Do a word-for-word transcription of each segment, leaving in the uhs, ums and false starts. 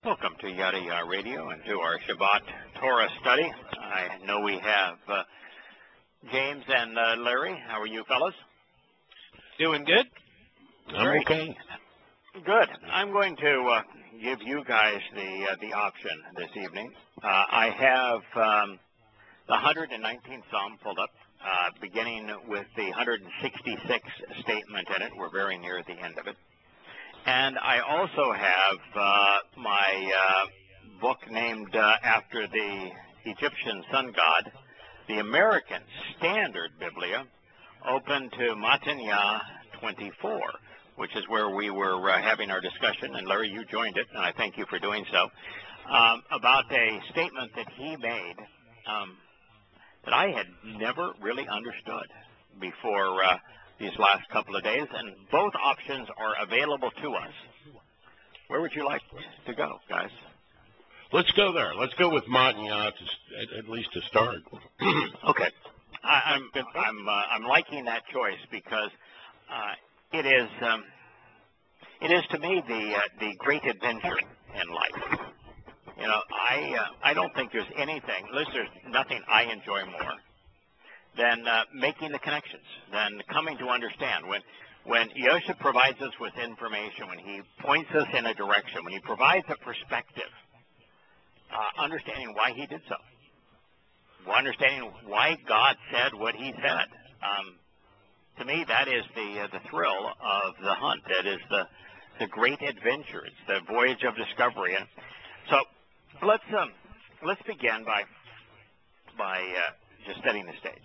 Welcome to Yada Yahweh Radio and to our Shabbat Torah study. I know we have uh, James and uh, Larry. How are you fellas? Doing good? I'm Great. okay. Good. I'm going to uh, give you guys the uh, the option this evening. Uh, I have um, the one hundred nineteenth Psalm pulled up, uh, beginning with the one hundred sixty-sixth statement in it. We're very near the end of it. And I also have uh, my uh, book named uh, after the Egyptian sun god, the American Standard Biblia, open to Matanya twenty-four, which is where we were uh, having our discussion, and Larry, you joined it, and I thank you for doing so, um, about a statement that he made um, that I had never really understood before uh, these last couple of days, and both options are available to us. Where would you like to go, guys? Let's go there. Let's go with Matanya to, at, at least to start. Okay, I, I'm I'm uh, I'm liking that choice because uh, it is um, it is to me the uh, the great adventure in life. You know, I uh, I don't think there's anything. Listen, there's nothing I enjoy more than uh, making the connections, than coming to understand. When when Yosef provides us with information, when he points us in a direction, when he provides a perspective, uh, understanding why he did so, understanding why God said what he said. Um, to me, that is the uh, the thrill of the hunt. That is the the great adventure. It's the voyage of discovery. And so let's um, let's begin by by uh, just setting the stage.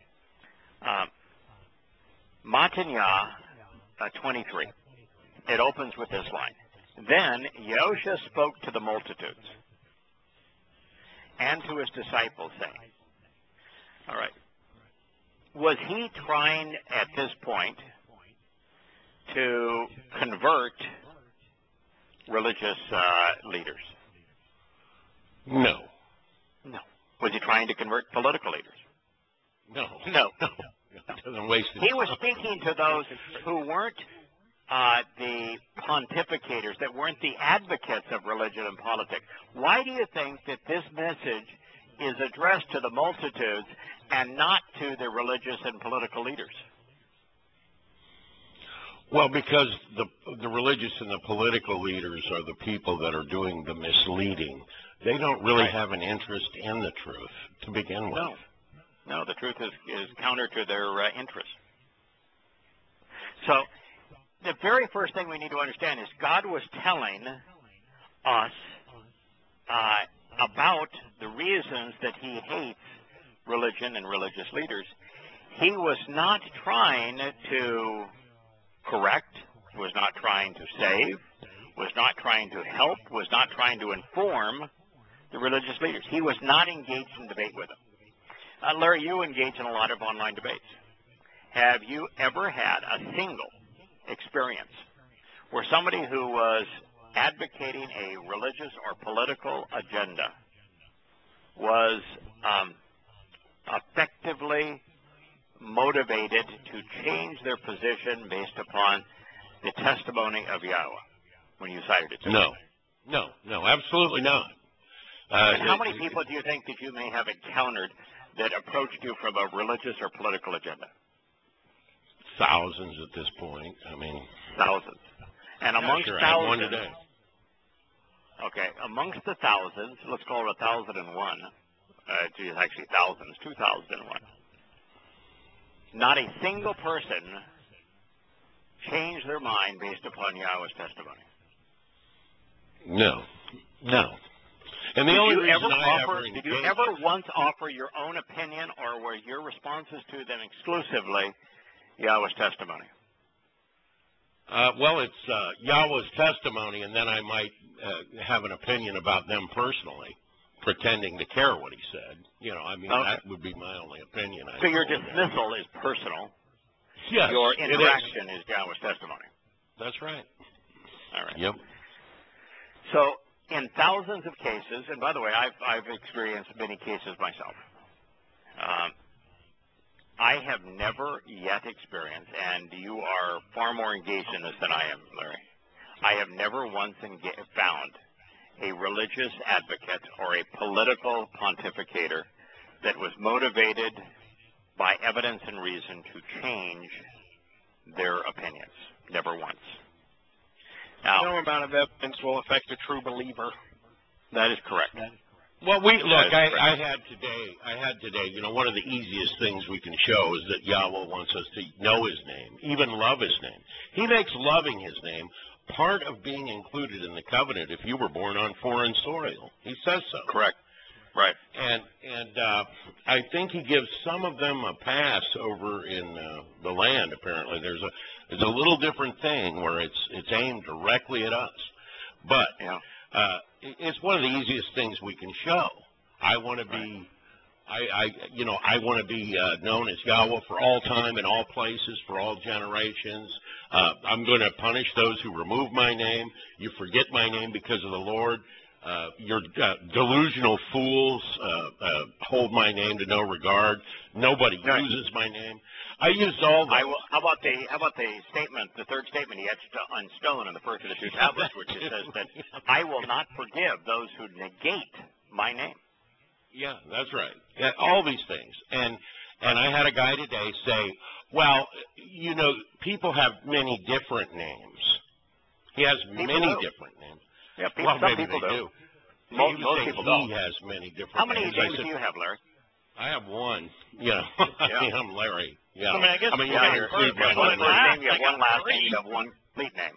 Um, Matanya uh, twenty-three. It opens with this line. Then Yosha spoke to the multitudes and to his disciples, saying, all right, was he trying at this point to convert religious uh, leaders? No. No. Was he trying to convert political leaders? No. No. No. It doesn't waste his He was time. speaking to those who weren't uh, the pontificators, that weren't the advocates of religion and politics. Why do you think that this message is addressed to the multitudes and not to the religious and political leaders? Well, because the the religious and the political leaders are the people that are doing the misleading. They don't really Right. have an interest in the truth to begin with. No. No, the truth is, is counter to their uh, interests. So the very first thing we need to understand is God was telling us uh, about the reasons that he hates religion and religious leaders. He was not trying to correct, was not trying to save, was not trying to help, was not trying to inform the religious leaders. He was not engaged in debate with them. Uh, Larry, you engage in a lot of online debates. Have you ever had a single experience where somebody who was advocating a religious or political agenda was um, effectively motivated to change their position based upon the testimony of Yahowah when you cited it to No. them? No. No. Absolutely not. Uh, And how many it- people do you think that you may have encountered that approached you from a religious or political agenda? Thousands at this point. I mean, Thousands. And amongst sure, I have one thousands, today. okay, amongst the thousands, let's call it a thousand and one. Uh, geez, actually thousands, two thousand and one. Not a single person changed their mind based upon Yahweh's testimony. No. No. And the Did only you reason ever I offer? ever Did you engaged- ever once offer your own opinion, or were your responses to them exclusively Yahweh's testimony? Uh, well, it's uh, Yahweh's testimony, and then I might uh, have an opinion about them personally, pretending to care what he said. You know, I mean, Okay. that would be my only opinion. I So your suppose. dismissal is personal. Yes, Your it is. interaction is Yahweh's testimony. That's right. All right. Yep. So in thousands of cases, and by the way, I've, I've experienced many cases myself. Um, I have never yet experienced, and you are far more engaged in this than I am, Larry. I have never once enga- found a religious advocate or a political pontificator that was motivated by evidence and reason to change their opinions. Never once. Now, No amount of evidence will affect a true believer. that is correct. Well, we look. I, correct. I had today. I had today. You know, one of the easiest things we can show is that Yahweh wants us to know His name, even love His name. He makes loving His name part of being included in the covenant. If you were born on foreign soil, He says so. Correct. Right. And and uh, I think He gives some of them a pass over in uh, the land. Apparently, there's a there's a little different thing where it's it's aimed directly at us, but. Yeah. Uh, it's one of the easiest things we can show. I want to be, I, I, you know, I want to be uh, known as Yahweh for all time and all places, for all generations. Uh, I'm going to punish those who remove my name. You forget my name because of the Lord. Uh, your uh, delusional fools uh, uh, hold my name to no regard. Nobody Right. uses my name. I used all the. I will, how about the how about the statement, the third statement he etched on stone in the first of the two tablets, which it says that I will not forgive those who negate my name. Yeah, that's right. Yeah, all these things. And and I had a guy today say, well, you know, people have many different names. He has People many do. different names. Yeah, people, Well, some maybe people they do. do. Most, He was most saying people he don't. has many different How many names. names I said, do you have, Larry? I have one. Yeah. I Yeah. mean, I'm Larry. Yeah. I mean, I guess I mean, you Yeah, gotta you're, include you have my one one first name. name, you have I one got last three. name, you have one complete name.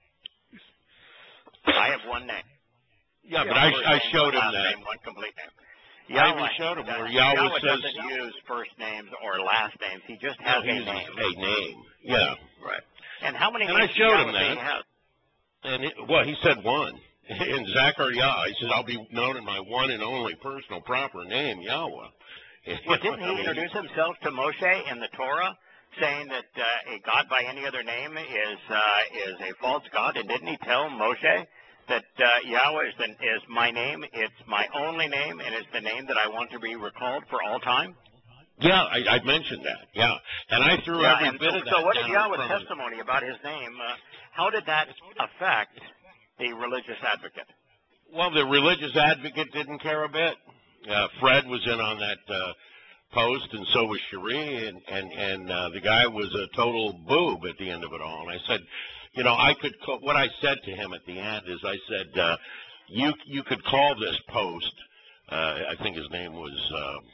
I have one name. Yeah, You but have I, first I name, showed one him last that. Name, one complete name. I even Yahweh showed him does- where Yahweh Yahweh says- doesn't use first names or last names. He just No, has he a uses name. a name. Yeah. Right. And how many And I names showed does him Yahweh that. have? And it, well, he said one. In Zechariah, he says, I'll be known in my one and only personal proper name, Yahweh. Well, didn't I he mean, introduce himself to Moshe in the Torah, saying that uh, a god by any other name is uh, is a false god? And didn't he tell Moshe that uh, Yahweh is, the, is my name, it's my only name, and it's the name that I want to be recalled for all time? Yeah, I, I mentioned that, yeah. And I threw Yeah, every and bit so, of that so what down is in Yahweh's front of- testimony about his name? Uh, how did that affect the religious advocate? Well, the religious advocate didn't care a bit. Uh, Fred was in on that uh, post, and so was Cherie, and and and uh, the guy was a total boob at the end of it all. And I said, you know, I could call, what I said to him at the end is I said, uh, you you could call this post. Uh, I think his name was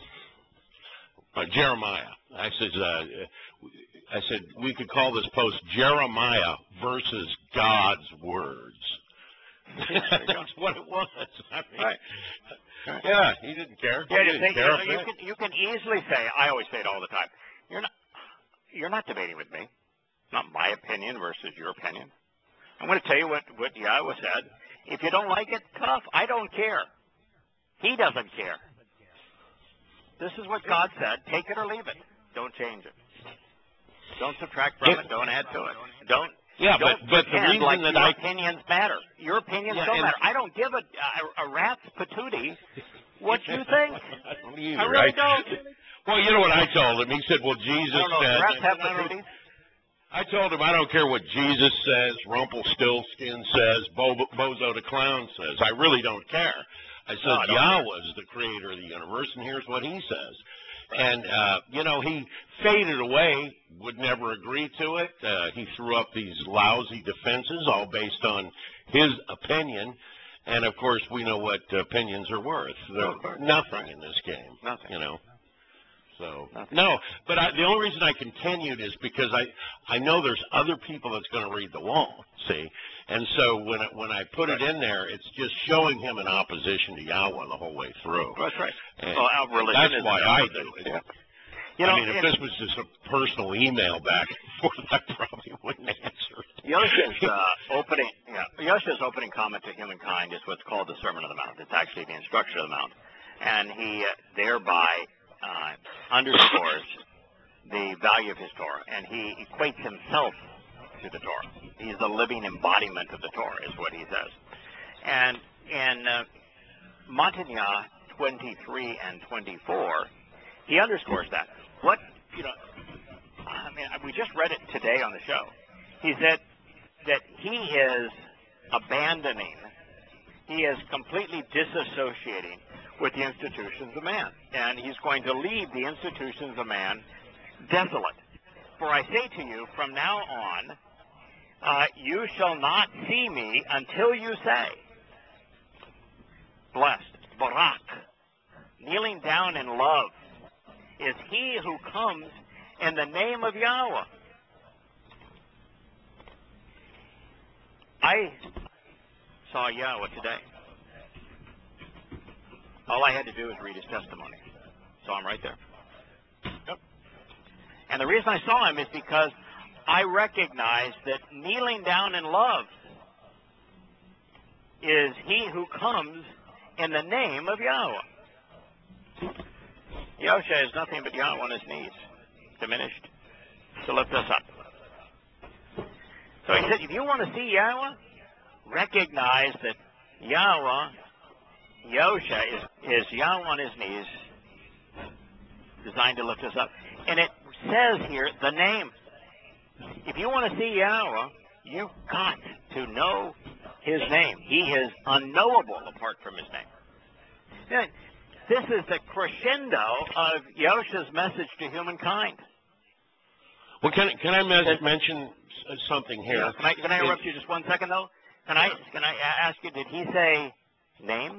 uh, uh, Jeremiah. I said, uh, I said we could call this post Jeremiah versus God's words. That's what it was. I mean, Right. yeah, he didn't care. Yeah, he you, didn't think, you, care know, a you bit. can you can easily say, I always say it all the time, you're not you're not debating with me. It's not my opinion versus your opinion. I'm going to tell you what, what Yahweh said. If you don't like it, tough. I don't care. He doesn't care. This is what God said. Take it or leave it. Don't change it. Don't subtract from Yeah. it. Don't add to it. Don't Yeah, but don't but the pretend reason like that your I opinions matter. Your opinions Yeah, don't and- matter. I don't give a, a, a rat's patootie what you think. I don't either. I really I- don't. Well, you know what I told him? He said, "Well, I Jesus don't know. said." Do rats have I, don't- patooties? I told him I don't care what Jesus says, Rumpelstiltskin says, Bo- Bozo the Clown says. I really don't care. I said No, I don't. Yahweh's the creator of the universe, and here's what he says. And, uh, you know, he faded away, would never agree to it. Uh, he threw up these lousy defenses, all based on his opinion. And, of course, we know what opinions are worth. They're nothing in this game. Nothing. You know. So, Nothing. no, but I, the only reason I continued is because I, I know there's other people that's going to read the wall, see? And so when I, when I put it in there, it's just showing him an opposition to Yahweh the whole way through. That's right. And Well, our religion that's is why an I opposition. do it. Yeah. You know, I mean, if and this was just a personal email back and forth, I probably wouldn't answer it. Yosha's uh, opening, yeah, Yosha's opening comment to humankind is what's called the Sermon on the Mount. It's actually the instruction of the Mount, and he uh, thereby uh, underscores the value of his Torah, and he equates himself to the Torah. He's the living embodiment of the Torah, is what he says. And in uh, Matanya twenty-three and twenty-four, he underscores that. What, you know, I mean, we just read it today on the show. He said that he is abandoning he is completely disassociating with the institutions of man. And he's going to leave the institutions of man desolate. For I say to you, from now on, uh, you shall not see me until you say, blessed, Barak, kneeling down in love, is he who comes in the name of Yahweh. I saw Yahweh today. All I had to do was read his testimony. Saw him right there. Yep. And the reason I saw him is because I recognized that kneeling down in love is he who comes in the name of Yahweh. Yahusha is nothing but Yahweh on his knees, diminished, to lift us up. So he said, if you want to see Yahweh, recognize that Yahweh, Yahusha, is, is Yahweh on his knees, designed to lift us up. And it says here, the name. If you want to see Yahweh, you've got to know his name. He is unknowable apart from his name. Now, this is the crescendo of Yahusha's message to humankind. Well, can, can I mes- mention something here? Yeah, can I, can I interrupt it, you just one second, though? Can I, can I ask you, did he say names?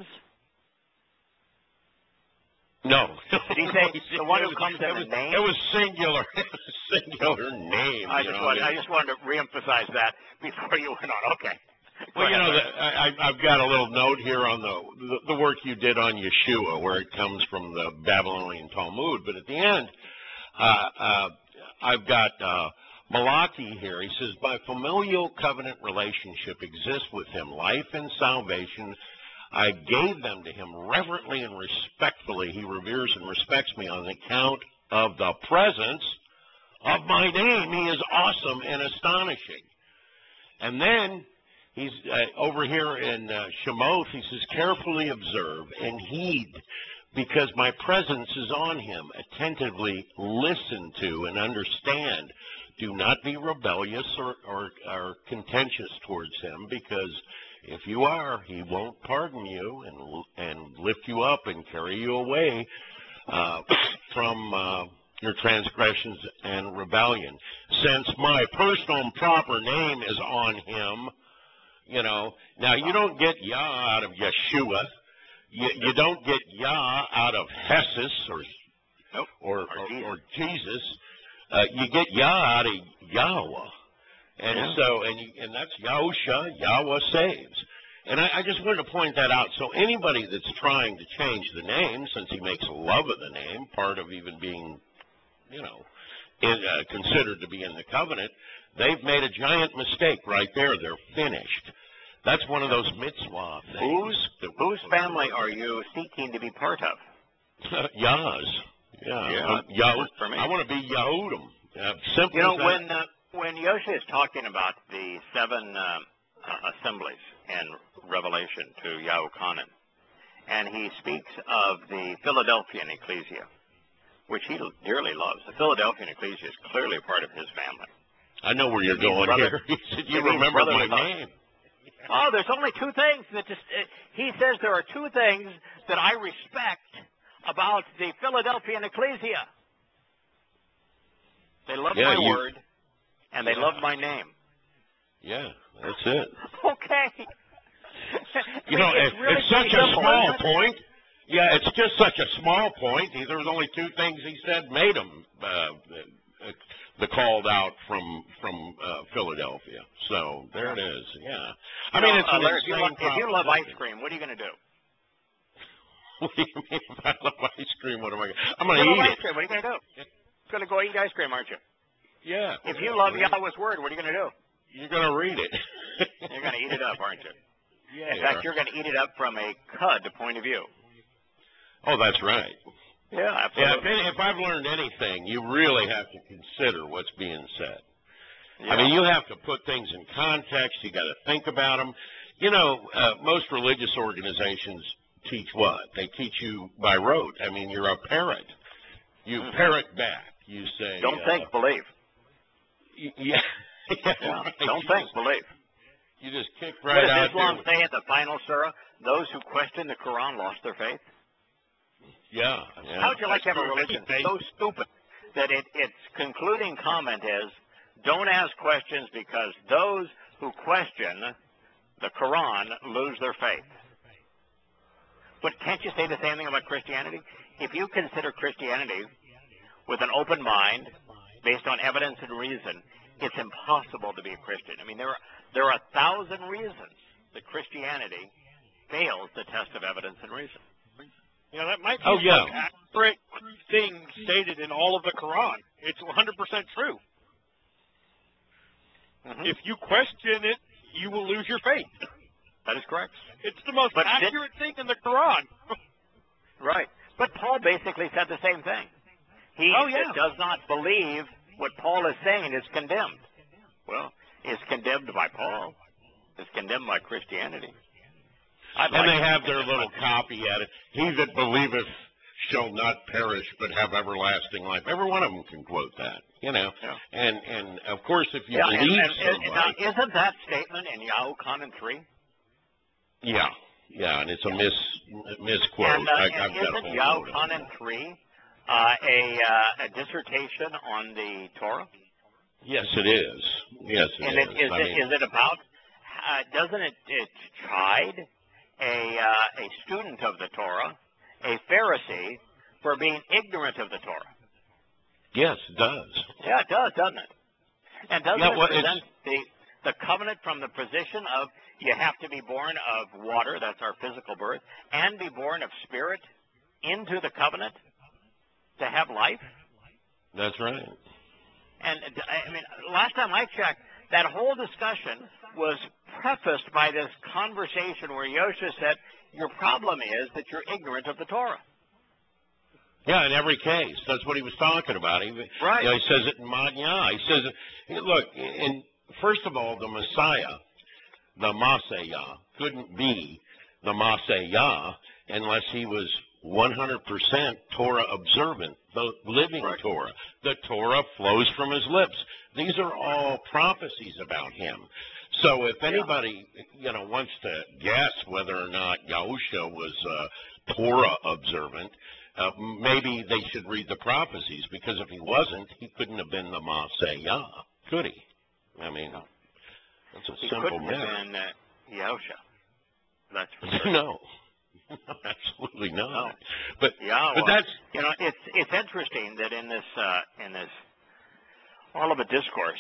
No. Did he say the one who comes in was, the name? It was singular. It was singular name. I just, know, wanted, yeah. I just wanted to reemphasize that before you went on. Okay. Well, you know, the, I, I've got a little note here on the, the the work you did on Yeshua, where it comes from the Babylonian Talmud. But at the end, uh, uh, I've got uh, Malachi here. He says, by familial covenant relationship exists with him life and salvation. I gave them to him reverently and respectfully. He reveres and respects me on account of the presence of my name. He is awesome and astonishing. And then he's uh, over here in uh, Shemoth, he says, carefully observe and heed, because my presence is on him. Attentively listen to and understand. Do not be rebellious or, or, or contentious towards him, because if you are, he won't pardon you and, and lift you up and carry you away uh, from uh, your transgressions and rebellion. Since my personal and proper name is on him, you know, now you don't get Yah out of Yeshua. You, you don't get Yah out of Hessus or nope. or, or, or, Jesus. or Jesus. Uh, you get Yah out of Yahowah. And yeah. so, and you, and that's Yahusha, Yahweh saves. And I, I just wanted to point that out. So anybody that's trying to change the name, since he makes love of the name, part of even being, you know, in, uh, considered to be in the covenant, they've made a giant mistake right there. They're finished. That's one of those mitzvah things. Whose, whose family are you seeking to be part of? Yah's. Yeah. yeah Um, Yah- for me. I want to be Yahudim. Uh, simple you know, as that. when, uh, when Yosha is talking about the seven uh, uh, assemblies in Revelation to Yahukanan, and he speaks of the Philadelphian ecclesia, which he dearly loves. The Philadelphian ecclesia is clearly part of his family. I know where you're going brother, here. He said, you it means remember my brother name. Oh, there's only two things that just, uh, he says there are two things that I respect about the Philadelphian ecclesia. They love Yeah, my you, word, and they yeah. love my name. Yeah, that's it. Okay. You know, it's, it, really it's such a simple, small isn't it? point. Yeah, it's just such a small point. There was only two things he said made him uh, uh, the called out from from uh, Philadelphia. So there it is. Yeah. I You mean, know, it's uh, an Larry, if, you love, insane if you love ice proposition. cream, what are you going to do? What do you mean if I love ice cream? What am I? I'm going You to love eat ice it. cream. What are you going to do? You're going to go eat ice cream, aren't you? Yeah. If yeah, you love yeah. Yahweh's word, what are you going to do? You're going to read it. You're going to eat it up, aren't you? Yeah. In fact, you're going to eat it up from a cud point of view. Oh, that's right. Yeah, Yeah, absolutely. if, if I've learned anything, you really have to consider what's being said. Yeah. I mean, you have to put things in context. You got to think about them. You know, uh, most religious organizations teach what? They teach you by rote. I mean, you're a parrot. You Mm-hmm. parrot back. You say, Don't uh, think, believe. y- Yeah. yeah, Yeah. right. Don't think, believe. You just kicked What right does out Islam there. say at the final surah? Those who question the Quran lost their faith. Yeah. yeah. How would you like to have a true. religion Faith. so stupid that it, its concluding comment is, don't ask questions because those who question the Quran lose their faith. But can't you say the same thing about Christianity? If you consider Christianity with an open mind, based on evidence and reason, it's impossible to be a Christian. I mean, there are, there are a thousand reasons that Christianity fails the test of evidence and reason. You know, that might be Oh, the yeah. most accurate thing stated in all of the Quran. It's one hundred percent true. Mm-hmm. If you question it, you will lose your faith. That is correct. It's the most But did- accurate thing in the Quran. Right. But Paul basically said the same thing. He Oh, yeah. does not believe what Paul is saying is condemned. Well, is condemned by Paul. Is condemned by Christianity. I'd And like they to have be their condemned little by- copy at it. He that believeth shall not perish, but have everlasting life. Every one of them can quote that, you know. Yeah. And and of course, if you Yeah, and, believe and, and, somebody, now, isn't that statement in Yahowah three? yeah, yeah, and it's a mis misquote. And, uh, I, and I've got a isn't whole note of Yahowah it. three uh, a, uh, a dissertation on the Torah? Yes, it is. Yes, it And is. it, is, I it, mean, is it about, uh, doesn't it, it chide a, uh, a student of the Torah, a Pharisee, for being ignorant of the Torah? yes, it does. Yeah, it does, doesn't it? And doesn't Yeah, it well, present the, the covenant from the position of you have to be born of water, that's our physical birth, and be born of spirit into the covenant to have life? That's right. And, I mean, last time I checked, that whole discussion was prefaced by this conversation where Yosha said, your problem is that you're ignorant of the Torah. Yeah, in every case. That's what he was talking about. He, Right. you know, he says it in Manya. He says, it, look, and first of all, the Messiah, the Messiah, couldn't be the Messiah unless he was one hundred percent Torah observant, the living Right. Torah. The Torah flows from his lips. These are all prophecies about him. So if anybody, you know, wants to guess whether or not Yahusha was uh, Torah observant, uh, maybe they should read the prophecies, because if he wasn't, he couldn't have been the Messiah, could he? I mean, that's a He simple couldn't have matter. been uh, Yahusha. That's for sure. No, absolutely not. No. But Yahweh. but that's You know, it's it's interesting that in this uh, in this all of a discourse,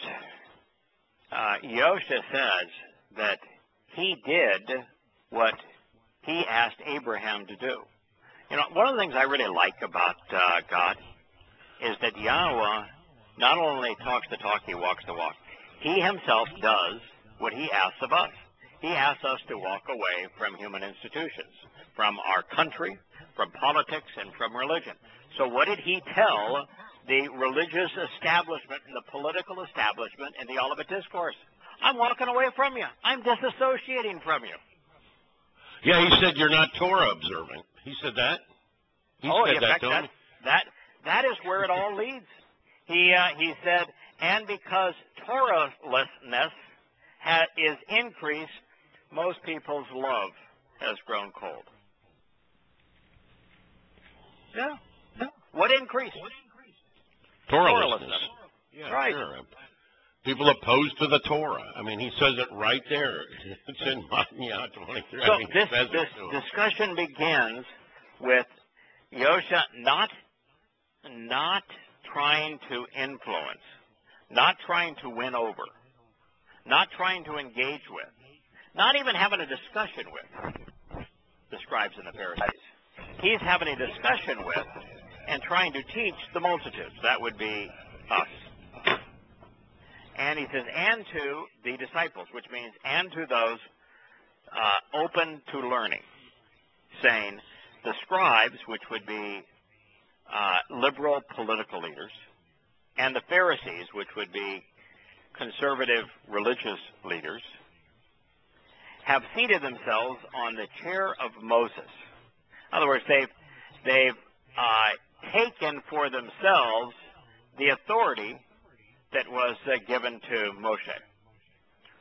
uh, Yosha says that he did what he asked Abraham to do. You know, one of the things I really like about uh, God is that Yahweh not only talks the talk, he walks the walk. He himself does what he asks of us. He asks us to walk away from human institutions, from our country, from politics, and from religion. So what did he tell the religious establishment and the political establishment in the Olivet Discourse? I'm walking away from you. I'm disassociating from you. yeah. He said you're not Torah observant. He said that. He oh, said in that fact, to that, him. that, that is where it all leads. He, uh, he said, and because Torahlessness ha- is increased, most people's love has grown cold. Yeah. yeah. What increased? Torahlessness. Yeah, Right. sure. People opposed to the Torah. I mean, he says it right there. It's in Manya twenty-three. So I mean, he this, says it this to him. discussion begins with Yosha not, not trying to influence, not trying to win over, not trying to engage with, not even having a discussion with the scribes and the Pharisees. He's having a discussion with and trying to teach the multitudes. That would be us. And he says, and to the disciples, which means and to those uh, open to learning, saying the scribes, which would be uh, liberal political leaders, and the Pharisees, which would be conservative religious leaders, have seated themselves on the chair of Moses. In other words, they've, they've uh, taken for themselves the authority that was uh, given to Moshe.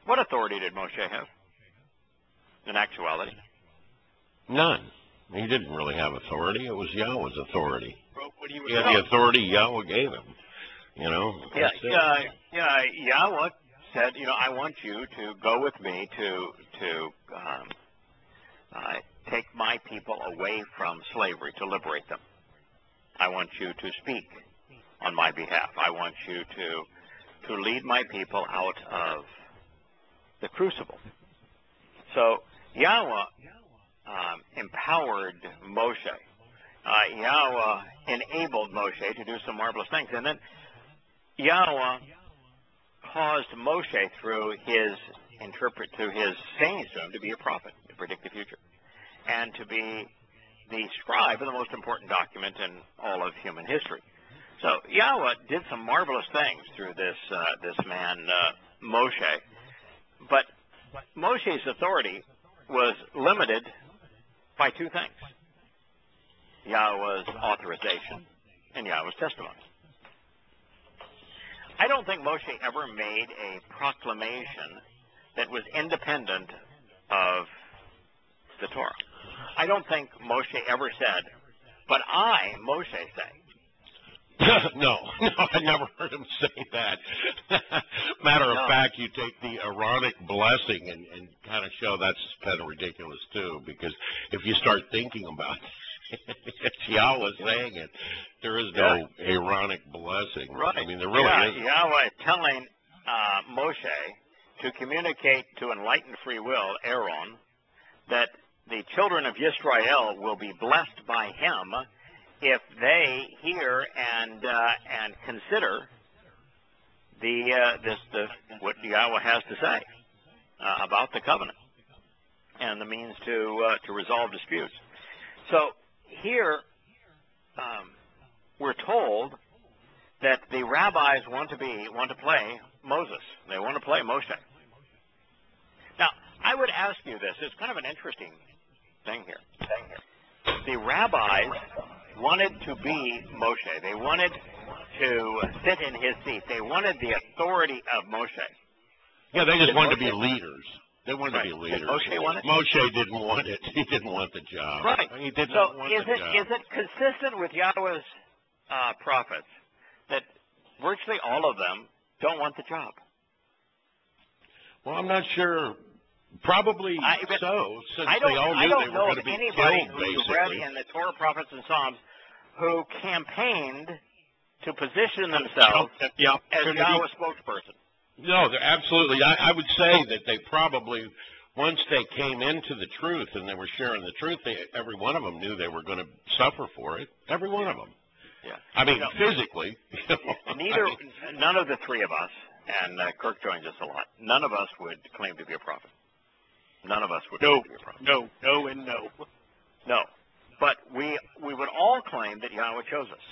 What authority did Moshe have in actuality? None. He didn't really have authority. It was Yahweh's authority. What he was He had the authority Yahweh gave him. You know? Yeah, That's it. yeah, yeah. Yahweh said, you know, I want you to go with me to to um, uh, take my people away from slavery, to liberate them. I want you to speak on my behalf. I want you to to lead my people out of the crucible. So Yahweh um, empowered Moshe. Uh, Yahweh enabled Moshe to do some marvelous things, and then Yahweh caused Moshe through his interpret through his sayings to him to be a prophet, to predict the future, and to be the scribe of the most important document in all of human history. So Yahweh did some marvelous things through this uh, this man uh, Moshe, but Moshe's authority was limited by two things: Yahweh's authorization and Yahweh's testimony. I don't think Moshe ever made a proclamation that was independent of the Torah. I don't think Moshe ever said, but I, Moshe, say. no, no, I never heard him say that. Matter of No. fact, you take the Aaronic blessing and, and kind of show that's kind of ridiculous too, because if you start thinking about it, it's Yahweh saying it. There is no Yeah. Aaronic blessing. Right. I mean, there really yeah, isn't. Yahweh telling uh, Moshe to communicate to enlightened free will, Aaron, that the children of Yisrael will be blessed by him if they hear and uh, and consider the uh, this the what Yahweh has to say uh, about the covenant and the means to uh, to resolve disputes. So here um, we're told that the rabbis want to be want to play Moses. They want to play Moshe. Now, I would ask you this. It's kind of an interesting thing here. Thing here. The rabbis wanted to be Moshe. They wanted to sit in his seat. They wanted the authority of Moshe. Yeah, they just Did wanted Moshe- to be leaders. They wanted Right. to be Did leaders. Moshe want it? Moshe didn't want it. He didn't want the job. Right. He did So not want is the it job. is it consistent with Yahweh's uh, prophets that virtually all of them don't want the job? Well, I'm not sure. Probably I- but so, since I don't, they all I knew don't they were know going of to be anybody killed, who you read basically. in the Torah, prophets, and Psalms who campaigned to position themselves Yeah. as Yahweh's spokesperson. No, they're absolutely. I, I would say that they probably, once they came into the truth and they were sharing the truth, they, every one of them knew they were going to suffer for it. Every one of them. Yeah. I mean, No. physically. you know, Neither, I mean, none of the three of us, and uh, Kirk joins us a lot, none of us would claim to be a prophet. None of us would No, claim to be a prophet. no, no, and no. No. But we we would all claim that Yahweh chose us.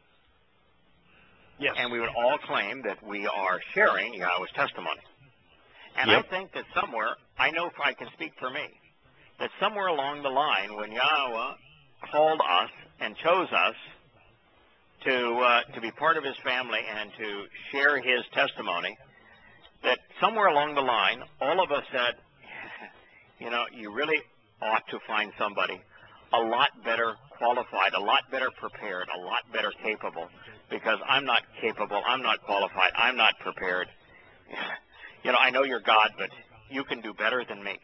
Yes. And we would all claim that we are sharing Yahweh's testimony. And Yep. I think that somewhere, I know if I can speak for me, that somewhere along the line when Yahweh called us and chose us to uh, to be part of his family and to share his testimony, that somewhere along the line, all of us said, you know, you really ought to find somebody a lot better qualified, a lot better prepared, a lot better capable, because I'm not capable, I'm not qualified, I'm not prepared. You know, I know you're God, but you can do better than me.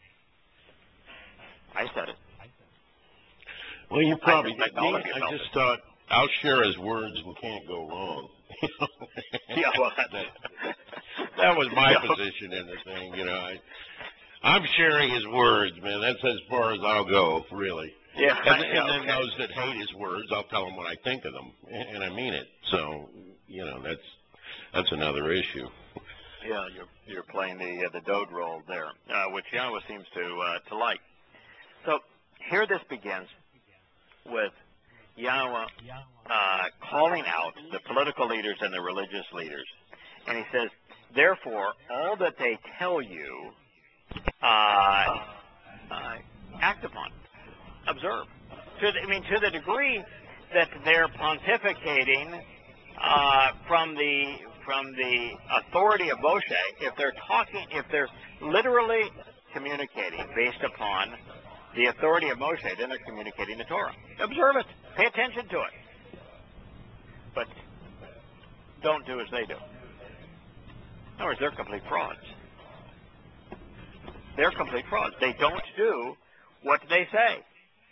I said it. well, you probably. suspect all of you I felt just it. thought I'll share his words and can't go wrong. Yeah, well, that, that was my Yeah. position in the thing. You know, I, I'm sharing his words, man. That's as far as I'll go, really. Yeah, And, yeah, and then okay. those that hate his words, I'll tell them what I think of them, and, and I mean it. So, you know, that's that's another issue. Yeah, you're you're playing the uh, the Dode role there, uh, which Yahweh seems to uh, to like. So here this begins with Yahweh uh, calling out the political leaders and the religious leaders, and he says, therefore, all that they tell you, uh, uh, act upon, observe. To the, I mean, to the degree that they're pontificating uh, from the from the authority of Moshe, if they're talking, if they're literally communicating based upon the authority of Moshe, then they're communicating the Torah. Observe it. Pay attention to it. But don't do as they do. In other words, they're complete frauds. They're complete frauds. They don't do what they say.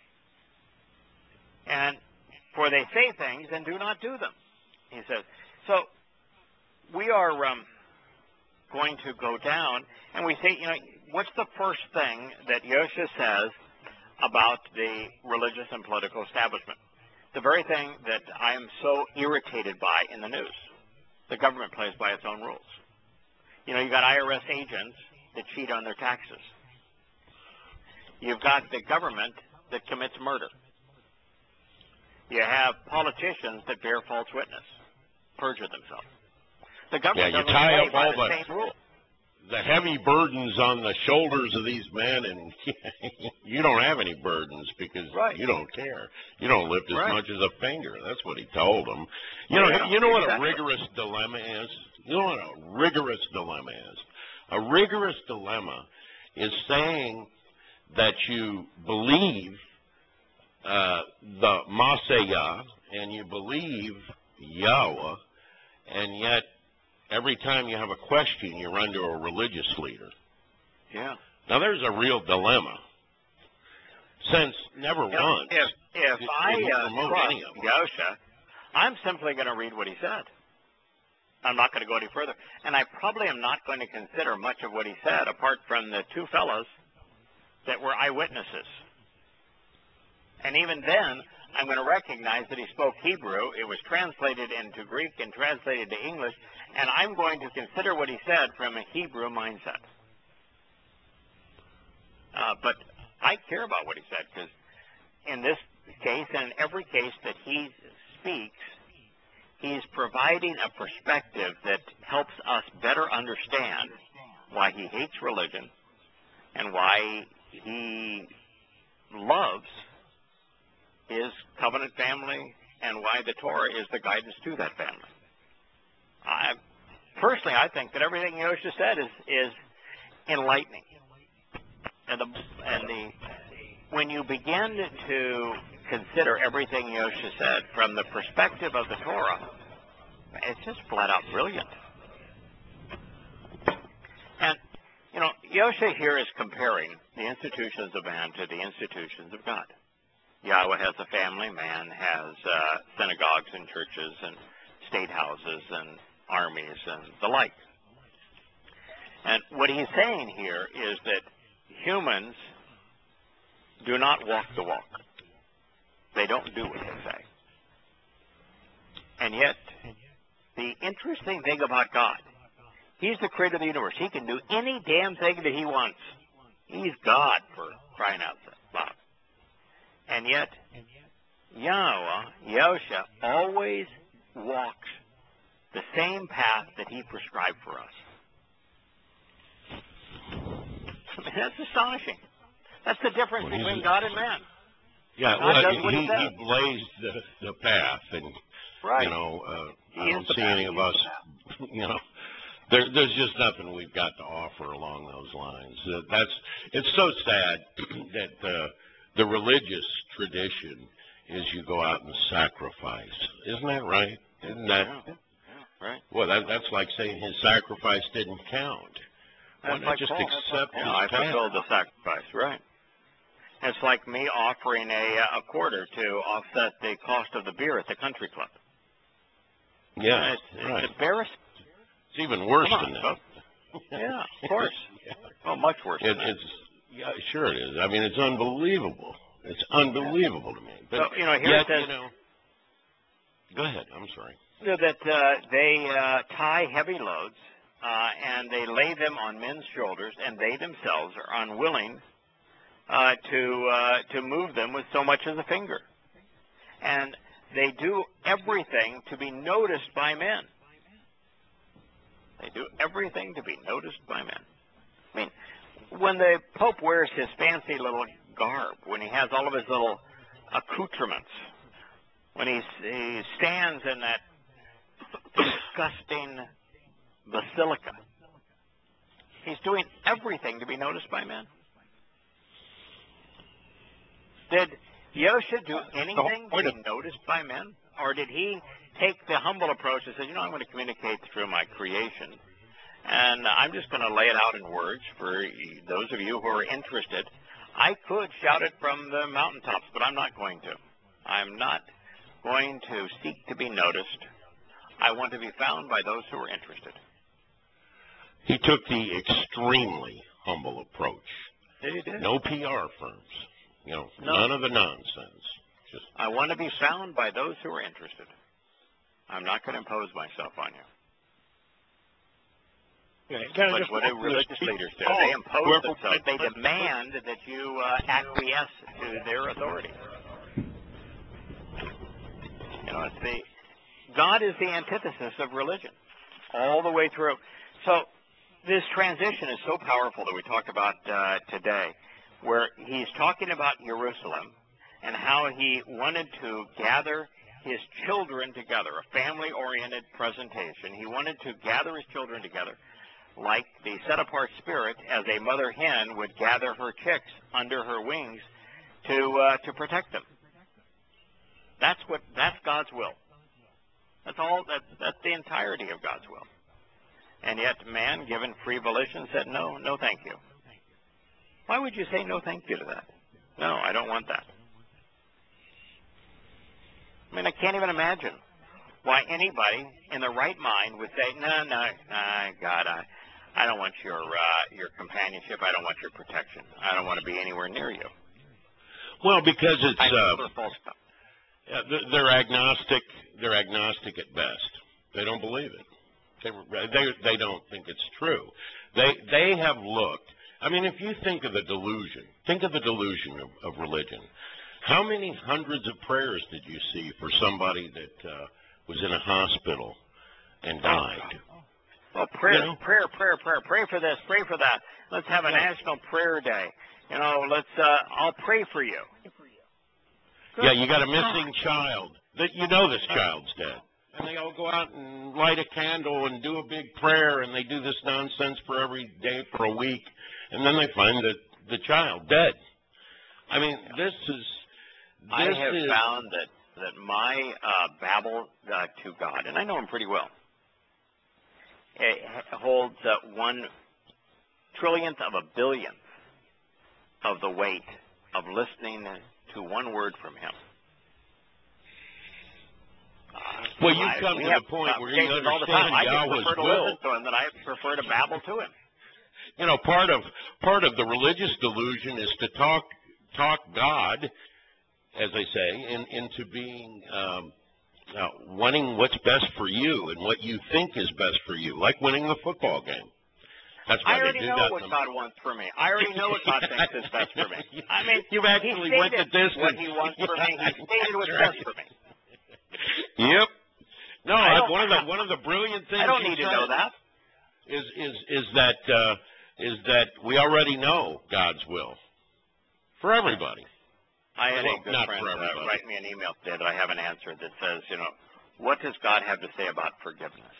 And for they say things and do not do them, he says. So we are um, going to go down, and we say, you know, what's the first thing that Yosha says about the religious and political establishment? The very thing that I am so irritated by in the news. The government plays by its own rules. You know, you've got I R S agents that cheat on their taxes. You've got the government that commits murder. You have politicians that bear false witness, perjure themselves. The government yeah, you doesn't tie play up by all the the, same rule. the heavy burdens on the shoulders of these men, and you don't have any burdens because right. you don't care. You don't lift as right. much as a finger. That's what he told them. You know, yeah, you know what exactly. a rigorous dilemma is? You know what a rigorous dilemma is? A rigorous dilemma is saying that you believe uh, the Masayah and you believe Yahowah, and yet every time you have a question, you run to a religious leader. Yeah. Now, there's a real dilemma. Since never you know, once if, if did I he uh, promote trust any of them. Yosha, I'm simply going to read what he said. I'm not going to go any further. And I probably am not going to consider much of what he said, apart from the two fellows that were eyewitnesses. And even then, I'm going to recognize that he spoke Hebrew. It was translated into Greek and translated to English, and I'm going to consider what he said from a Hebrew mindset. Uh, but I care about what he said, because in this case, and in every case that he speaks, he's providing a perspective that helps us better understand why he hates religion and why he loves his covenant family and why the Torah is the guidance to that family. I, personally, I think that everything Yosha said is, is enlightening. And the, and the when you begin to consider everything Yosha said from the perspective of the Torah, it's just flat out brilliant. And, you know, Yosha here is comparing the institutions of man to the institutions of God. Yahweh has a family, man has uh, synagogues and churches and state houses and armies and the like. And what he's saying here is that humans do not walk the walk. They don't do what they say. And yet, the interesting thing about God, he's the creator of the universe. He can do any damn thing that he wants. He's God, for crying out loud. And yet, Yahweh, Yosha, always walks the same path that he prescribed for us. I mean, that's astonishing. That's the difference well, between God and man. Yeah, God well, does what he, he says. he blazed the, the path, and right. you know, uh, he I don't see path. any of us. You know, there, there's just nothing we've got to offer along those lines. Uh, that's it's so sad that uh, the religious tradition is you go out and sacrifice. Isn't that right? Isn't that? Yeah. Yeah, right. Well, that, that's like saying his sacrifice didn't count. Why That's not like just Paul. accept Yeah, his I path? fulfilled the sacrifice, right. It's like me offering a, a quarter to offset the cost of the beer at the country club. Yeah, It's, it's right. embarrassing. It's even worse Come than on, that. folks. Yeah, of course. Yeah. Oh, much worse It, than that. it's yeah, sure it is. I mean, it's unbelievable. It's unbelievable to me. But So, you know, here yet, it says, you know, go ahead. I'm sorry. you know, that uh, they uh, tie heavy loads uh, and they lay them on men's shoulders, and they themselves are unwilling uh, to uh, to move them with so much as a finger. And they do everything to be noticed by men. They do everything to be noticed by men. I mean, when the Pope wears his fancy little garb, when he has all of his little accoutrements, when he, he stands in that disgusting basilica. He's doing everything to be noticed by men. Did Yosha do anything to be noticed by men? Or did he take the humble approach and say, you know, I'm going to communicate through my creation, and I'm just going to lay it out in words for those of you who are interested. I could shout it from the mountaintops, but I'm not going to. I'm not going to seek to be noticed. I want to be found by those who are interested. He took the extremely humble approach. He did. No P R firms. You know, no. None of the nonsense. Just I want to be found by those who are interested. I'm not going to impose myself on you. Yeah, kind of but just what do religious leaders do? They impose themselves. They demand that you uh, acquiesce to their authority. You know, it's the God is the antithesis of religion all the way through. So this transition is so powerful that we talked about uh, today, where he's talking about Jerusalem and how he wanted to gather his children together, a family-oriented presentation. He wanted to gather his children together like the set-apart spirit, as a mother hen would gather her chicks under her wings to uh, to protect them. That's what that's God's will. That's all. That's that's the entirety of God's will. And yet, man, given free volition, said no, no, thank you. Why would you say no, thank you to that? No, I don't want that. I mean, I can't even imagine why anybody in the right mind would say, no, no, no, God, I, I don't want your uh, your companionship. I don't want your protection. I don't want to be anywhere near you. Well, because it's uh, false stuff. Yeah, they're agnostic. They're agnostic at best. They don't believe it. They they they don't think it's true. They they have looked. I mean, if you think of the delusion, think of the delusion of, of religion. How many hundreds of prayers did you see for somebody that uh, was in a hospital and died? Well, prayer, you know? prayer, prayer, prayer. Pray for this. Pray for that. Let's have a yeah. National Prayer Day. You know, let's. Uh, I'll pray for you. Yeah, you got a missing child. That you know this child's dead, and they all go out and light a candle and do a big prayer, and they do this nonsense for every day for a week, and then they find the the child dead. I mean, this is. This I have is, found that that my uh, babble uh, to God, and I know him pretty well, it holds uh, one trillionth of a billionth of the weight of listening to one word from him. Uh, well, you come I, to have, the point uh, where you understand I Yahweh's prefer to will. listen to him than I prefer to babble to him. You know, part of part of the religious delusion is to talk talk God, as they say, in, into being um, uh, wanting what's best for you and what you think is best for you, like winning the football game. That's why I already they do know that what them. God wants for me. I already know what God thinks is best for me. I mean, you've actually went the distance. What He wants for me. He stated what's right. best for me. Yep. No, I I, one of the one of the brilliant things I don't he need to said know that. Is is is that uh, is that we already know God's will for everybody. I had well, a good not friend for uh, everybody. write me an email today that I haven't answered that says, you know, what does God have to say about forgiveness?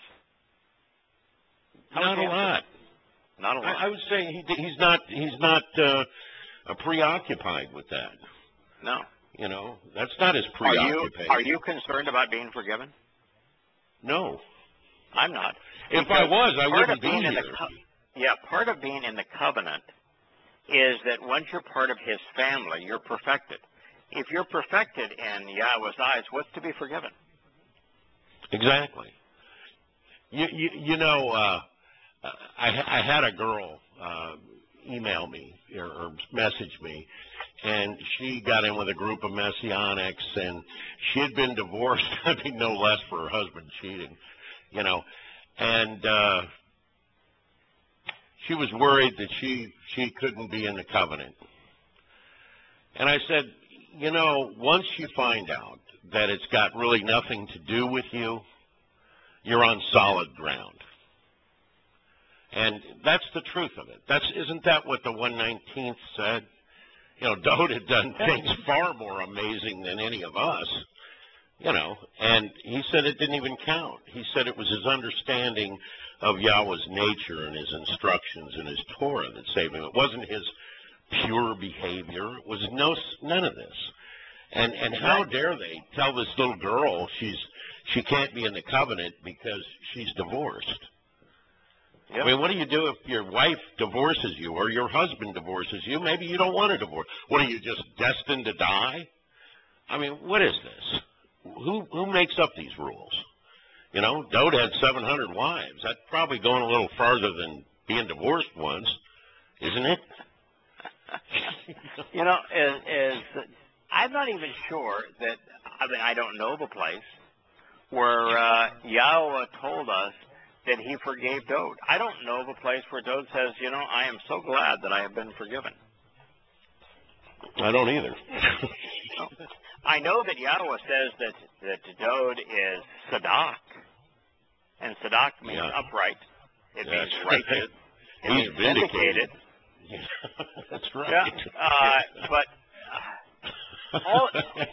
How Not a answer? lot. Not a lot. I, I would say he, he's not he's not uh, uh, preoccupied with that. No. You know, that's not his Are you, preoccupation. are you concerned about being forgiven? No. I'm not. If Because I was, I part wouldn't of be being here. in the co- yeah, part of being in the covenant is that once you're part of his family, you're perfected. If you're perfected in Yahweh's eyes, what's to be forgiven? Exactly. You you, you know, uh, I, I had a girl uh, email me or, or message me, and she got in with a group of Messianics, and she had been divorced, I mean, no less, for her husband cheating, you know, and uh, she was worried that she, she couldn't be in the covenant. And I said, you know, once you find out that it's got really nothing to do with you, you're on solid ground. And that's the truth of it. That's isn't that what the one nineteenth said? You know, Dode had done things far more amazing than any of us. You know, and he said it didn't even count. He said it was his understanding of Yahweh's nature and his instructions and his Torah that saved him. It wasn't his pure behavior. It was no none of this. And and how dare they tell this little girl she's she can't be in the covenant because she's divorced? Yep. I mean, what do you do if your wife divorces you or your husband divorces you? Maybe you don't want a divorce. What, are you just destined to die? I mean, what is this? Who who makes up these rules? You know, Dode had seven hundred wives. That's probably going a little farther than being divorced once, isn't it? You know, is, is I'm not even sure that, I mean, I don't know the place where uh, Yahowah told us that he forgave Dode. I don't know the place where Dode says, you know, I am so glad that I have been forgiven. I don't either. No. I know that Yahowah says that, that Dode is Sadak, and Sadak means yeah. upright. It That's means righteous. It He's means vindicated. That's right. Yeah, uh, but uh, all,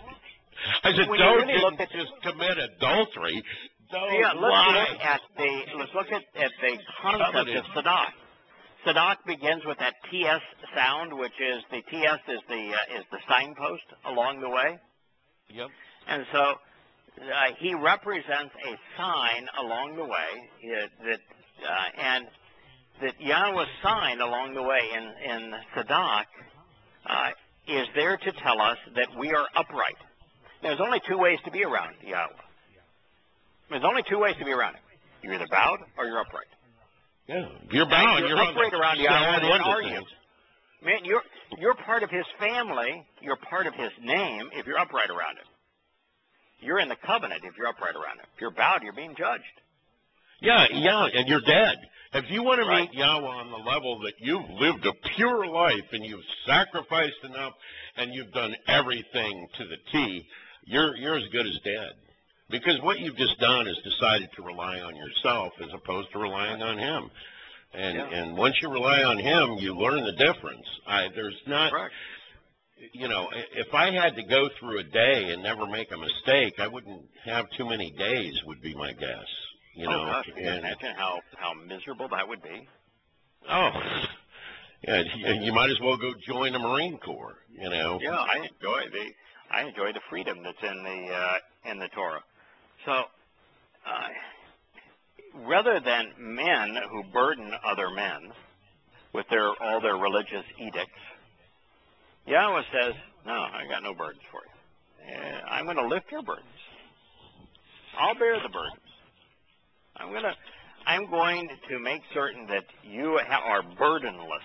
I said, when Dode you really didn't look at just commit adultery. Dode yeah, let's lied. look at the let's look at, at the concept of Sadak. Sadak begins with that T S sound, which is the T S is the uh, is the signpost along the way. Yep. And so uh, he represents a sign along the way uh, that uh, and that Yahweh's sign along the way in in Sadak uh, is there to tell us that we are upright. There's only two ways to be around Yahowah. There's only two ways to be around him. You're either bowed or you're upright. Yeah, if you're bowed, you're, you're upright on around Yahowah. What are you? Things. Man, you're you're part of his family. You're part of his name if you're upright around him. You're in the covenant if you're upright around him. If you're bowed, you're being judged. Yeah, yeah, and you're dead. If you want to Right. meet Yahweh on the level that you've lived a pure life and you've sacrificed enough and you've done everything to the T, you're you're as good as dead. Because what you've just done is decided to rely on yourself as opposed to relying on him. And Yeah. and once you rely on him, you learn the difference. I, there's not, Correct. you know, if I had to go through a day and never make a mistake, I wouldn't have too many days, would be my guess. You know, oh, gosh, can you and, imagine how, how miserable that would be? oh, yeah, you, you might as well go join the Marine Corps, you know. Yeah, I enjoy the I enjoy the freedom that's in the uh, in the Torah. So, uh, rather than men who burden other men with their all their religious edicts, Yahweh says, "No, I got no burdens for you. Uh, I'm going to lift your burdens. I'll bear the burdens. I'm going to I'm going to make certain that you ha- are burdenless."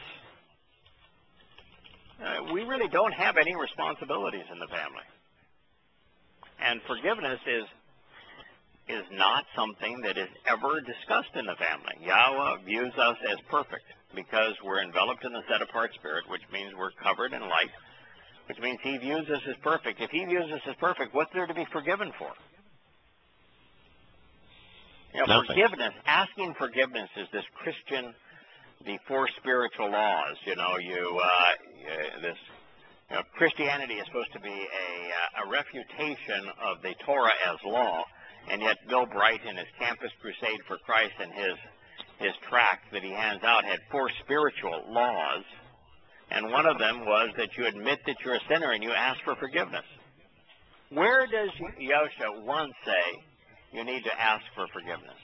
Uh, we really don't have any responsibilities in the family, and forgiveness is. is not something that is ever discussed in the family. Yahweh views us as perfect because we're enveloped in the set-apart spirit, which means we're covered in light, which means he views us as perfect. If he views us as perfect, what's there to be forgiven for? You know, forgiveness, asking forgiveness is this Christian, the four spiritual laws. You know, you uh, this you know, Christianity is supposed to be a, a refutation of the Torah as law. And yet Bill Bright in his Campus Crusade for Christ and his his tract that he hands out had four spiritual laws. And one of them was that you admit that you're a sinner and you ask for forgiveness. Where does Yosha one say you need to ask for forgiveness?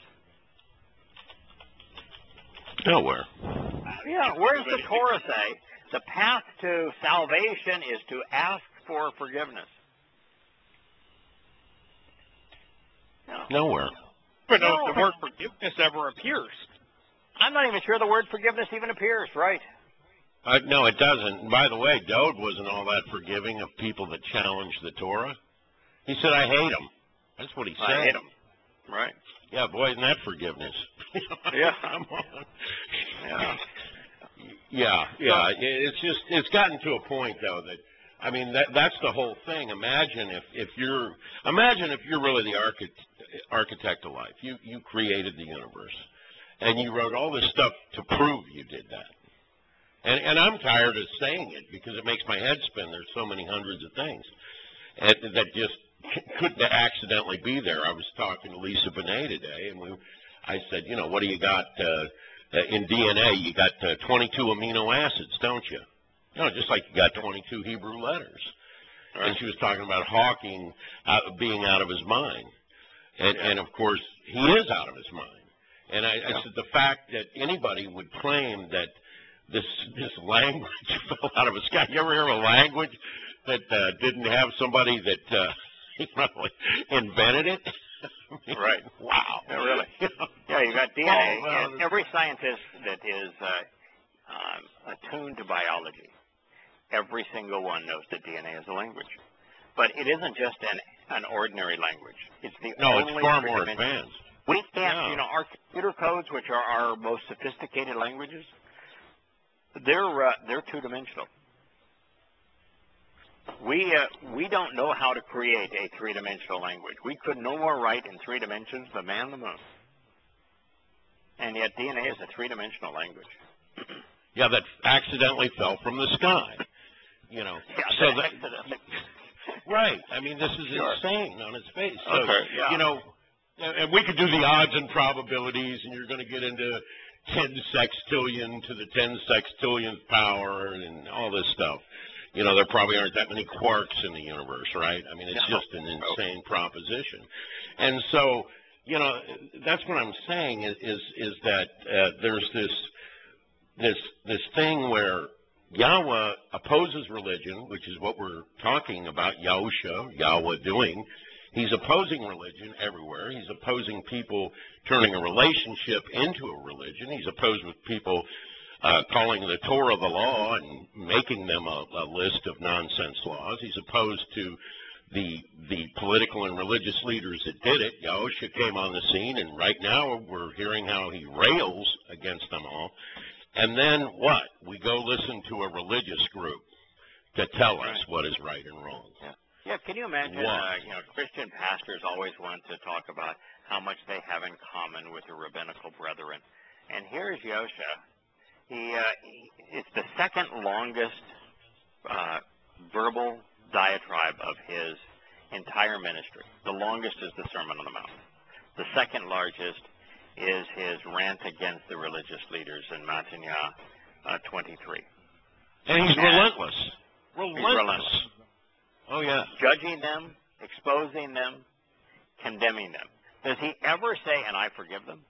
Nowhere. Yeah, where does the Torah say the path to salvation is to ask for forgiveness? No. Nowhere. But no, No. the word forgiveness ever appears. I'm not even sure the word forgiveness even appears, right? Uh, no, it doesn't. And by the way, Dode wasn't all that forgiving of people that challenged the Torah. He said, I hate them. That's what he said. I hate them. Right. Yeah, boy, isn't that forgiveness? Yeah. Come on. Yeah. Yeah, yeah. It's just, it's gotten to a point, though, that, I mean, that that's the whole thing. Imagine if, if you're, imagine if you're really the architect, architect of life. You, you created the universe. And you wrote all this stuff to prove you did that. And, and I'm tired of saying it because it makes my head spin. There's so many hundreds of things and, that just couldn't accidentally be there. I was talking to Lisa Bonet today, and we, I said, you know, what do you got uh, in D N A? You got uh, twenty-two amino acids, don't you? No, just like you got twenty-two Hebrew letters. Right. And she was talking about Hawking out, being out of his mind. And, yeah. and, of course, he is out of his mind. And I, yeah. I said the fact that anybody would claim that this this language fell out of a sky. You ever hear of a language that uh, didn't have somebody that uh, you know, invented it? Right. Wow. Yeah, really. Yeah, you got D N A. Oh, well, and every scientist that is uh, um, attuned to biology, every single one knows that D N A is a language. But it isn't just an, an ordinary language. It's the no, only it's far more advanced. We can't, yeah. you know, our computer codes, which are our most sophisticated languages, they're uh, they're two-dimensional. We uh, we don't know how to create a three-dimensional language. We could no more write in three dimensions than man the moon. And yet D N A is a three-dimensional language. Yeah, that accidentally fell from the sky. You know, yeah, so that that, accidentally. Right. I mean, this is sure. insane on its face. So, okay, yeah. you know, and we could do the odds and probabilities, and you're going to get into ten sextillion to the ten sextillionth power and all this stuff. You know, there probably aren't that many quarks in the universe, right? I mean, it's no. just an insane proposition. And so, you know, that's what I'm saying is is, is that uh, there's this this this thing where Yahweh opposes religion, which is what we're talking about Yahusha, Yahweh doing. He's opposing religion everywhere. He's opposing people turning a relationship into a religion. He's opposed with people uh, calling the Torah the law and making them a, a list of nonsense laws. He's opposed to the the political and religious leaders that did it. Yahusha came on the scene, and right now we're hearing how he rails against them all. And then what? We go listen to a religious group to tell us what is right and wrong. Yeah. Yeah, can you imagine, uh, you know, Christian pastors always want to talk about how much they have in common with their rabbinical brethren. And here's Yosha. He, uh, he, it's the second longest uh, verbal diatribe of his entire ministry. The longest is the Sermon on the Mount. The second largest is his rant against the religious leaders in Matthew uh, twenty-three. And he's and relentless. Relentless. He's relentless. Oh, yeah. Judging them, exposing them, condemning them. Does he ever say, and I forgive them?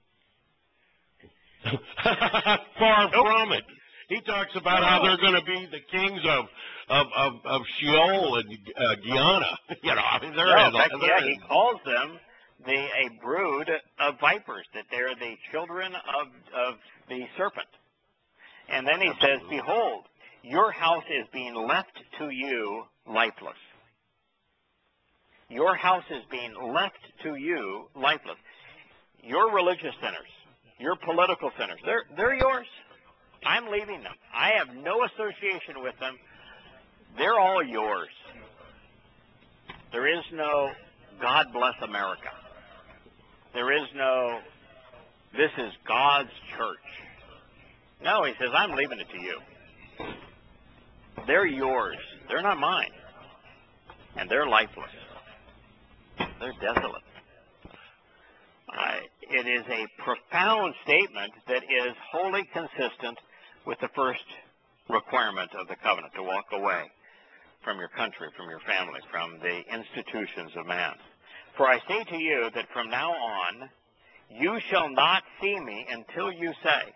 Far nope. from it. He talks about how they're going to be the kings of of, of, of Sheol and uh, Guyana. You know, I mean, they're no, in, fact, they're yeah, in. he calls them the a brood of vipers, that they're the children of, of the serpent. And then he Absolutely. says, behold, your house is being left to you lifeless. Your house is being left to you lifeless. Your religious centers, your political centers, they're, they're yours. I'm leaving them. I have no association with them. They're all yours. There is no God bless America. There is no, this is God's church. No, he says, I'm leaving it to you. They're yours. They're not mine. And they're lifeless. They're desolate. Uh, it is a profound statement that is wholly consistent with the first requirement of the covenant, to walk away from your country, from your family, from the institutions of man. For I say to you that from now on, you shall not see me until you say,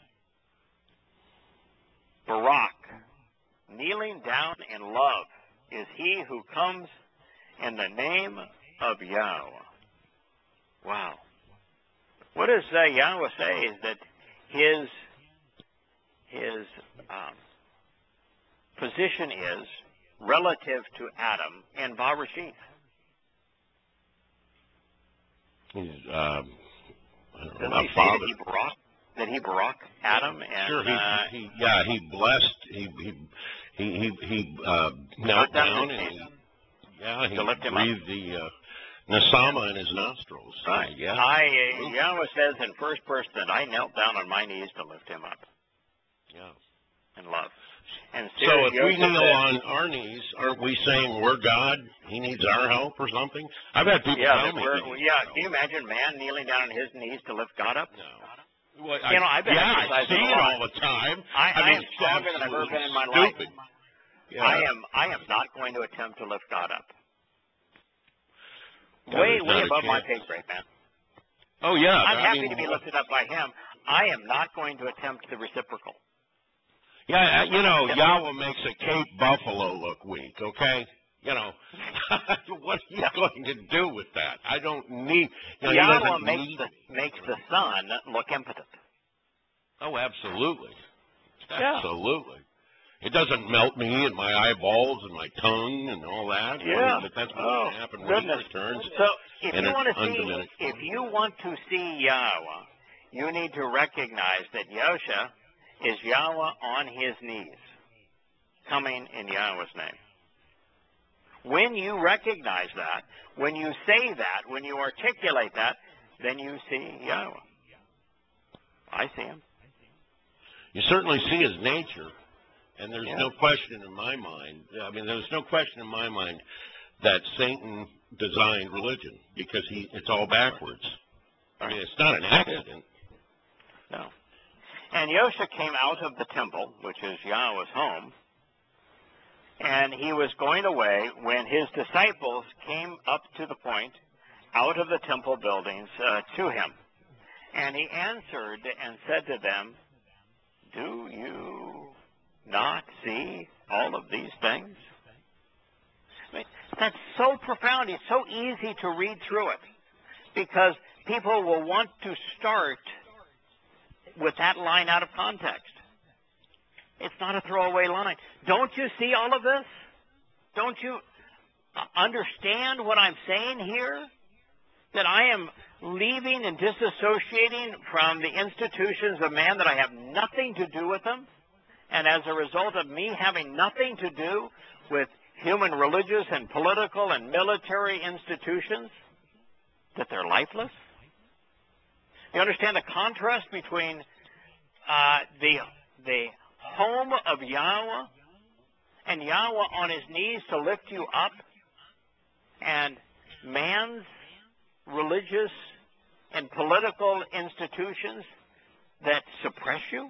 Barak, kneeling down in love, is he who comes in the name of Yahweh. Wow. What does uh, Yahweh say is that his, his um, position is relative to Adam and Barashit. He's, um, Doesn't my he say father. that he Barak, that he Barak Adam and sure, he, uh, he yeah he blessed he he he he, he uh, knelt down and he, yeah he breathed the uh, Nasama in his nostrils. Right. So, yeah. I uh, Yahweh says in first person that I knelt down on my knees to lift him up. Yeah. In love. And So if we Yosef kneel said, on our knees, aren't we saying we're God? He needs our help or something? I've had people yeah, tell that me. we're, he needs yeah, our can you help. imagine man kneeling down on his knees to lift God up? No. Well, You know, I've been yeah, I exercising see a it lot. all the time. I, I, mean, am it's stronger than I've ever absolutely been in my stupid. life. Yeah. I am I am not going to attempt to lift God up. Yeah, way, there's way not a above my chance. pay grade, man. Oh, yeah. I'm I happy mean, to be what- lifted up by him. I am not going to attempt the reciprocal. Yeah, uh, you know, Yahweh makes a Cape Buffalo look weak, okay? You know, what are you going to do with that? I don't need, you know, he Yahweh doesn't makes need, the, makes the sun look impotent. oh, absolutely. Yeah. Absolutely. It doesn't melt me and my eyeballs and my tongue and all that. I Yeah. mean, but that's what's Oh, going to happen when goodness. he returns. So if and you it's want to see, undiminished. if you want to see Yahweh, you need to recognize that Yosha is Yahweh on his knees, coming in Yahweh's name. When you recognize that, when you say that, when you articulate that, then you see Yahweh. I see him. You certainly see his nature, and there's Yeah. no question in my mind. I mean, there's no question in my mind that Satan designed religion because he it's all backwards. I mean, it's not an accident. No. And Yosha came out of the temple, which is Yahweh's home, and he was going away when his disciples came up to the point out of the temple buildings uh, to him. And he answered and said to them, "Do you not see all of these things?" I mean, that's so profound. It's so easy to read through it because people will want to start with that line out of context. It's not a throwaway line. Don't you see all of this? Don't you understand what I'm saying here? That I am leaving and disassociating from the institutions of man, that I have nothing to do with them, and as a result of me having nothing to do with human religious and political and military institutions, that they're lifeless? You understand the contrast between uh, the the home of Yahweh and Yahweh on his knees to lift you up, and man's religious and political institutions that suppress you?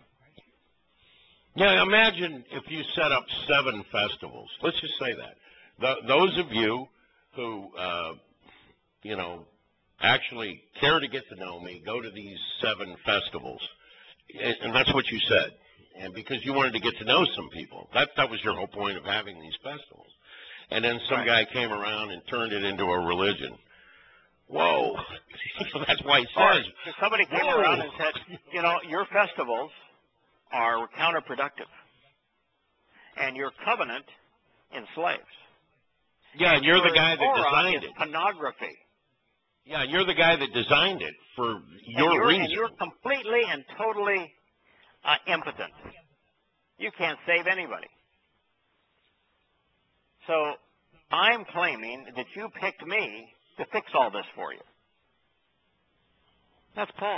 Yeah, imagine if you set up seven festivals. Let's just say that. Th those of you who, uh, you know, actually care to get to know me, go to these seven festivals. And, and that's what you said. And because you wanted to get to know some people. That, that was your whole point of having these festivals. And then some Right. guy came around and turned it into a religion. Whoa. That's why he Or says, if somebody came whoa. around and said, you know, your festivals are counterproductive, and your covenant enslaves. yeah, and you're the Your guy that Torah designed is it. pornography. Yeah, and you're the guy that designed it for And your you're, reason. and you're completely and totally uh, impotent. You can't save anybody. So I'm claiming that you picked me to fix all this for you. That's Paul.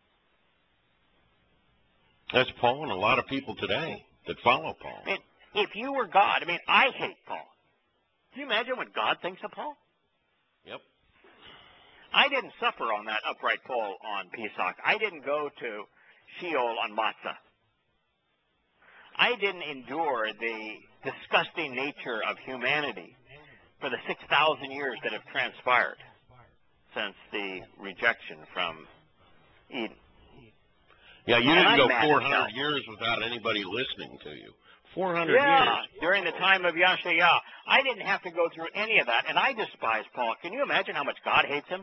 That's Paul and a lot of people today that follow Paul. I mean, if you were God, I mean, I hate Paul. Can you imagine what God thinks of Paul? Yep. I didn't suffer on that upright pole on Pesach. I didn't go to Sheol on Matzah. I didn't endure the disgusting nature of humanity for the six thousand years that have transpired since the rejection from Eden. Yeah, you And didn't I'm go mad four as hundred hell. years without anybody listening to you. four hundred Yeah, years. during the time of Yashayah. I didn't have to go through any of that, and I despise Paul. Can you imagine how much God hates him?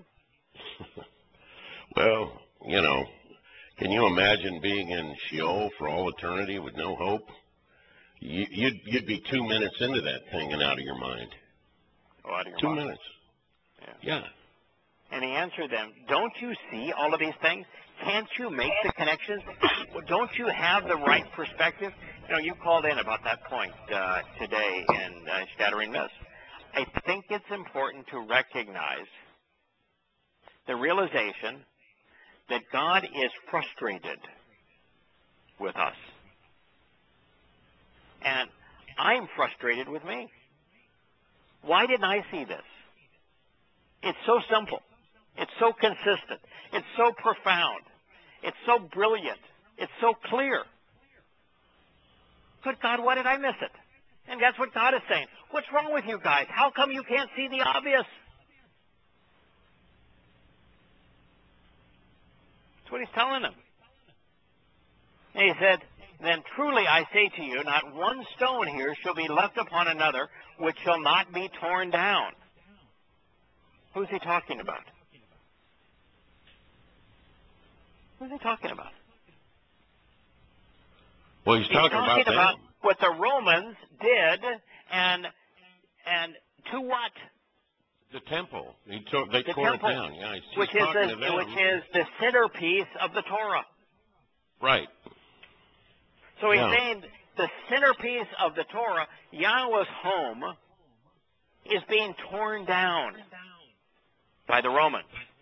Well, you know, can you imagine being in Sheol for all eternity with no hope? You, you'd, you'd be two minutes into that thing and out of your mind. Oh, out of your Two mind. minutes. Yeah. Yeah. And he answered them, don't you see all of these things? Can't you make the connections? Well, don't you have the right perspective? You know, you called in about that point uh, today in uh, Shattering Myths. I think it's important to recognize the realization that God is frustrated with us. And I'm frustrated with me. Why didn't I see this? It's so simple. It's so consistent. It's so profound. It's so brilliant. It's so clear. Good God, why did I miss it? And that's what God is saying. What's wrong with you guys? How come you can't see the obvious? That's what he's telling them. And he said, then truly I say to you, not one stone here shall be left upon another, which shall not be torn down. Who's he talking about? Who's he talking about? Well, he's, he's talking, talking about, about what the Romans did, and and to what? The temple. He tore, they the tore temple, it down. Yeah, he's, he's which is talking the, to them. which is the centerpiece of the Torah. Right. So he's yeah. saying the centerpiece of the Torah, Yahweh's home, is being torn down by the Romans.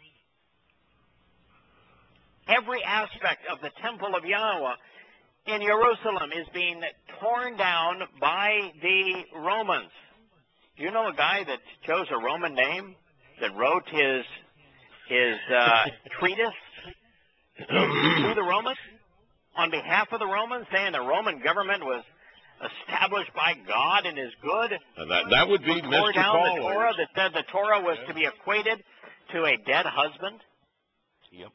Every aspect of the temple of Yahweh in Jerusalem is being torn down by the Romans. Do you know a guy that chose a Roman name, that wrote his his uh, treatise to the Romans on behalf of the Romans, saying the Roman government was established by God and is good? Uh, that, that would be Tore Mister down Paul. the Torah, that said the Torah was to be equated to a dead husband? Yep.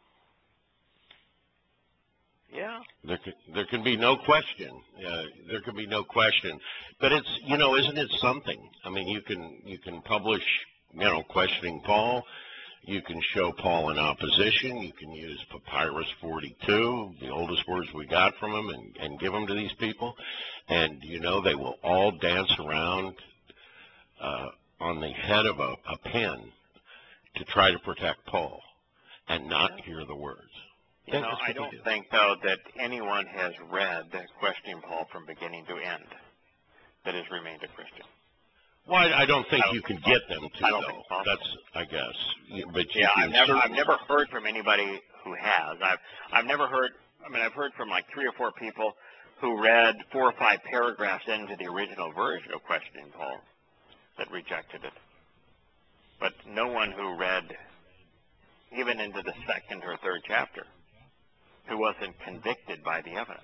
Yeah. There can, there can be no question. Uh, there can be no question. But it's, you know, isn't it something? I mean, you can you can publish, you know, questioning Paul. You can show Paul in opposition. You can use Papyrus forty-two, the oldest words we got from him, and, and give them to these people. And, you know, they will all dance around uh, on the head of a, a pen to try to protect Paul and not hear the words. You know, I don't think, though, that anyone has read Questioning Paul from beginning to end that has remained a Christian. Well, I, I don't think I don't you can think get them to, I don't though. think possible. That's, I guess. You- But you Yeah, can I've never, I've certainly- never heard from anybody who has. I've, I've never heard. I mean, I've heard from like three or four people who read four or five paragraphs into the original version of Questioning Paul that rejected it. But no one who read even into the second or third chapter who wasn't convicted by the evidence.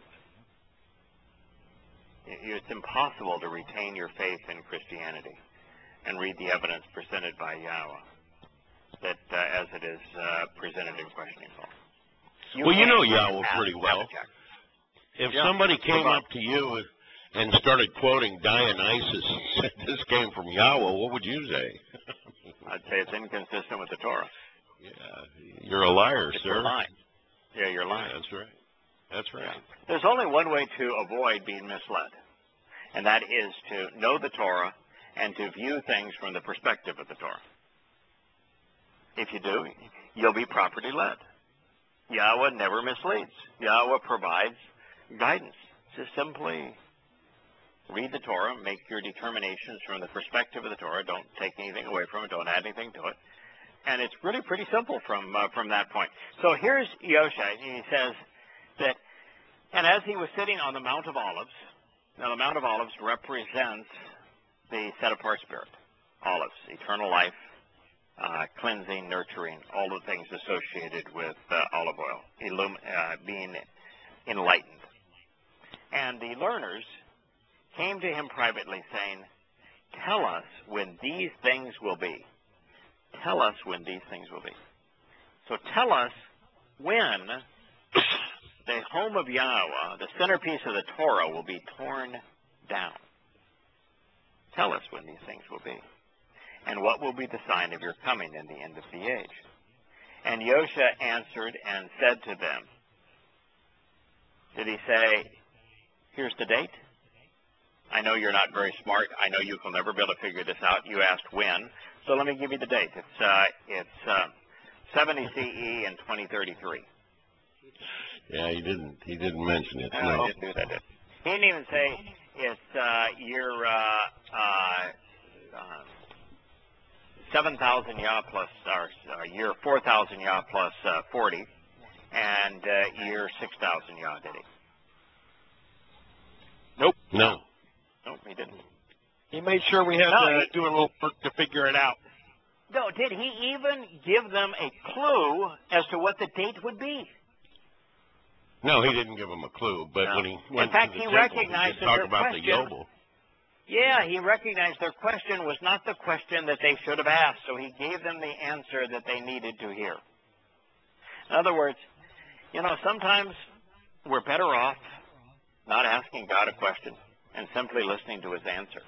It's impossible to retain your faith in Christianity and read the evidence presented by Yahweh that uh, as it is uh, presented in Questioning Paul. You Well, you know can't Yahweh have pretty well. Abijah. If Yeah. somebody came Well, up to you and started quoting Dionysus and said this came from Yahweh, what would you say? I'd say it's inconsistent with the Torah. Yeah, you're a liar, It's sir. a lie. Yeah, you're lying. Yeah, that's right. That's right. Yeah. There's only one way to avoid being misled, and that is to know the Torah and to view things from the perspective of the Torah. If you do, you'll be properly led. Yahweh never misleads. Yahweh provides guidance. Just simply read the Torah, make your determinations from the perspective of the Torah. Don't take anything away from it. Don't add anything to it. And it's really pretty simple from uh, from that point. So here's Yosha. He says that, and as he was sitting on the Mount of Olives, now the Mount of Olives represents the set-apart spirit. Olives, eternal life, uh, cleansing, nurturing, all the things associated with uh, olive oil, illum- uh, being enlightened. And the learners came to him privately saying, tell us when these things will be. Tell us when these things will be. So tell us when the home of Yahweh, the centerpiece of the Torah, will be torn down. Tell us when these things will be. And what will be the sign of your coming in the end of the age? And Yosha answered and said to them, did he say, here's the date? I know you're not very smart. I know you will never be able to figure this out. You asked when. So let me give you the date. It's uh, it's uh, seventy C E and twenty thirty-three. Yeah, he didn't. He didn't mention it. No, No. he didn't do that. He didn't even say it's uh, year uh, uh, uh, seven thousand Yah plus, or uh, year four thousand Yah plus uh, forty, and uh, year six thousand Yah, did he? Nope. No. Nope, he didn't. He made sure we had No, to he- do a little work to figure it out. No, did he even give them a clue as to what the date would be? No, he didn't give them a clue. But No. when he In went fact, to the he temple, recognized he did that talk their about the question- Yobel. Yeah, he recognized their question was not the question that they should have asked, so he gave them the answer that they needed to hear. In other words, you know, sometimes we're better off not asking God a question and simply listening to his answer.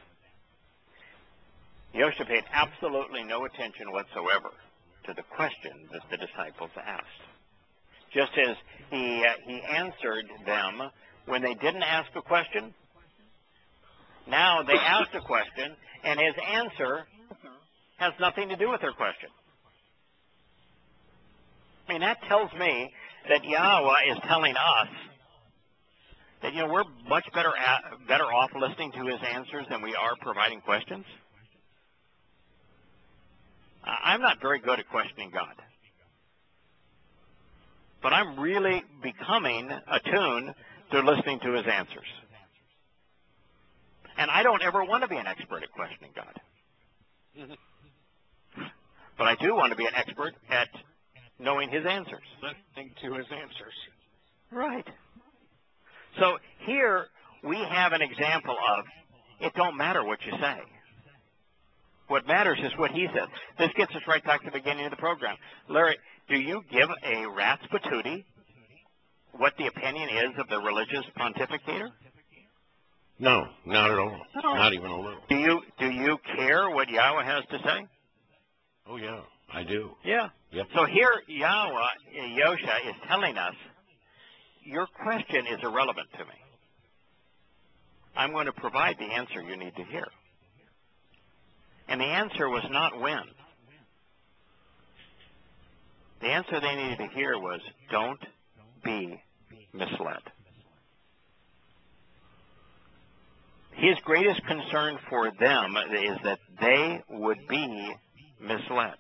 Yosha paid absolutely no attention whatsoever to the question that the disciples asked. Just as he, uh, he answered them when they didn't ask a question, now they asked a question, and his answer has nothing to do with their question. I mean, that tells me that Yahowah is telling us that, you know, we're much better at, better off listening to his answers than we are providing questions. I'm not very good at questioning God. But I'm really becoming attuned to listening to his answers. And I don't ever want to be an expert at questioning God. But I do want to be an expert at knowing his answers. Listening to his answers. Right. So here we have an example of it don't matter what you say. What matters is what he says. This gets us right back to the beginning of the program. Larry, do you give a rat's patootie what the opinion is of the religious pontificator? No, not at all. No. Not even a little. Do you do you care what Yahowah has to say? Oh, yeah, I do. Yeah. Yep. So here Yahowah, Yosha, is telling us, your question is irrelevant to me. I'm going to provide the answer you need to hear. And the answer was not when. The answer they needed to hear was, don't be misled. His greatest concern for them is that they would be misled.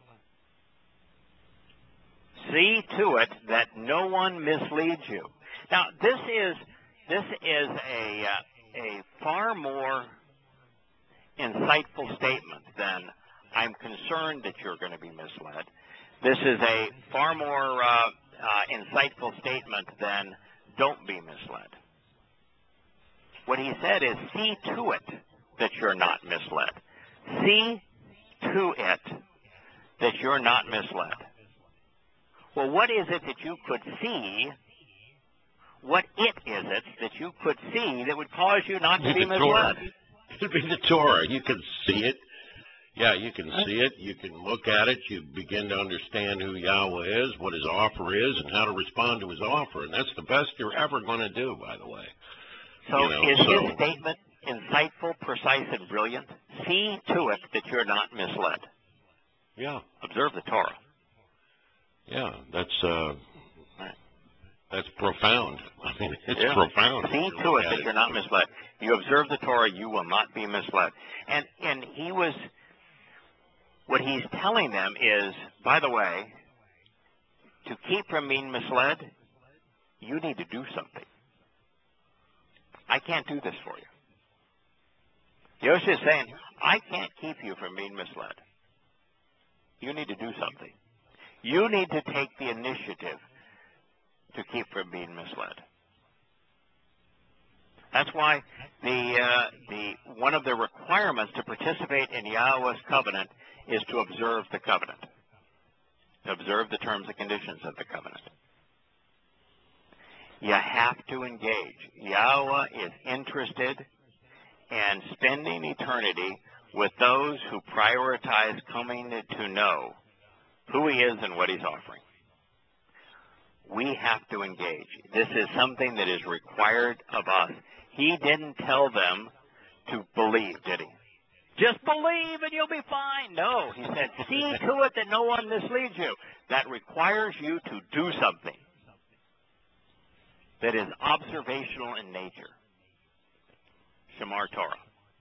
See to it that no one misleads you. Now, this is this is a uh, a far more insightful statement than I'm concerned that you're going to be misled. This is a far more uh, uh, insightful statement than don't be misled. What he said is, see to it that you're not misled. See to it that you're not misled. Well, what is it that you could see? What it is it that you could see that would cause you not to be The Torah. misled? It'd be the Torah. You can see it. Yeah, you can see it. You can look at it. You begin to understand who Yahweh is, what his offer is, and how to respond to his offer. And that's the best you're ever going to do, by the way. So You know, is so- his statement insightful, precise, and brilliant? See to it that you're not misled. Yeah, Observe the Torah. yeah, that's uh, that's profound. I mean, it's Yeah. profound. See if you to look it at that you're not misled. You observe the Torah, you will not be misled. And and he was, what he's telling them is, by the way, to keep from being misled, you need to do something. I can't do this for you. Yosha is saying, I can't keep you from being misled. You need to do something. You need to take the initiative to keep from being misled. That's why the uh, the one of the requirements to participate in Yahweh's covenant is to observe the covenant, to observe the terms and conditions of the covenant. You have to engage. Yahowah is interested in spending eternity with those who prioritize coming to know who he is and what he's offering. We have to engage. This is something that is required of us. He didn't tell them to believe, did he? Just believe and you'll be fine. No, he said, see to it that no one misleads you. That requires you to do something that is observational in nature. Shamar Torah.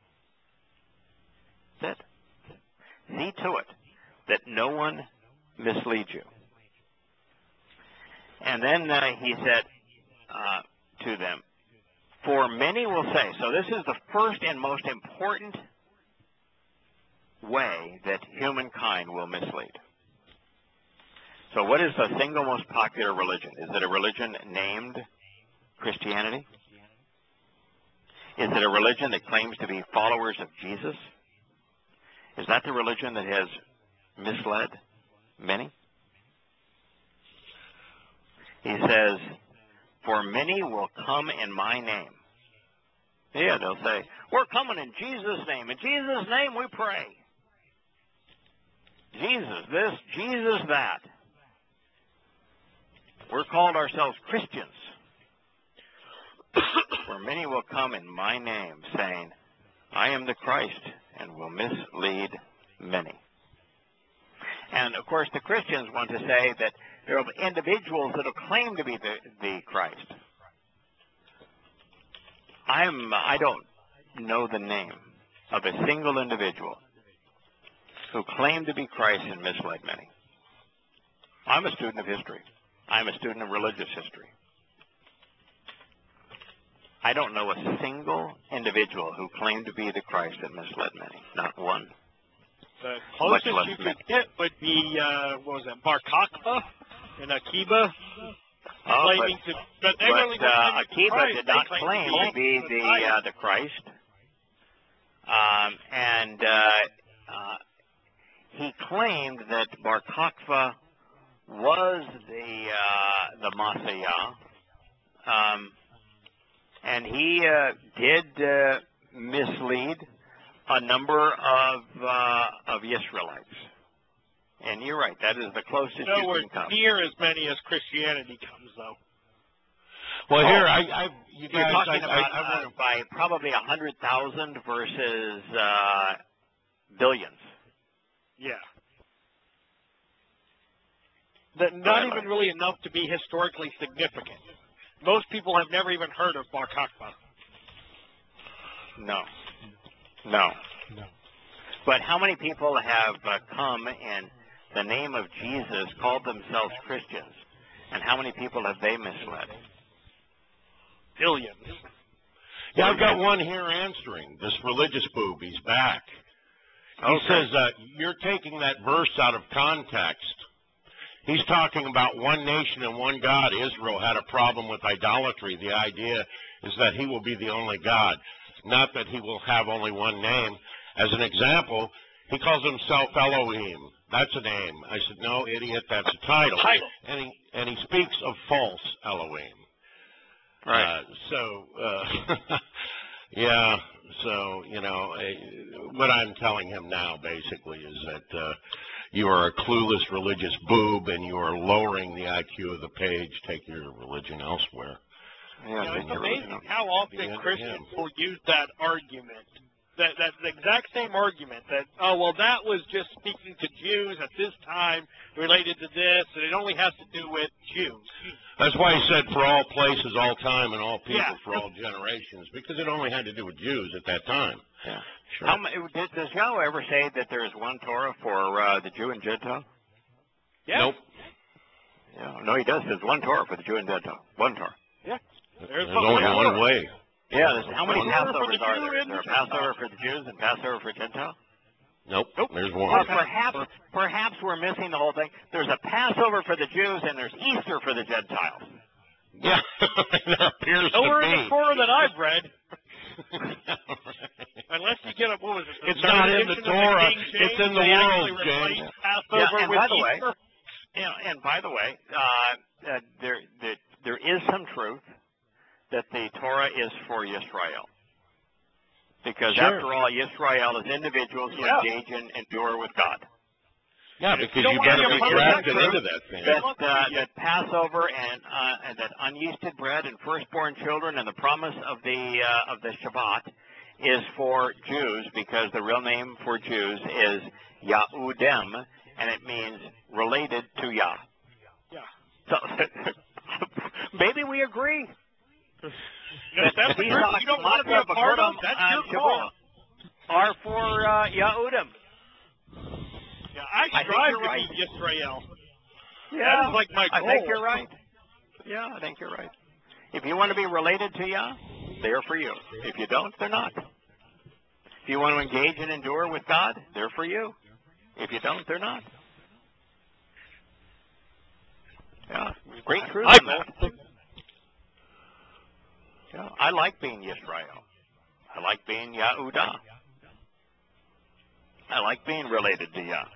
That's it. See to it that no one misleads you. And then uh, he said uh, to them, For many will say, so this is the first and most important way that humankind will mislead. So what is the single most popular religion? Is it a religion named Christianity? Is it a religion that claims to be followers of Jesus? Is that the religion that has misled many? He says, for many will come in my name. Yeah, they'll say, we're coming in Jesus' name. In Jesus' name we pray. Jesus this, Jesus that. We're called ourselves Christians. For many will come in my name, saying, I am the Christ, and will mislead many. And, of course, the Christians want to say that there are individuals that will claim to be the, the Christ. I'm, I don't know the name of a single individual who claimed to be Christ and misled many. I'm a student of history. I'm a student of religious history. I don't know a single individual who claimed to be the Christ that misled many. Not one. The closest you could get would be, uh, what was it, Bar Kokhba and Akiba. Oh, claiming but, to, but they but really uh, Akiba Christ. did not they claim to to be the uh, the Christ. Um, and uh, uh, he claimed that Bar Kokhba was the uh, the Messiah. Um, and he uh, did uh, mislead a number of uh, of Israelites. And you're right, that is the closest you Nowhere can come. near as many as Christianity comes, though. Well, Oh, here, I, I you You're guys, talking I, about I, I uh, by probably a hundred thousand versus uh, billions. Yeah. That not Right, even right. really enough to be historically significant. Most people have never even heard of Bar Kokhba. No, no. No. But how many people have uh, come in the name of Jesus, called themselves Christians, and how many people have they misled? Billions. Yeah, I've got one here answering. This religious boob, he's back. He Okay. says uh, you're taking that verse out of context. He's talking about one nation and one God. Israel had a problem with idolatry. The idea is that he will be the only God, not that he will have only one name. As an example, he calls himself Elohim. That's a name. I said, no, idiot, that's a title. Title. And he, and he speaks of false Elohim. Right. Uh, so, uh, yeah, so, you know, uh, what I'm telling him now basically is that uh, you are a clueless religious boob and you are lowering the I Q of the page. Take your religion elsewhere. Yeah, You know, then it's you're amazing losing them. how often Yeah, Christians yeah. will use that argument. That that's the exact same argument that, oh, well, that was just speaking to Jews at this time related to this, and it only has to do with Jews. That's why he said for all places, all time, and all people, Yeah. for all generations, because it only had to do with Jews at that time. Yeah. Sure. How, ma- does, does Yahweh ever say that there is one Torah for uh, the Jew and Gentile? Yeah. Nope. Yeah. No, he does. There's one Torah for the Jew and Gentile. One Torah. Yeah. There's, There's one- only one one Torah. way. Yeah. There's, how many One Torah for Passovers the are Jew there? Is and there a the Gentile. Passover for the Jews and Passover for Gentiles? Nope. Nope. There's Or one. perhaps, perhaps we're missing the whole thing. There's a Passover for the Jews and there's Easter for the Gentiles. Yeah, there appears Nowhere to in be. the Torah that I've read. Unless you get a, what was it? the It's third not in the edition of Torah. King James, It's in the they actually world, replaced James. Passover Yeah, and with by the way, Easter. You know, and by the way, uh, uh, there, there there is some truth that the Torah is for Yisrael. Because Sure. after all, Yisrael is individuals who Yeah. engage in endure with God. Yeah, If you because don't you wanna better be be a part of grafted that into group, that thing. That, want to uh, be, that Passover and, uh, and that unyeasted bread and firstborn children and the promise of the uh, of the Shabbat is for Jews, because the real name for Jews is Yahudem, and it means related to Yah. Yeah. So maybe we agree. If that's the group you don't want to be a part of, that's your call. Are for uh, Yahudem. Yeah, I I think strive you're to right. be Yisrael. Yeah, That is like my I goal. think you're right. Yeah, I think you're right. If you want to be related to Yah, they're for you. If you don't, they're not. If you want to engage and endure with God, they're for you. If you don't, they're not. Yeah, great truth I in that. Yeah, I like being Yisrael. I like being Yahudah. I like being related to Yah.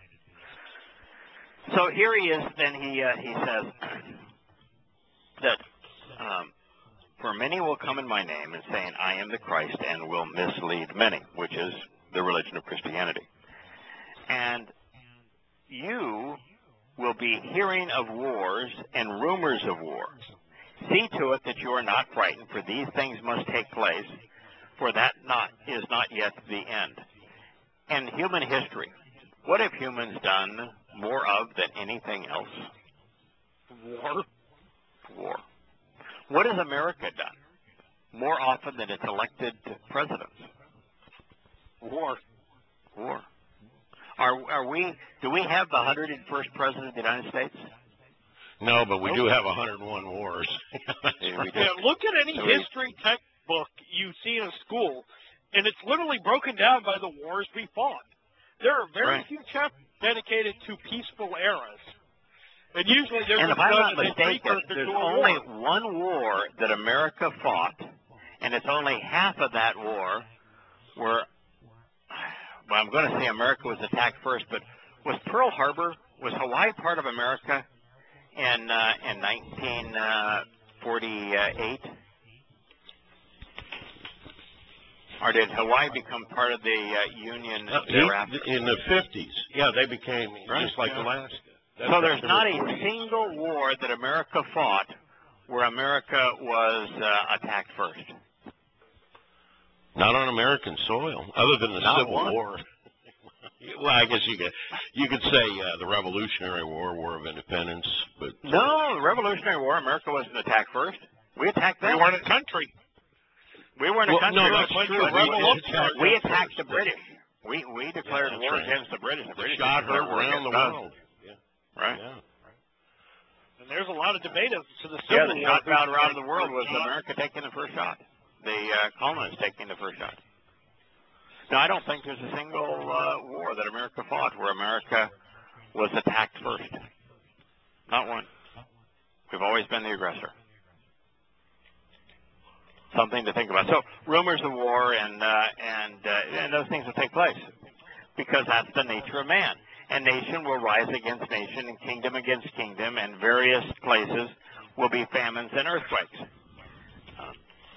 So here he is, then he uh, he says that um, for many will come in my name and saying, I am the Christ, and will mislead many, which is the religion of Christianity. And you will be hearing of wars and rumors of wars. See to it that you are not frightened, for these things must take place, for that not is not yet the end. In human history, what have humans done more of than anything else? War. War. What has America done more often than its elected presidents? War. War. Are are we? Do we have the one hundred first president of the United States? No, but we do have one hundred one wars. Yeah, we do. Yeah, look at any history textbook you see in a school, and it's literally broken down by the wars we fought. There are very Right. few chapters dedicated to peaceful eras. And usually there's And a if I'm not discussion as mistaken, precursor there's to a only war. one war that America fought, and it's only half of that war where, well, I'm going to say America was attacked first, but was Pearl Harbor, was Hawaii part of America in uh, in nineteen forty-eight? Or did Hawaii become part of the uh, Union thereafter? In the fifties, yeah, they became Right. just like Yeah. Alaska. That's So there's after not the a forties. single war that America fought where America was uh, attacked first. Not on American soil, other than the Not Civil one. War. Well, I guess you could you could say uh, the Revolutionary War, War of Independence, but No, the Revolutionary War, America wasn't attacked first. We attacked them. We weren't a country. We weren't a Well, country. no, We were that's a bunch true. of We rebels. did attack We them attacked the first. British. We we declared Yeah, war that's right. against the British. The the British shot declared heard war around the against us. world. Yeah. Right. Yeah. And there's a lot of debate as to the Yeah, Civil the War. shot found around the world was America taking the first shot. The uh, colonists taking the first shot. Now, I don't think there's a single uh, war that America fought where America was attacked first. Not one. We've always been the aggressor. Something to think about. So, rumors of war and uh, and uh, and those things will take place because that's the nature of man. And nation will rise against nation, and kingdom against kingdom, and various places will be famines and earthquakes. Um,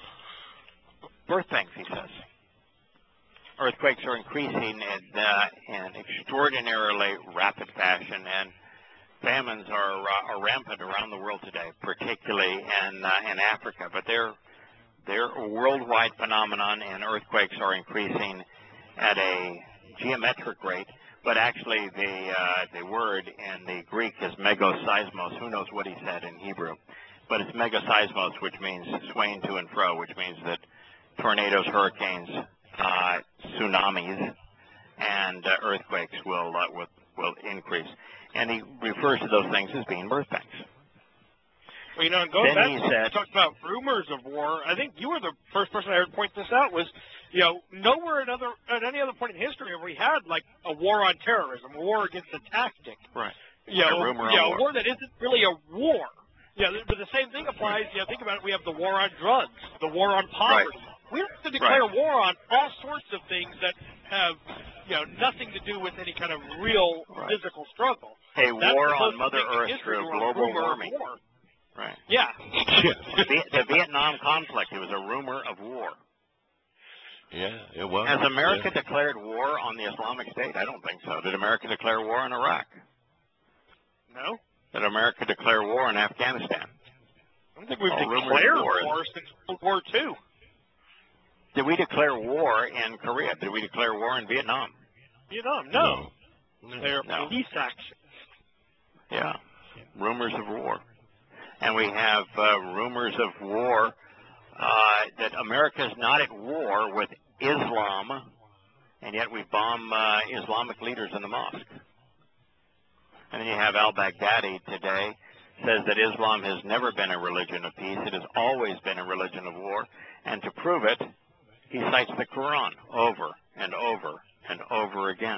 birth pangs, he says. Earthquakes are increasing in, uh, in extraordinarily rapid fashion, and famines are, uh, are rampant around the world today, particularly in, uh, in Africa. But they're, they're a worldwide phenomenon, and earthquakes are increasing at a geometric rate. But actually, the, uh, the word in the Greek is megaseismos. Who knows what he said in Hebrew? But it's megaseismos, which means swaying to and fro, which means that tornadoes, hurricanes, uh, tsunamis, and uh, earthquakes will, uh, will will increase. And he refers to those things as being birth pangs. Well, you know, going Then back he to said- you talked about rumors of war. I think you were the first person I heard point this out. Was you know nowhere another at any other point in history have we had like a war on terrorism, a war against a tactic. Right. You know, A rumor you on know, war. a war that isn't really a war. Yeah, but the same thing applies. You know, think about it. We have the war on drugs, the war on poverty. We have to declare Right. war on all sorts of things that have, you know, nothing to do with any kind of real Right. physical struggle. A That's war the on closest Mother thing in Earth history through to a global rumor of warming. war. Right. Yeah. The, the Vietnam conflict, it was a rumor of war. Yeah, it was. Has America Yeah. declared war on the Islamic State? I don't think so. Did America declare war on Iraq? No, Did America declare war on Afghanistan? I don't think we've All rumors of declared war. war since World War Two. Did we declare war in Korea? Did we declare war in Vietnam? Vietnam, no. No. They're No. peace actions. Yeah. Rumors of war. And we have uh, rumors of war uh, that America is not at war with Islam, and yet we bomb uh, Islamic leaders in the mosque. And then you have al-Baghdadi today says that Islam has never been a religion of peace. It has always been a religion of war. And to prove it, he cites the Quran over and over and over again.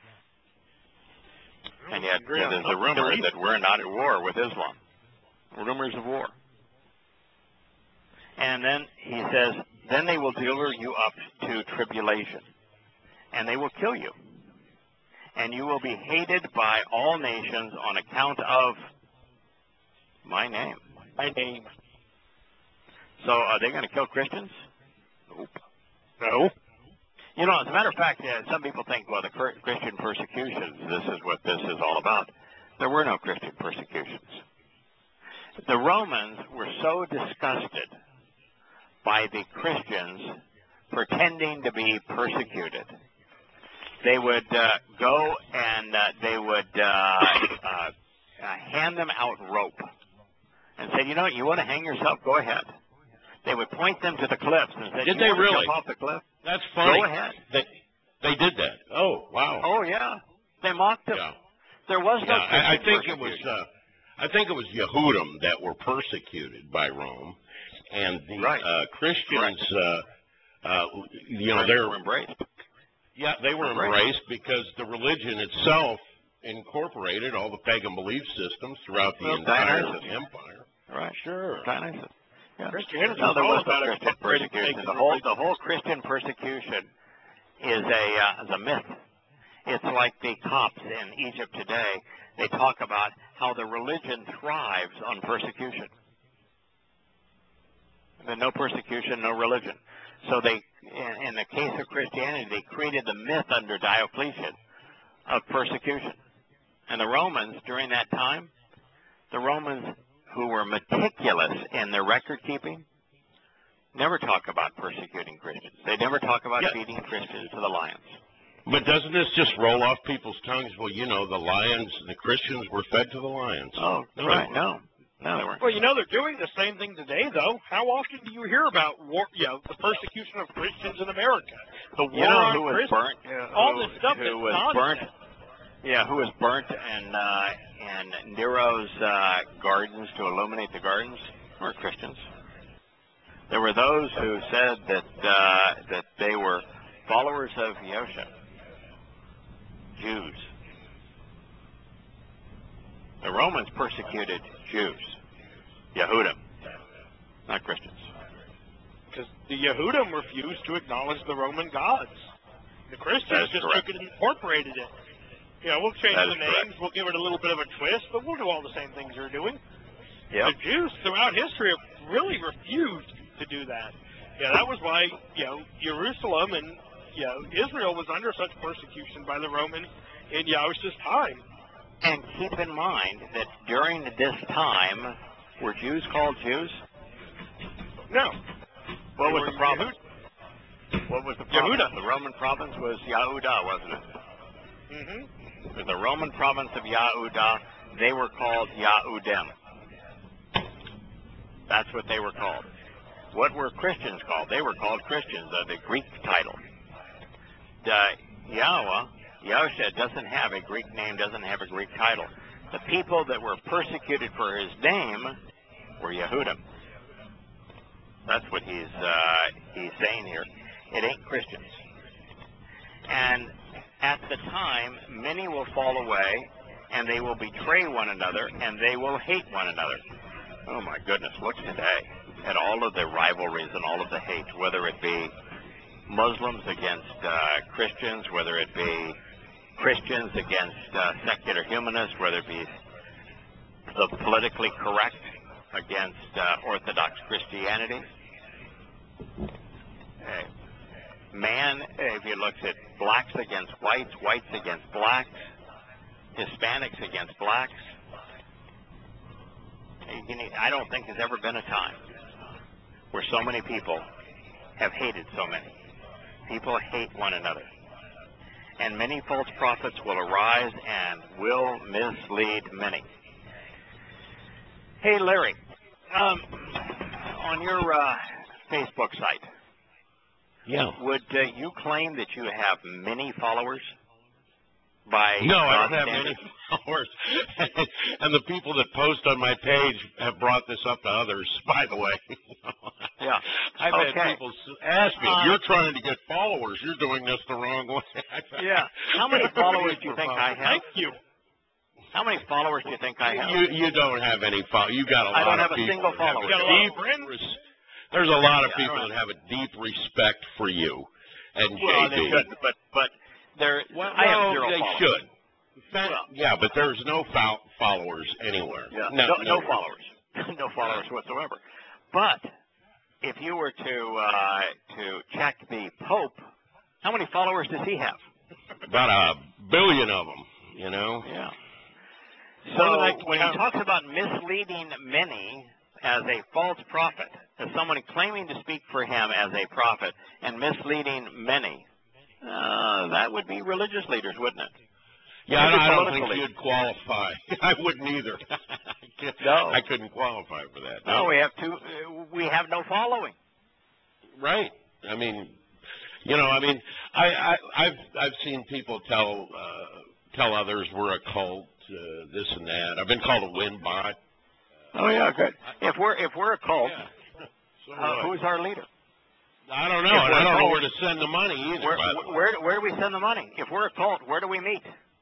And yet uh, there's a rumor that we're not at war with Islam. Rumors of war. And then he says, then they will deliver you up to tribulation, and they will kill you. And you will be hated by all nations on account of my name. My name. So are they going to kill Christians? Nope. No. You know, as a matter of fact, yeah, some people think, well, the Christian persecutions, this is what this is all about. There were no Christian persecutions. The Romans were so disgusted by the Christians pretending to be persecuted. They would uh, go and uh, they would uh, uh, uh, hand them out rope and say, you know, you want to hang yourself? Go ahead. They would point them to the cliffs and say, did you they want to really? jump off the cliff? That's funny. Go ahead. They, they did that. Oh, wow. Oh, yeah. They mocked them. Yeah. There was no yeah, I, I think it was. persecution. Uh, I think it was Yehudim that were persecuted by Rome, and the Right. uh, Christians, uh, uh, you know, They they're were embraced. yeah, they were Right. embraced because the religion itself incorporated all the pagan belief systems throughout the Well, entire Dionysus. empire. Right. Sure. Dionysus. Yeah. Christianity No, is there all was no about Christian incorporating persecution. pagan The whole, religion. the whole Christian persecution is a, uh, is a myth. It's like the Copts in Egypt today. They talk about how the religion thrives on persecution. There's no persecution, no religion. So they, in, in the case of Christianity, they created the myth under Diocletian of persecution. And the Romans, during that time, the Romans who were meticulous in their record keeping, never talk about persecuting Christians. They never talk about Yeah. feeding Christians to the lions. But doesn't this just roll off people's tongues? Well, you know, the lions, the Christians were fed to the lions. Oh, No, right. they weren't. No. No, they weren't. Well, you know, they're doing the same thing today, though. How often do you hear about war, you know, the persecution of Christians in America? The war You know on who was Christians? burnt? Uh, all who, this stuff who that's was nonsense. burnt? Yeah, who was burnt in, uh, in Nero's uh, gardens to illuminate the gardens? Were Christians. There were those who said that uh, that they were followers of Yahusha, Jews. The Romans persecuted Jews, Yehudim, not Christians. Because the Yehudim refused to acknowledge the Roman gods. The Christians That is just correct. took it and incorporated it. You know, we'll change That the is names, correct. we'll give it a little bit of a twist, but we'll do all the same things they're doing. Yep. The Jews throughout history have really refused to do that. Yeah, that was why, you know, Jerusalem and, you know, Israel was under such persecution by the Roman in Yahushua's time. And keep in mind that during this time, were Jews called Jews? No. What They was were the province? What was the province? Yehuda. The Roman province was Yahudah, wasn't it? Mm-hmm. In the Roman province of Yahudah, they were called Yahudim. That's what they were called. What were Christians called? They were called Christians, uh, the Greek title. The Yahowah, Yahusha doesn't have a Greek name, doesn't have a Greek title. The people that were persecuted for his name were Yehudim. That's what he's uh, he's saying here. It ain't Christians. And at the time, many will fall away, and they will betray one another, and they will hate one another. Oh my goodness, look today at all of the rivalries and all of the hate, whether it be Muslims against uh, Christians, whether it be Christians against uh, secular humanists, whether it be the politically correct against uh, Orthodox Christianity. Hey, man, if you look at blacks against whites, whites against blacks, Hispanics against blacks, you know, I don't think there's ever been a time where so many people have hated so many. People hate one another. And many false prophets will arise and will mislead many. Hey, Larry, um, on your uh, Facebook site, Yeah. would uh, you claim that you have many followers? By No, I God's don't have standards? many followers. And the people that post on my page have brought this up to others, by the way. Yeah, Yeah. I've Okay. had people s- ask me, Uh, if you're trying to get followers, you're doing this the wrong way. Yeah. How many followers do you think I have? Thank you. How many followers do you think I have? You you don't have any follow. You got a lot I don't of have a people single that have follower. a Got a lot of deep friends? res- There's a lot of Yeah, I people don't that have a deep respect for you and Well, J they B. shouldn't, but but there. Well, I have no, zero they followers. should. Fa- Well- yeah, but there's no fo- followers anywhere. Yeah. No, No, no no. followers. No followers whatsoever. But if you were to uh, to check the Pope, how many followers does he have? About a billion of them. You know. Yeah. What So do they when he count? talks about misleading many as a false prophet, as someone claiming to speak for him as a prophet and misleading many, uh, that would be religious leaders, wouldn't it? Yeah, I, Maybe I don't political think you'd qualify. I wouldn't either. No. I couldn't qualify for that. No, we have two. Uh, we have no following. Right. I mean, you know, I mean, I, I I've I've seen people tell uh, tell others we're a cult, uh, this and that. I've been called a wind bot. Oh yeah, good. If we're if we're a cult, Yeah. So uh, what? who's our leader? I don't know, if and we're I a don't know cult- where to send the money either. Where, by the way. where where do we send the money? If we're a cult, where do we meet?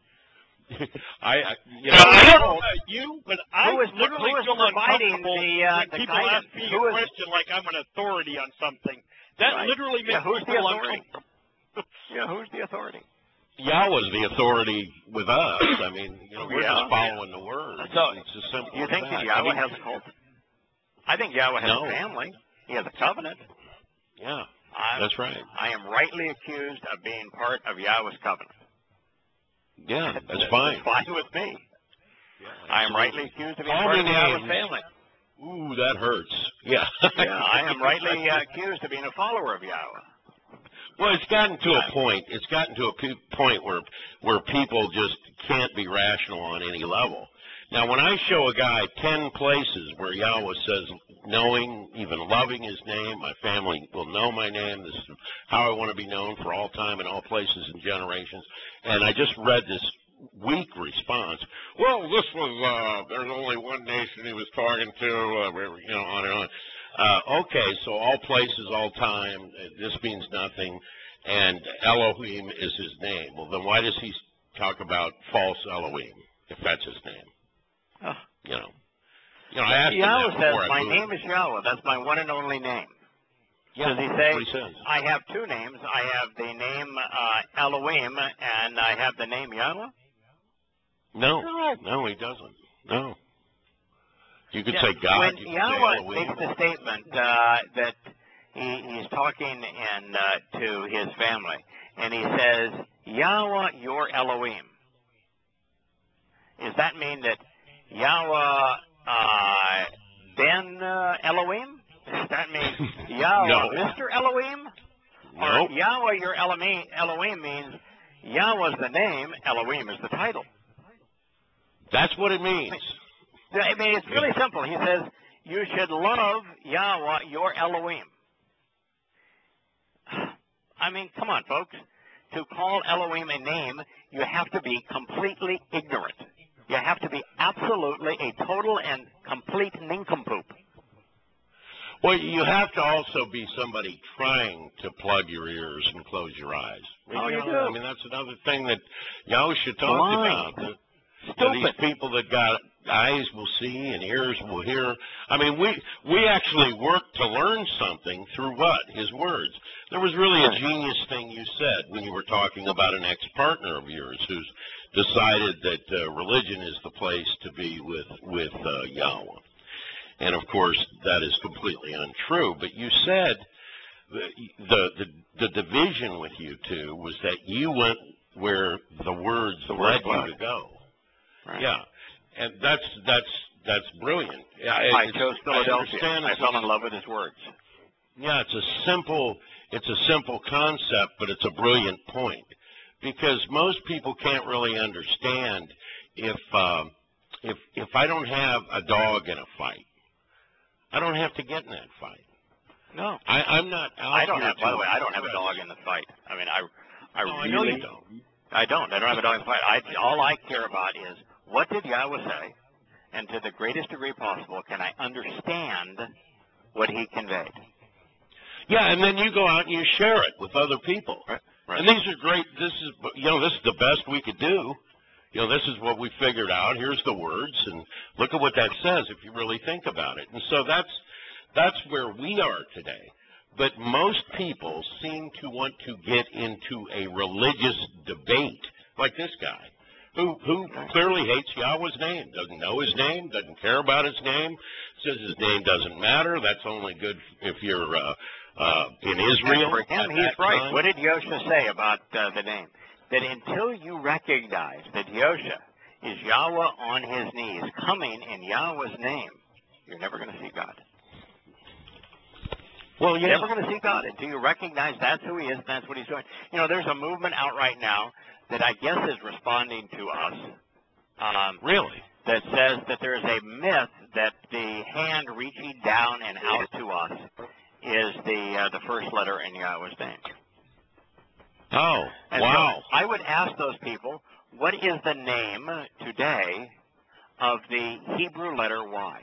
I, I you Now, know, I don't know about you, but I Who is- literally who is feel providing uncomfortable the, uh, when the people guidance? ask me Who a is- question like I'm an authority on something. That Right. literally makes Yeah, who's me the feel authority? uncomfortable. Yeah, who's the authority? Yahweh's the authority with us. I mean, you know, we're Yeah. just following the word. So, it's as simple You as think that. that I Yahweh mean, has a cult? I think Yahweh has No. a family. He has a covenant. Yeah, I'm, that's right. I am rightly accused of being part of Yahweh's covenant. Yeah, that's fine. Fine with me. Yeah, I am absolutely. rightly accused of being Call part me of Yahweh's names. family. Ooh, that hurts. Yeah. Yeah, I am rightly uh, accused of being a follower of Yahweh. Well, it's gotten to a point. It's gotten to a pe- point where where people just can't be rational on any level. Now, when I show a guy ten places where Yahweh says, knowing, even loving His name, my family will know my name. This is how I want to be known for all time and all places and generations. And I just read this weak response. Well, this was uh, there's only one nation He was talking to. Uh, you know, on and on. Uh, okay, so all places, all time, uh, this means nothing, and Elohim is His name. Well, then why does He talk about false Elohim, if that's His name? Oh. You know, you know, I asked him Yahweh that says, before I my moved. name is Yahweh. That's my one and only name. Yeah, Does he that's say, what he says. I have two names. I have the name uh, Elohim, and I have the name Yahweh? No, No. no, he doesn't. No. You could Yeah, say God. When you could Yahweh say Elohim. makes the statement uh, that he, he's talking in, uh, to his family, and he says, Yahweh, your Elohim. Does that mean that Yahweh uh, ben uh, Elohim? Does that mean Yahweh No. Mister Elohim? Or Nope. Yahweh your Elohim, Elohim means Yahweh's the name, Elohim is the title. That's what it means. I mean, it's really simple. He says, you should love Yahweh, your Elohim. I mean, come on, folks. To call Elohim a name, you have to be completely ignorant. You have to be absolutely a total and complete nincompoop. Well, you have to also be somebody trying to plug your ears and close your eyes. Oh, you know, do. I mean, that's another thing that Yahweh should talk Blind. about. That, that these Stupid. people that got eyes will see and ears will hear. I mean, we we actually worked to learn something through what? His words. There was really a genius thing you said when you were talking about an ex-partner of yours who's decided that uh, religion is the place to be with, with uh, Yahweh. And, of course, that is completely untrue. But you said the, the, the, the division with you two was that you went where the words The led words you led. to go. Right. Yeah, and that's that's that's brilliant. Yeah, I it's- chose I Philadelphia. understand I it's fell a- in love with his words. Yeah, it's a simple it's a simple concept, but it's a brilliant point because most people can't really understand if um, if if I don't have a dog in a fight, I don't have to get in that fight. No. I, I'm not. Out I don't here have, by the to way, I don't have a impress. dog in the fight. I mean, I, I No, I really know you don't. I don't. I don't have a dog in the fight. I, all I care about is what did Yahweh say, and to the greatest degree possible, can I understand what He conveyed? Yeah, and then you go out and you share it with other people. Right. Right. And these are great. This is, you know, this is the best we could do. You know, this is what we figured out. Here's the words, and look at what that says if you really think about it. And so that's that's where we are today. But most people seem to want to get into a religious debate, like this guy, who who clearly hates Yahweh's name, doesn't know his name, doesn't care about his name, says his name doesn't matter. That's only good if you're uh, uh, in Israel. And for him, he's right. Time. What did Yosha say about uh, the name? That until you recognize that Yosha is Yahweh on his knees, coming in Yahweh's name, you're never going to see God. Well, yeah. You're never going to see God until you recognize that's who he is and that's what he's doing. You know, there's a movement out right now that I guess is responding to us. Um, really? That says that there is a myth that the hand reaching down and out to us is the uh, the first letter in Yahweh's name. Oh, and wow. So I would ask those people, what is the name today of the Hebrew letter Y?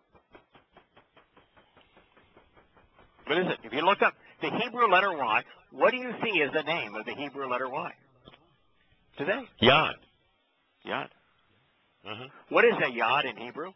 What is it? If you look up the Hebrew letter Y, what do you see as the name of the Hebrew letter Y today? Yod. Yod. Uh-huh. What is a Yod in Hebrew?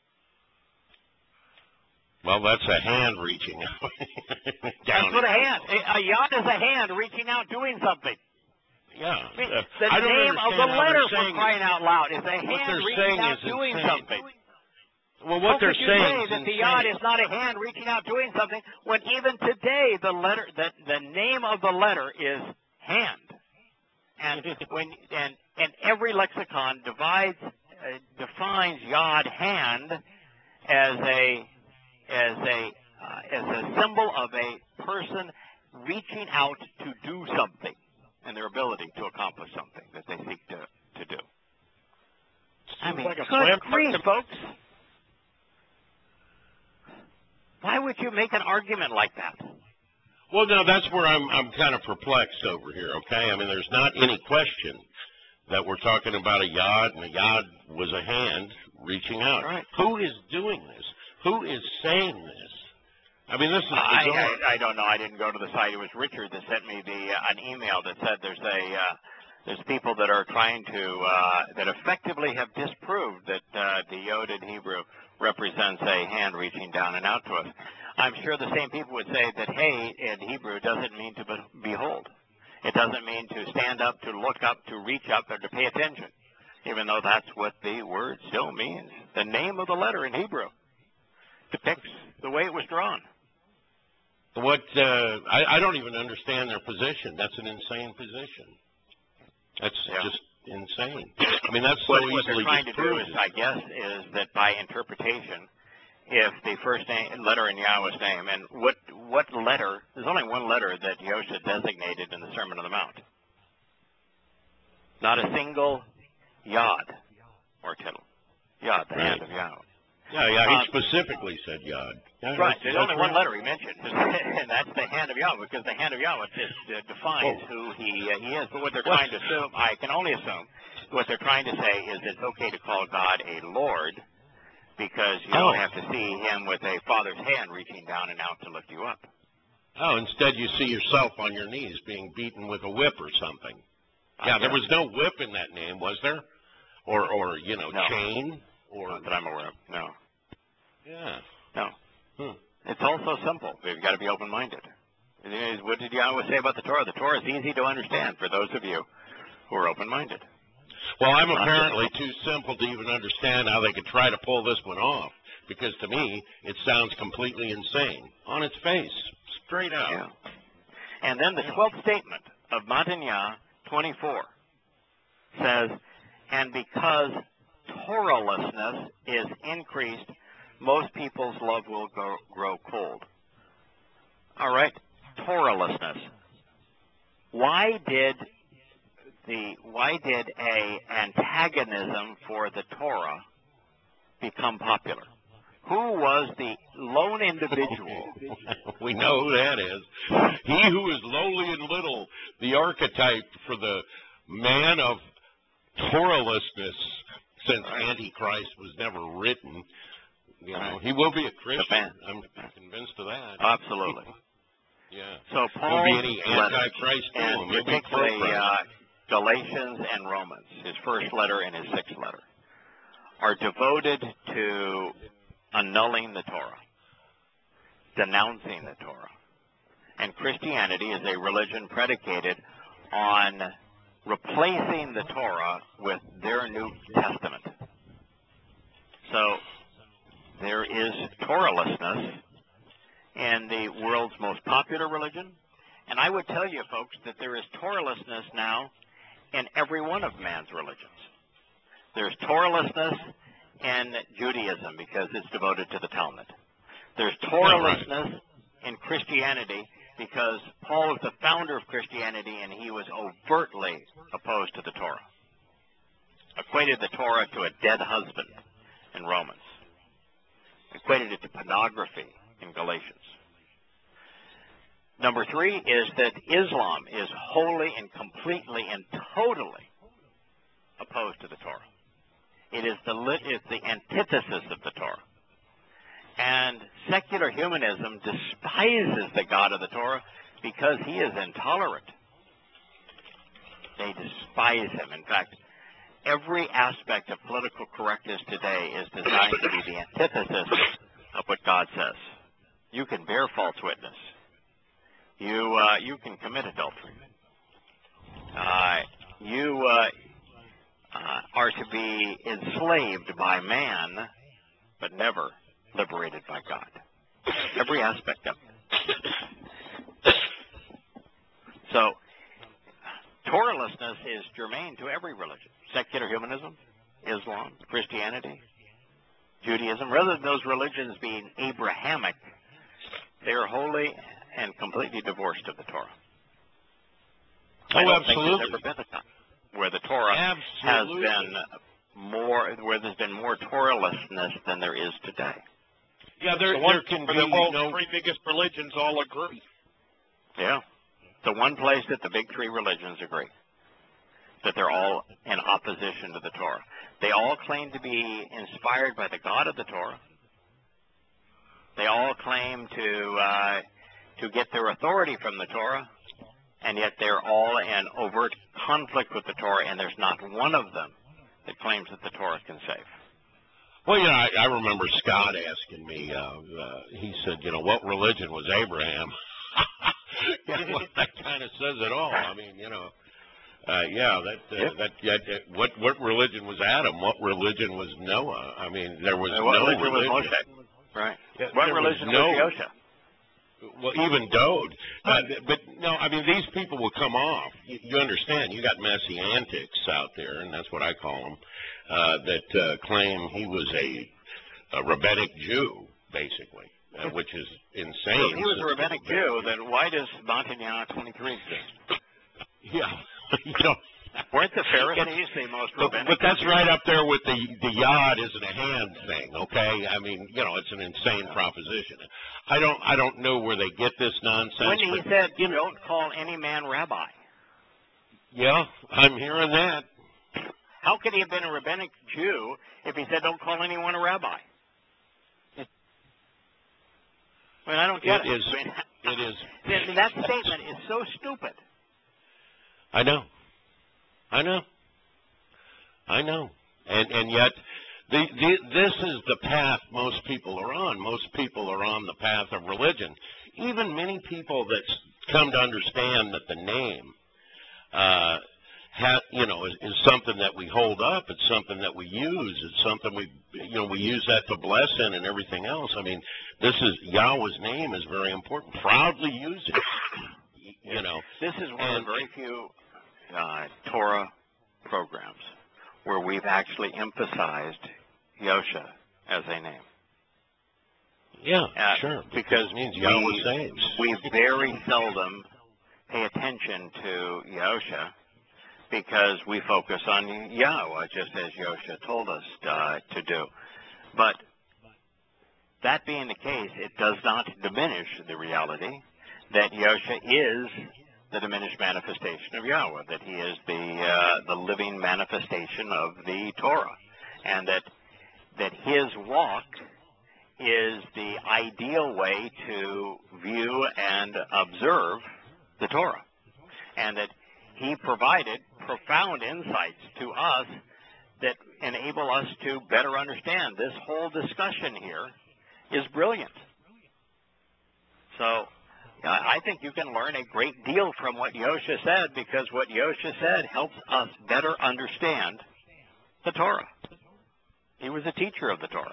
Well, that's a hand reaching out. That's what a hand. A Yod is a hand reaching out doing something. Yeah. I mean, uh, the I don't name of the letter, for crying out loud, is a hand reaching out doing insane. something. Well, what How they're could you saying say that the Yod is not a hand reaching out doing something when even today the letter, the, the name of the letter is hand, and when and and every lexicon divides uh, defines Yod hand as a as a uh, as a symbol of a person reaching out to do something and their ability to accomplish something that they seek to to do. I mean, like a good grief, slam- folks. Why would you make an argument like that? Well, no, that's where I'm I'm kind of perplexed over here, okay? I mean, there's not any question that we're talking about a Yod, and a Yod was a hand reaching out. Right. Who is doing this? Who is saying this? I mean, this is I, bizarre. I, I don't know. I didn't go to the site. It was Richard that sent me the uh, an email that said there's a uh, there's people that are trying to uh, that effectively have disproved that uh, the Yod in Hebrew represents a hand reaching down and out to us. I'm sure the same people would say that hey in Hebrew doesn't mean to behold. It doesn't mean to stand up, to look up, to reach up, or to pay attention, even though that's what the word still means. The name of the letter in Hebrew depicts the way it was drawn. What uh, I, I don't even understand their position. That's an insane position. That's Yeah. just insane. I mean, that's so What, what easily they're trying to do disproved. is, I guess, is that by interpretation, if the first name, letter in Yahweh's name, and what what letter, there's only one letter that Yosha designated in the Sermon on the Mount. Not a single Yod or tittle. Yod, the hand of Yahweh. Yeah, yeah, he Um, specifically said Yod. Yeah, Right, that's- there's that's only one right. letter he mentioned, and that's the hand of Yahweh, because the hand of Yahweh just uh, defines Oh. who he uh, he is. But what they're Well- trying to assume, I can only assume, what they're trying to say is it's okay to call God a Lord, because you Oh. don't have to see him with a father's hand reaching down and out to lift you up. Oh, instead you see yourself on your knees being beaten with a whip or something. I Yeah, there guess. was no whip in that name, was there? Or, or you know, No. chain? Or Not that I'm aware of. No. Yeah. No. Hmm. It's all so simple. We've got to be open-minded. It is- What did Yahweh say about the Torah? The Torah is easy to understand for those of you who are open-minded. Well, I'm Not apparently too simple to even understand how they could try to pull this one off, because to me, it sounds completely insane on its face, straight out. Yeah. And then the twelfth statement of Matanya twenty-four says, and because Torahlessness is increased, most people's love will go, grow cold. All right, Torahlessness. Why did the why did a antagonism for the Torah become popular? Who was the lone individual? We know who that is. He who is lowly and little, the archetype for the man of Torahlessness, since Antichrist was never written. You know, he will be a Christian. I'm convinced of that. Absolutely. Yeah. So Paul, Won't be any antichrist, and no, particularly uh, Galatians and Romans, his first letter and his sixth letter, are devoted to annulling the Torah, denouncing the Torah. And Christianity is a religion predicated on replacing the Torah with their New Testament. So there is Torahlessness in the world's most popular religion, and I would tell you, folks, that there is Torahlessness now in every one of man's religions. There's Torahlessness in Judaism because it's devoted to the Talmud. There's Torahlessness in Christianity because Paul was the founder of Christianity and he was overtly opposed to the Torah. Equated the Torah to a dead husband in Romans. Equated it to pornography in Galatians. Number three is that Islam is wholly and completely and totally opposed to the Torah. It is the, it's the antithesis of the Torah. And secular humanism despises the God of the Torah because he is intolerant. They despise him. In fact, every aspect of political correctness today is designed to be the antithesis of what God says. You can bear false witness. You uh, you can commit adultery. Uh, you uh, uh, are to be enslaved by man, but never liberated by God. Every aspect of it. So, Torahlessness is germane to every religion. Secular humanism, Islam, Christianity, Judaism. Rather than those religions being Abrahamic, they are wholly and completely divorced of the Torah. Oh, I don't absolutely. think there's ever been a time where the Torah absolutely. has been more, where there's been more Torahlessness than there is today. Yeah, there, the one, there can for be the world's no... three biggest religions all agree. Yeah. The one place that the big three religions agree, that they're all in opposition to the Torah. They all claim to be inspired by the God of the Torah. They all claim to uh, to get their authority from the Torah, and yet they're all in overt conflict with the Torah, and there's not one of them that claims that the Torah can save. Well, yeah, I, I remember Scott asking me, uh, uh, he said, you know, what religion was Abraham? Yeah, well, that kind of says it all. I mean, you know, uh, yeah, that, uh, yep. that, yeah, that, what, what religion was Adam? What religion was Noah? I mean, there was Uh, what no religion. religion. Was Moshe? Right. Yeah, what there religion was, no, was Yosha? Well, even Dode. Uh, but, no, I mean, these people will come off. You, you understand, you got messianics out there, and that's what I call them, uh, that uh, claim he was a, a rabbinic Jew, basically. Uh, which is insane. Well, if he was a rabbinic Jew, then why does Montagnana twenty-three exist? Yeah, you know, weren't the Pharisees the most rabbinic? But that's right up there with the the yod isn't a hand thing. Okay, I mean, you know, it's an insane proposition. I don't I don't know where they get this nonsense. When he but, said, you know, "Don't call any man rabbi." Yeah, I'm hearing that. How could he have been a rabbinic Jew if he said, "Don't call anyone a rabbi"? I mean, I don't get it. It Is, I mean, it is. That, that statement is so stupid. I know. I know. I know. And and yet, the, the, this is the path most people are on. Most people are on the path of religion. Even many people that come to understand that the name, uh, ha, you know, is, is something that we hold up. It's something that we use. It's something we, you know, we use that to bless in and everything else. I mean, this is Yahweh's name is very important. Proudly use it. You know, this is one and, of the very few uh, Torah programs where we've actually emphasized Yosha as a name. Yeah, uh, sure. Because it means Yahweh saves. We very seldom pay attention to Yosha because we focus on Yahowah, just as Yosha told us uh, to do. But that being the case, it does not diminish the reality that Yosha is the diminished manifestation of Yahweh, that he is the uh, the living manifestation of the Torah, and that that his walk is the ideal way to view and observe the Torah, and that he provided profound insights to us that enable us to better understand. This whole discussion here is brilliant. So I think you can learn a great deal from what Yosha said, because what Yosha said helps us better understand the Torah. He was a teacher of the Torah.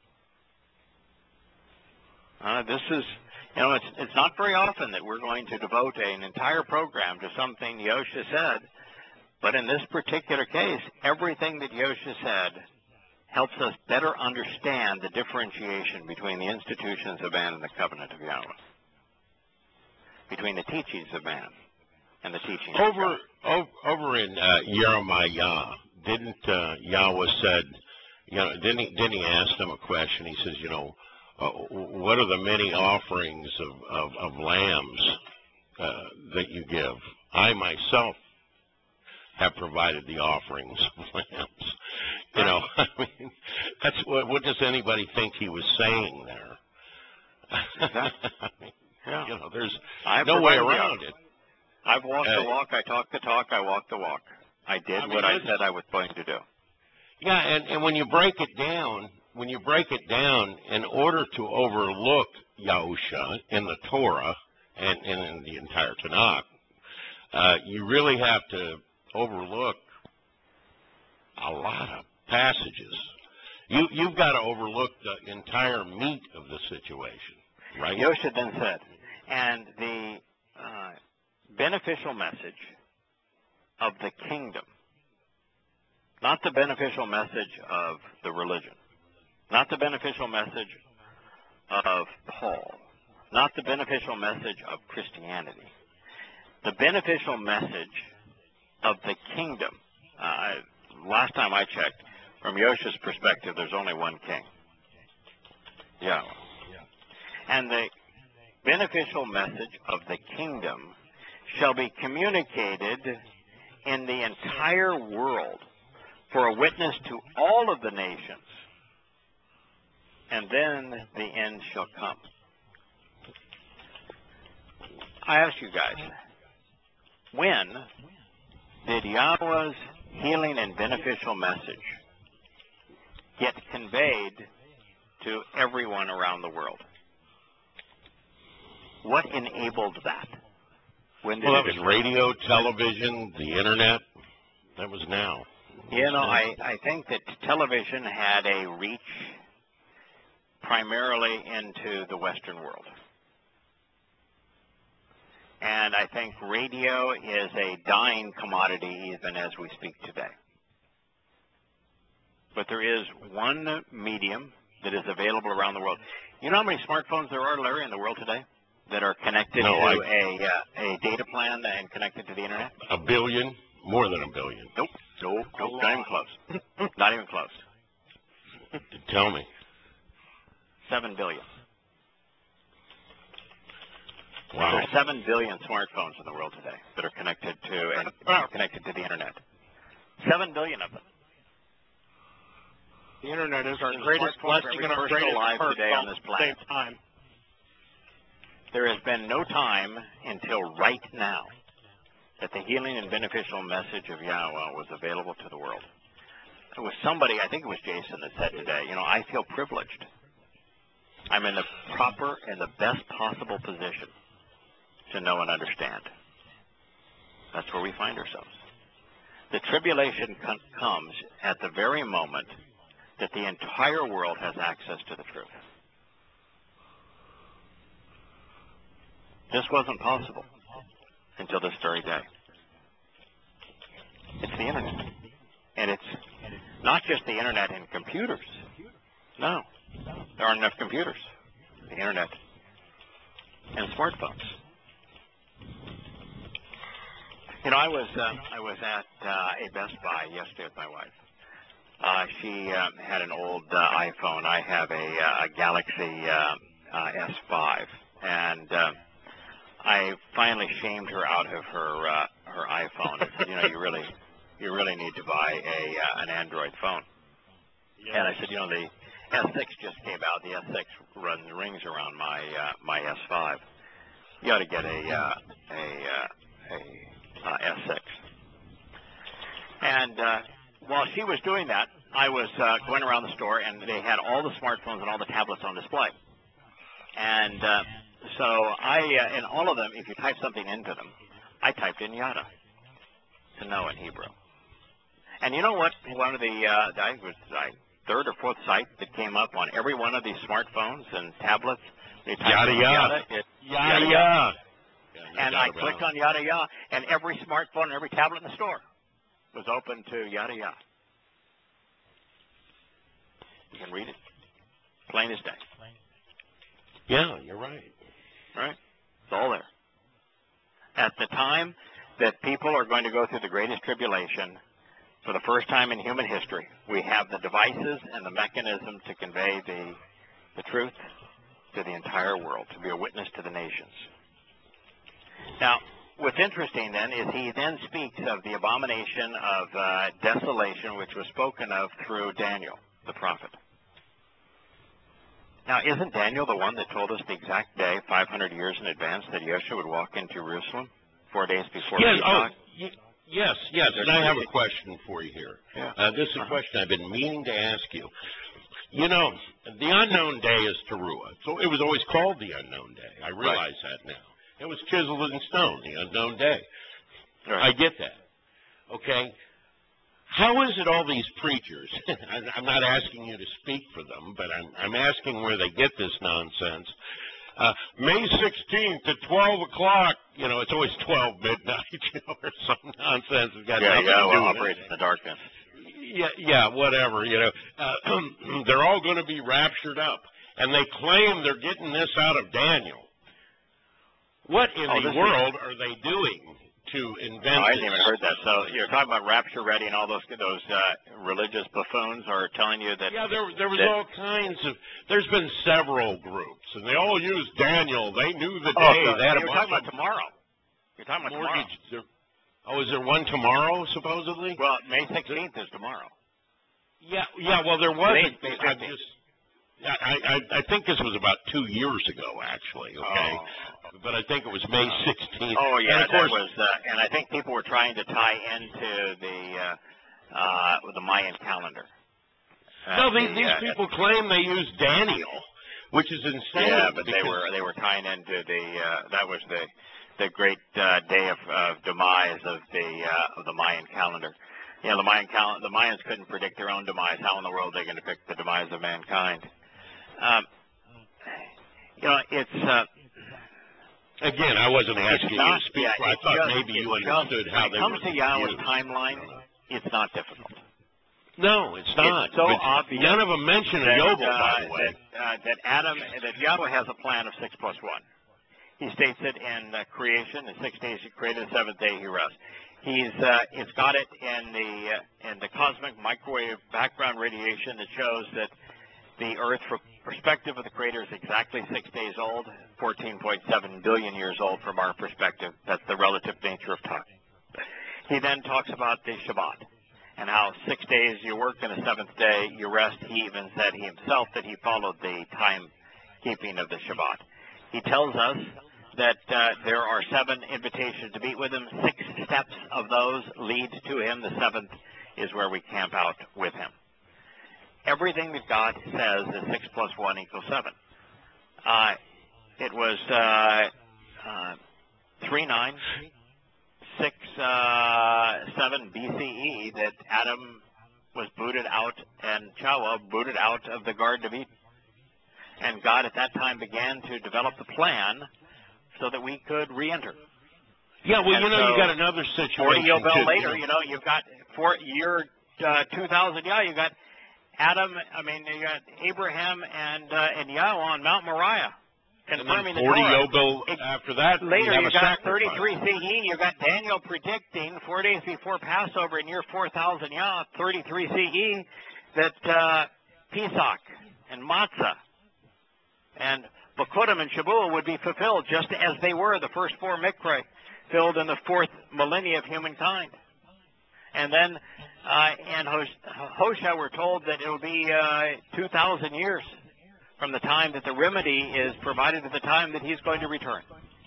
Uh, this is, you know, it's, it's not very often that we're going to devote an entire program to something Yosha said, but in this particular case, everything that Yosha said helps us better understand the differentiation between the institutions of man and the covenant of Yahweh, between the teachings of man and the teachings over, of God. Over, over in uh, Jeremiah, didn't uh, Yahweh said, you know, didn't he, didn't he ask them a question? He says, you know, uh, what are the many offerings of, of, of lambs uh, that you give? I myself have provided the offerings of lambs. You know, I mean, that's what, what does anybody think he was saying there? Exactly. I mean, yeah. You know, there's I've no way around it. I've walked Uh, the walk, I talked the talk, I walked the walk. I did I mean, what I said I was going to do. Yeah, and, and when you break it down, when you break it down, in order to overlook Yahusha in the Torah and, and in the entire Tanakh, uh, you really have to overlook a lot of passages. You, you've got to overlook the entire meat of the situation, right? Yosha then said, and the uh, beneficial message of the kingdom, not the beneficial message of the religion, not the beneficial message of Paul, not the beneficial message of Christianity, the beneficial message of the kingdom. Uh, last time I checked, from Yosha's perspective, there's only one king, Yahweh. And the beneficial message of the kingdom shall be communicated in the entire world for a witness to all of the nations, and then the end shall come. I ask you guys, when did Yahweh's healing and beneficial message get conveyed to everyone around the world? What enabled that? When did Well, it that was occur? radio, television, the internet. That was now. You know, I, I think that television had a reach primarily into the Western world. And I think radio is a dying commodity even as we speak today. But there is one medium that is available around the world. You know how many smartphones there are, Larry, in the world today that are connected No, to I- a, uh, a data plan and connected to the internet? A billion? More than a billion. Nope. Nope. Nope. Not even close. Not even close. Tell me. Seven billion. Wow. There's seven billion smartphones in the world today that are connected to and Wow. connected to the internet. Seven billion of them. The internet is our There's a greatest smartphone for blessing every and our person greatest alive curse today on all this at the planet. same time. There has been no time until right now that the healing and beneficial message of Yahweh was available to the world. It was somebody, I think it was Jason, that said today, you know, I feel privileged. I'm in the proper and the best possible position to know and understand. That's where we find ourselves. The tribulation com- comes at the very moment that the entire world has access to the truth. This wasn't possible until this very day. It's the internet. And it's not just the internet and computers. No. There aren't enough computers. The internet and smartphones. You know, I was uh, I was at uh, a Best Buy yesterday with my wife. Uh, she uh, had an old uh, iPhone. I have a, uh, a Galaxy uh, uh, S five, and uh, I finally shamed her out of her uh, her iPhone. I said, you know, you really you really need to buy a uh, an Android phone. Yeah. And I said, you know, the S six just came out. The S six runs rings around my uh, my S five. You ought to get a uh, a uh, a uh, S six. And uh, while she was doing that, I was uh, going around the store, and they had all the smartphones and all the tablets on display. And uh, so I, uh, in all of them, if you type something into them, I typed in Yada, to know in Hebrew. And you know what? One of the uh, I was I, third or fourth site that came up on every one of these smartphones and tablets. They typed Yada in Yada. It, Yada Yada. Yada. And I clicked on Yada Yahweh, and every smartphone and every tablet in the store was open to Yada Yahweh. You can read it, plain as day. Yeah, you're right. Right? It's all there. At the time that people are going to go through the greatest tribulation, for the first time in human history, we have the devices and the mechanism to convey the, the truth to the entire world, to be a witness to the nations. Now, what's interesting then is he then speaks of the abomination of uh, desolation, which was spoken of through Daniel, the prophet. Now, isn't Daniel the one that told us the exact day, five hundred years in advance, that Yeshua would walk into Jerusalem four days before Yes, Pesach? oh, y yes, yes, and I have a question for you here. Yeah. Uh, this is a Uh-huh. question I've been meaning to ask you. You know, the unknown day is Towrah. So it was always called the unknown day. I realize Right. that now. It was chiseled in stone, the unknown day. Right. I get that. Okay? How is it all these preachers, I'm not asking you to speak for them, but I'm, I'm asking where they get this nonsense. Uh, May sixteenth at twelve o'clock, you know, it's always twelve midnight, you know, or some nonsense. It's got Yeah, nothing yeah, to do well, with operates it. in the darkness. Yeah, yeah, whatever, you know. Uh, they're all going to be raptured up, and they claim they're getting this out of Daniel. What in Oh, the this world are they doing to invent Oh, I this? hadn't even heard that. So you're talking about rapture ready, and all those those uh, religious buffoons are telling you that. Yeah, there, there was that, all kinds of. There's been several groups, and they all use Daniel. They knew the Oh, day. so they had a you're bunch talking about of tomorrow. You're talking about tomorrow. mortgage. There, oh, is there one tomorrow supposedly? Well, May sixteenth is tomorrow. Yeah, yeah. Well, there wasn't. May- May I fifteenth. just. Yeah, I, I I think this was about two years ago, actually. Okay, Oh. but I think it was May sixteenth. Oh yeah, and of course, that was, uh, and I think people were trying to tie into the uh, uh, the Mayan calendar. Uh, no, these, the, these uh, people claim they use Daniel, which is insane. Yeah, but they because- were they were tying into the uh, that was the the great uh, day of, of demise of the uh, of the Mayan calendar. You know, the Mayan cal- the Mayans couldn't predict their own demise. How in the world are they going to predict the demise of mankind? Um, you know, it's uh, Again, I wasn't asking not, you to speak. yeah, for, I it's thought just, maybe you it's understood just, how when they it comes were to Yahweh's used. timeline, it's not difficult. No, it's not. It's so But obvious none of them mention a that, Yobel, uh, by the way. That, uh, that Adam, that Yahweh has a plan of six plus one. He states it in uh, creation. In six days he created, the seventh day he rests. He's uh, it's got it in the uh, in the cosmic microwave background radiation that shows that the Earth, from perspective of the Creator, is exactly six days old, fourteen point seven billion years old from our perspective. That's the relative nature of time. He then talks about the Shabbat and how six days you work and the seventh day you rest. He even said he himself that he followed the time keeping of the Shabbat. He tells us that uh, there are seven invitations to meet with him. Six steps of those lead to him. The seventh is where we camp out with him. Everything that God says is six plus one equals seven. Uh, it was uh, uh, three nine six uh, seven B C E that Adam was booted out and Yahowah booted out of the Garden of Eden. And God at that time began to develop the plan so that we could re-enter. Yeah, well, and you know, so you got another situation. forty Yobel too, later, you know. you know, you've got for year uh, two thousand. Yeah, you got Adam. I mean, you got Abraham and uh, and Yahweh on Mount Moriah, confirming and then forty the Torah. Yobel It, after that. later, you, have you a got sacrifice. thirty-three C E. You got Daniel predicting four days before Passover in year four thousand. Yeah, thirty-three C E that uh, Pesach and Matzah and Bakudim and Shabuah would be fulfilled just as they were, the first four Mikra filled in the fourth millennia of humankind. And then Uh, and Hosea, we're told that it will be uh, two thousand years from the time that the remedy is provided to the time that he's going to return.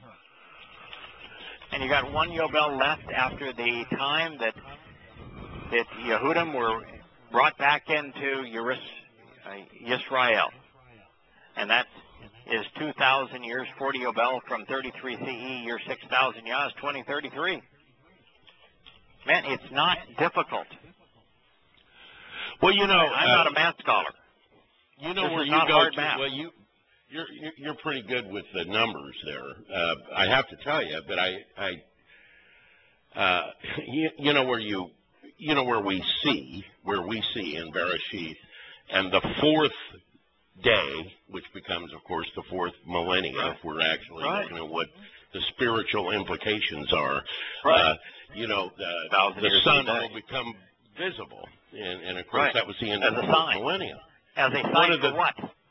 And you got one Yobel left after the time that that Yehudim were brought back into Yeris, uh, Yisrael. And that is two thousand years, forty Yobel from thirty-three C E, year six thousand Yah is twenty thirty-three. Man, it's not difficult. Well, you know, I'm uh, not a math scholar. You know this where is you not go hard to. math. Well, you you're you're pretty good with the numbers there. Uh, I have to tell you, but I I uh, you, you know where you you know where we see where we see in Bereshith, and the fourth day, which becomes, of course, the fourth millennia, right. if we're actually right. looking at what the spiritual implications are. Right. Uh, you know, the, the sun will become visible, and, and of course right. that was the end As of the a sign. millennia. As a sign of for the, what?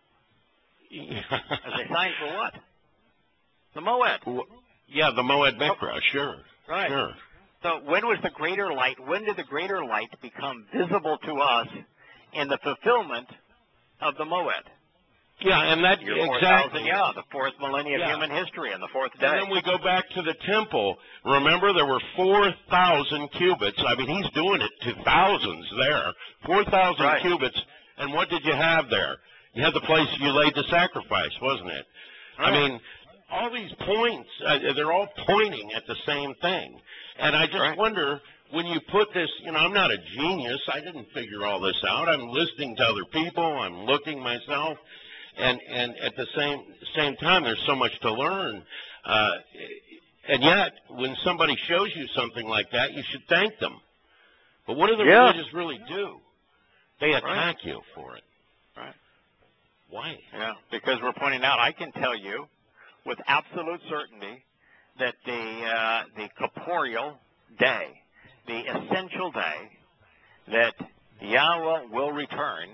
As a sign for what? The Moed. Yeah, the Moed Mikra, sure. Right. Sure. So when was the greater light, when did the greater light become visible to us in the fulfillment of the Moed? Yeah, and that Your exactly. Yeah, the fourth millennia yeah. of human history and the fourth day. And then we go back to the temple. Remember, there were four thousand cubits. I mean, he's doing it to thousands there. four thousand right. cubits. And what did you have there? You had the place you laid the sacrifice, wasn't it? Right. I mean, all these points, uh, they're all pointing at the same thing. And I just right. wonder, when you put this, you know, I'm not a genius. I didn't figure all this out. I'm listening to other people. I'm looking myself. And and at the same same time, there's so much to learn. Uh, and yet, when somebody shows you something like that, you should thank them. But what do the yeah. religious really do? They attack right. you for it. Right. Why? Yeah, because we're pointing out, I can tell you with absolute certainty that the uh, the corporeal day, the essential day, that Yahweh will return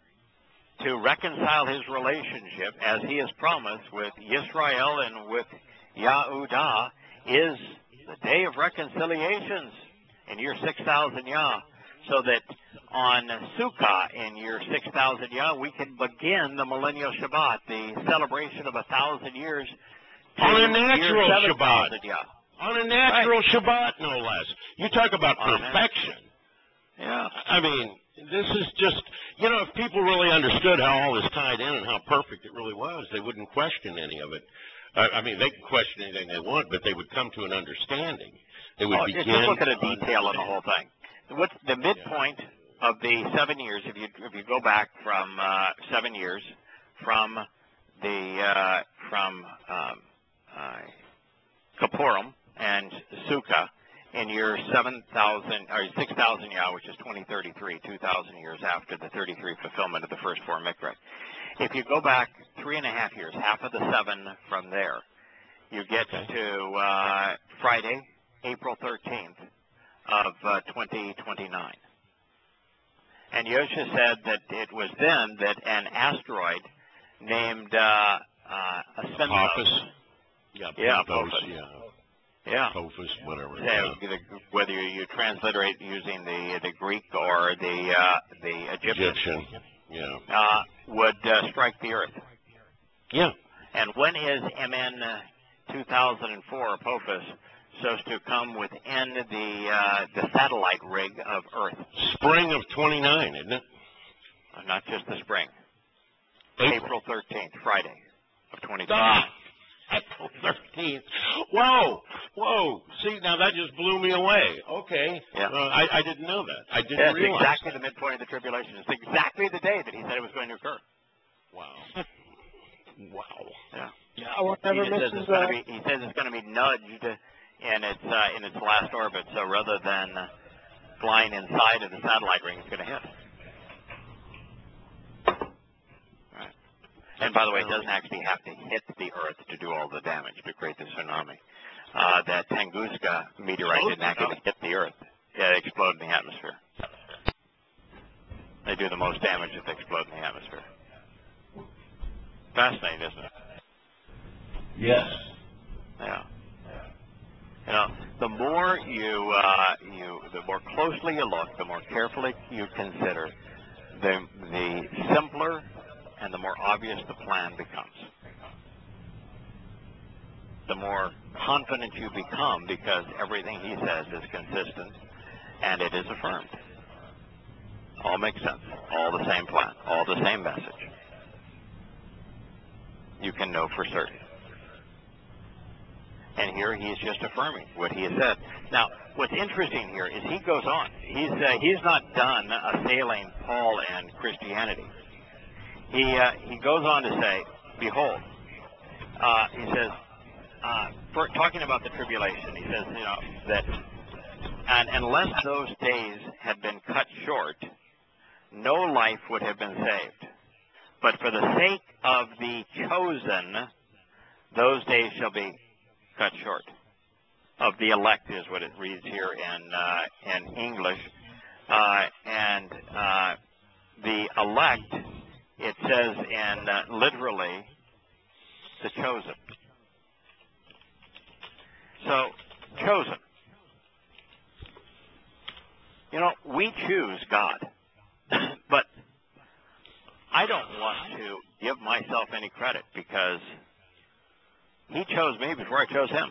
to reconcile his relationship as he has promised with Yisrael and with Yahudah, is the day of reconciliations in year six thousand Yah, so that on Sukkah in year six thousand Yah, we can begin the millennial Shabbat, the celebration of a thousand years. On a natural Shabbat. Yah. On a natural right. Shabbat, no less. You talk about on perfection. Yeah. I mean, this is just, you know, if people really understood how all this tied in and how perfect it really was, they wouldn't question any of it. Uh, I mean, they can question anything they want, but they would come to an understanding. They would oh, begin just look at the detail of the whole thing. What's the midpoint of the seven years? If you if you go back from uh, seven years from the uh, from um, uh, Kippurim and Sukkah in year seven thousand or six thousand Yah, which is twenty thirty-three, two thousand years after the thirty-three fulfillment of the first four mikra. If you go back three and a half years, half of the seven from there, you get to uh, Friday, April thirteenth of uh, twenty twenty-nine. And Yosha said that it was then that an asteroid named uh, uh, Apophis. Yeah, yeah, Apophis, Apophis. yeah. Yeah. Apophis, whatever. Yeah, the, whether you transliterate using the the Greek or the uh, the Egyptian, Egyptian. Yeah. Uh, would uh, strike the Earth. Yeah. And when is M N two thousand four Apophis supposed to come within the uh, the satellite rig of Earth? Spring of twenty-nine, isn't it? Uh, not just the spring. April, April thirteenth, Friday of twenty twenty. Ah, April thirteenth. Whoa, whoa. See, now that just blew me away. Okay. Yeah. Uh, I, I didn't know that. I didn't That's realize exactly that. the midpoint of the tribulation. It's exactly the day that he said it was going to occur. Wow. Wow. Yeah. Yeah, what never he, says misses it's going uh, to be, he says it's going to be nudged in its uh, in its last orbit. So rather than uh, flying inside of the satellite ring, it's going to hit. Right. And by the way, it doesn't actually have to hit the Earth to do all the damage to create the tsunami. Uh, that Tunguska meteorite didn't actually hit the Earth. Yeah, it exploded in the atmosphere. They do the most damage if they explode in the atmosphere. Fascinating, isn't it? Yes. Yeah. You know, the more you, uh, you, the more closely you look, the more carefully you consider, the, the simpler and the more obvious the plan becomes. The more confident you become because everything he says is consistent and it is affirmed. All makes sense. All the same plan. All the same message. You can know for certain. And here he is just affirming what he has said. Now, what's interesting here is he goes on. He's uh, he's not done assailing Paul and Christianity. He uh, he goes on to say, behold, uh, he says, uh, for talking about the tribulation, he says, you know, that and unless those days had been cut short, no life would have been saved. But for the sake of the chosen, those days shall be cut short. Of the elect is what it reads here in uh, in English, uh, and uh, the elect, it says in uh, literally the chosen. So chosen. You know, we choose God, but I don't want to give myself any credit because he chose me before I chose him.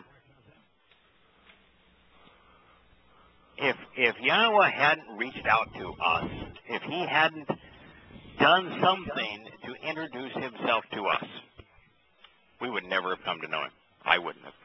If if Yahowah hadn't reached out to us, if he hadn't done something to introduce himself to us, we would never have come to know him. I wouldn't have.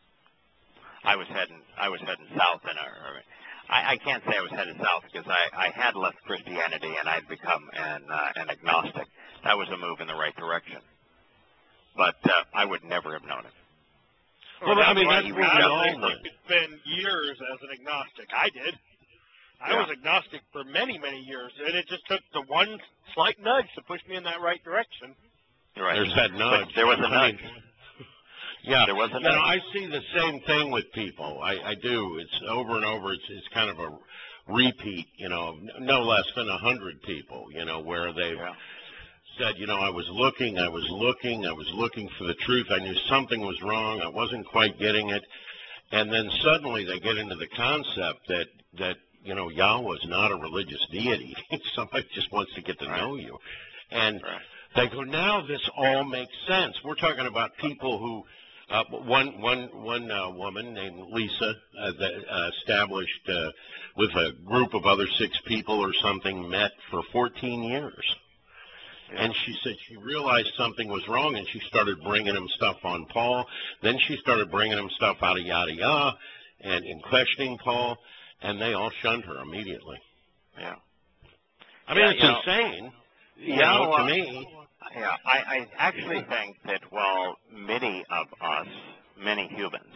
I was heading I was heading south in a I, I can't say I was headed south because I, I had left Christianity and I'd become an uh, an agnostic. That was a move in the right direction. But uh, I would never have known it. Well, well I mean, that's I what we all think it's been years as an agnostic. I did. I Yeah. was agnostic for many, many years, and it just took the one slight nudge to push me in that right direction. Right. There's that nudge. But there was a I nudge. mean, yeah, There was a you know, nudge. I see the same thing with people. I, I do. It's over and over. It's, it's kind of a repeat, you know, no less than a hundred people, you know, where they've Yeah. said, you know, I was looking, I was looking, I was looking for the truth. I knew something was wrong. I wasn't quite getting it. And then suddenly they get into the concept that, that you know, Yahweh is not a religious deity. Somebody just wants to get to know you. And Right. they go, now this all makes sense. We're talking about people who, uh, one, one, one uh, woman named Lisa uh, that uh, established uh, with a group of other six people or something, met for fourteen years. And she said she realized something was wrong, and she started bringing him stuff on Paul. Then she started bringing him stuff out of Yada Yahweh and in questioning Paul, and they all shunned her immediately. Yeah. I mean, Yeah, it's you know, insane. You Yeah, know, to well, me. Yeah, I, I actually think that while many of us, many humans,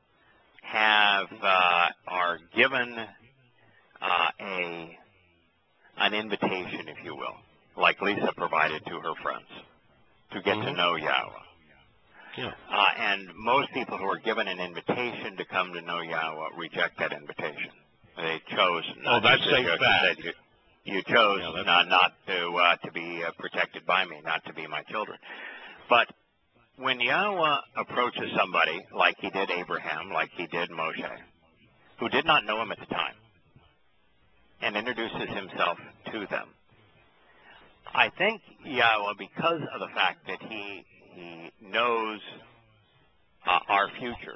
have uh, are given uh, a an invitation, if you will, like Lisa provided to her friends, to get Mm-hmm. to know Yahweh. Yeah. Uh, and most people who are given an invitation to come to know Yahweh reject that invitation. They chose not Oh, that's to. a You, fact. you, you chose Yeah, that's- not, not to uh, to be uh, protected by me, not to be my children. But when Yahweh approaches somebody, like he did Abraham, like he did Moshe, who did not know him at the time, and introduces himself to them, I think Yahweh, because of the fact that he he knows uh, our future,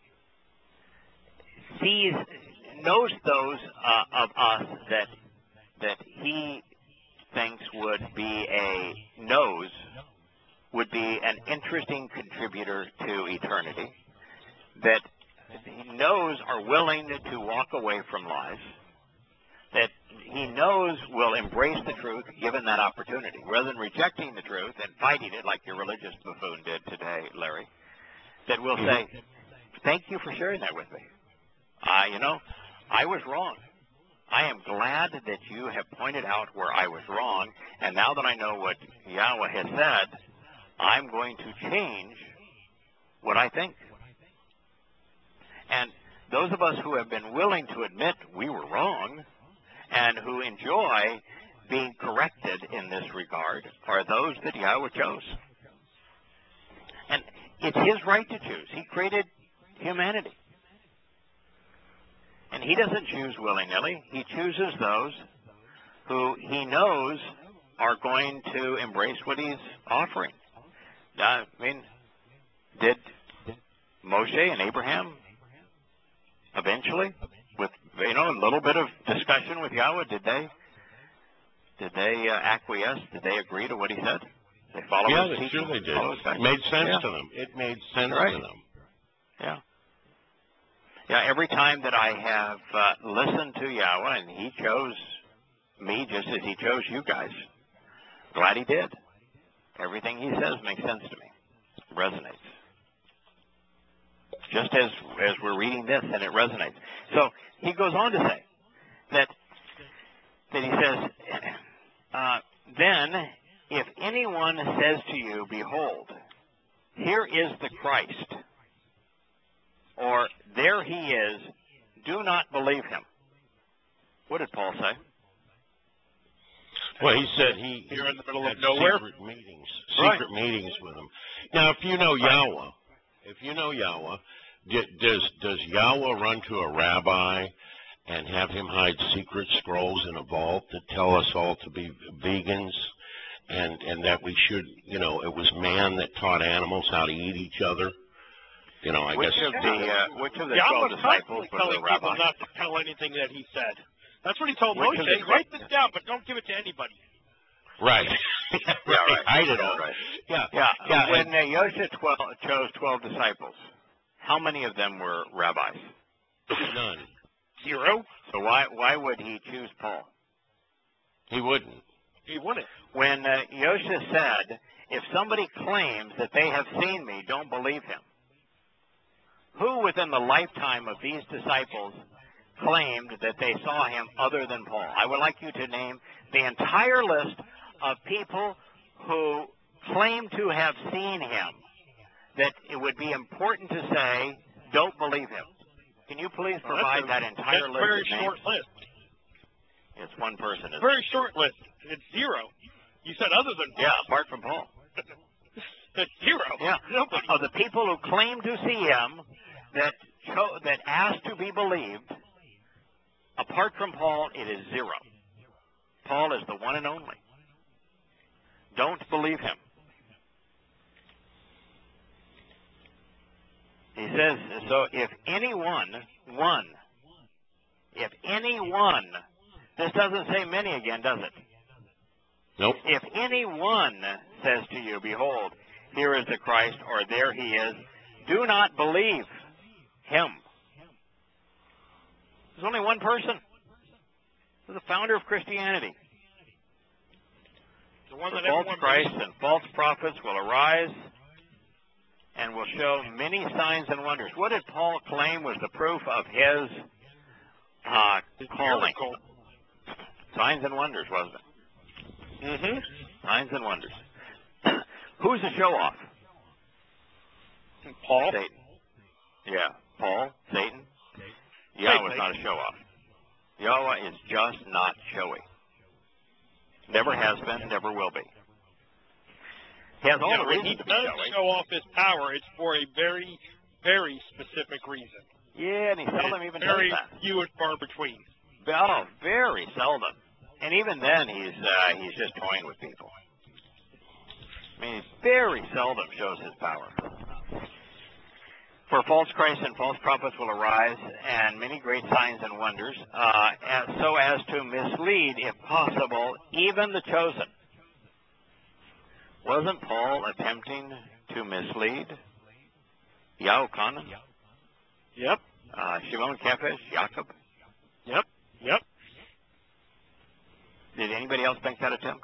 sees knows those uh, of us that that he thinks would be a knows would be an interesting contributor to eternity, that he knows are willing to walk away from lies, that he knows will embrace the truth given that opportunity, rather than rejecting the truth and fighting it like your religious buffoon did today, Larry, that will say, thank you for sharing that with me. Uh, you know, I was wrong. I am glad that you have pointed out where I was wrong, and now that I know what Yahweh has said, I'm going to change what I think. And those of us who have been willing to admit we were wrong and who enjoy being corrected in this regard are those that Yahweh chose. And it's his right to choose. He created humanity. And he doesn't choose willy-nilly. He chooses those who he knows are going to embrace what he's offering. I mean, did Moshe and Abraham eventually, with, you know, a little bit of discussion with Yahweh, did they did they uh, acquiesce? Did they agree to what he said? They follow yeah, his they teaching? sure they did. Follow his It made sense yeah. to them. It made sense right. to them. Yeah. Yeah, every time that I have uh, listened to Yahweh, and he chose me just as he chose you guys, glad he did. Everything he says makes sense to me, resonates. Just as as we're reading this, and it resonates. So he goes on to say that that he says, uh, then if anyone says to you, behold, here is the Christ, or there he is, do not believe him. What did Paul say? Well, he said he You're in the middle had of nowhere. secret meetings, secret Right. meetings with him. Now, if you know Yahweh, if you know Yahweh, d- does does Yahweh run to a rabbi and have him hide secret scrolls in a vault that tell us all to be vegans, and and that we should, you know, it was man that taught animals how to eat each other? You know, I Which guess. of the uh, which of the Yahweh twelve was disciples constantly was telling a people rabbi? not to tell anything that he said. That's what he told Which Moshe. of the- Write this down, but don't give it to anybody. Right. Yeah, right. right. Hide it Yeah, all. right. Yeah. Yeah, Yeah, when and- uh, Yosha twelve, chose twelve disciples, how many of them were rabbis? None. Zero. So why why would he choose Paul? He wouldn't. He wouldn't. When uh, Yosha said, if somebody claims that they have seen me, don't believe him. Who within the lifetime of these disciples claimed that they saw him other than Paul? I would like you to name the entire list of people who claim to have seen him, that it would be important to say, don't believe him. Can you please Well, provide that's a, that entire that's list a very of names? short list. It's one person. Isn't Very it? short list. It's zero. You said other than Paul. Yeah, apart from Paul. That's zero. Yeah, Nobody. of the people who claim to see him, that cho- that asked to be believed, apart from Paul, it is zero. Paul is the one and only. Don't believe him. He says, so if anyone, one, if anyone, this doesn't say many again, does it? Nope. If anyone says to you, behold, here is the Christ, or there he is, do not believe him. There's only one person. He's the founder of Christianity. The one that False everyone Christ believes. and false prophets will arise and will show many signs and wonders. What did Paul claim was the proof of his uh, calling? Miracle. Signs and wonders, wasn't it? Mm-hmm. Signs and wonders. Who's the show-off? Paul. Satan. Yeah. Paul, Satan. Yahweh's Satan. not a show-off. Yahweh is just not showy. Never has been, never will be. He has all Yeah, the when he reason to be does showy. show off his power, it's for a very, very specific reason. Yeah, and he seldom It's even very does that. few and far between. Oh, very seldom. And even then, he's uh, he's just toying with people. I mean, he very seldom shows his power. For false Christs and false prophets will arise, and many great signs and wonders, uh, as, so as to mislead, if possible, even the chosen. Wasn't Paul attempting to mislead Yahuwah, Yep. uh, Shimon Kephesh, Jacob? Yep. Yep. Did anybody else make that attempt?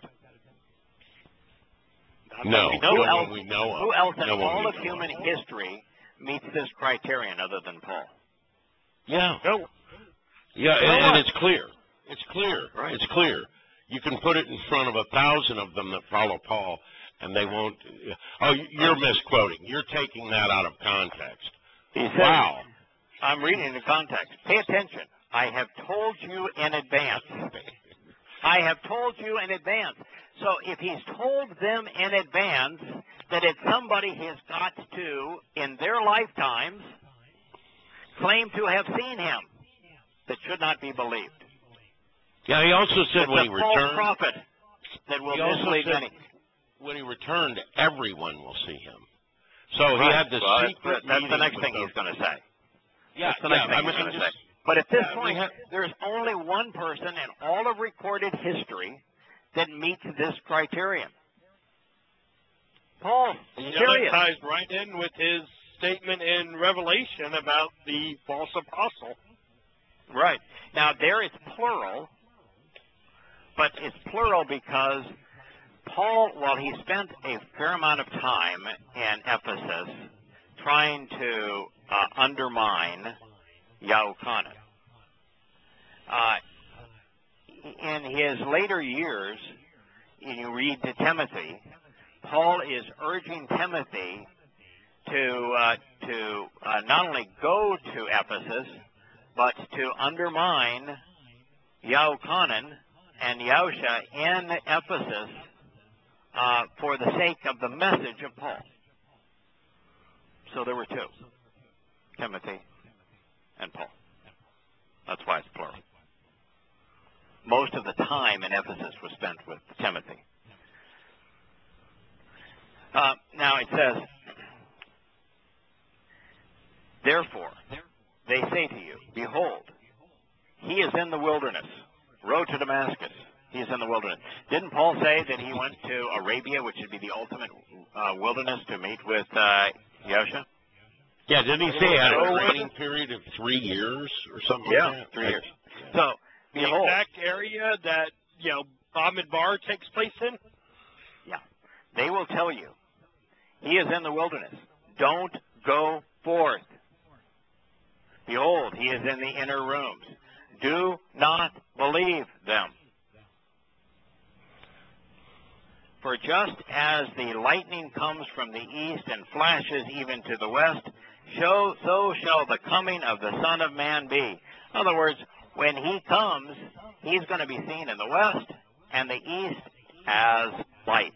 Not No. that we know Who of. else, we know of. who else in No one all we of know human of. history meets this criterion other than Paul? Yeah. No. Yeah, You know and, and what? it's clear. It's clear. Right. It's clear. You can put it in front of a thousand of them that follow Paul, and they won't. Oh, you're misquoting. You're taking that out of context. He says, Wow. I'm reading in the context. Pay attention. I have told you in advance. I have told you in advance. So if he's told them in advance that it's somebody has got to, in their lifetimes, claim to have seen him. that should not be believed. Yeah, he also said it's when a he false returned, prophet that will he also mislead said many. when he returned, everyone will see him. So he Right. had the well, secret that's, that's the next meeting thing with he's going to say. Yeah, that's the yeah. next thing I he's mean, going to just, say. But at this yeah, point, have, there's only one person in all of recorded history that meets this criterion. Paul, You know, serious. that ties right in with his statement in Revelation about the false apostle. Right. Now, there it's plural, but it's plural because Paul, while he spent a fair amount of time in Ephesus trying to uh, undermine Yahowah, uh, in his later years, and you read to Timothy, Paul is urging Timothy to uh, to uh, not only go to Ephesus, but to undermine Yahowah and Yahusha in Ephesus uh, for the sake of the message of Paul. So there were two, Timothy and Paul. That's why it's plural. Most of the time in Ephesus was spent with Timothy. Uh, now it says, therefore, they say to you, behold, he is in the wilderness, road to Damascus. He is in the wilderness. Didn't Paul say that he went to Arabia, which would be the ultimate uh, wilderness, to meet with uh, Yahusha? Yeah, didn't he say he had a training period of three years or something Yeah, like that? three years. So, The behold. exact area that, you know, Bamidbar takes place in? Yeah. They will tell you, he is in the wilderness. Don't go forth. Behold, he is in the inner rooms. Do not believe them. For just as the lightning comes from the east and flashes even to the west, so, so shall the coming of the Son of Man be. In other words, when he comes, he's going to be seen in the west and the east as light.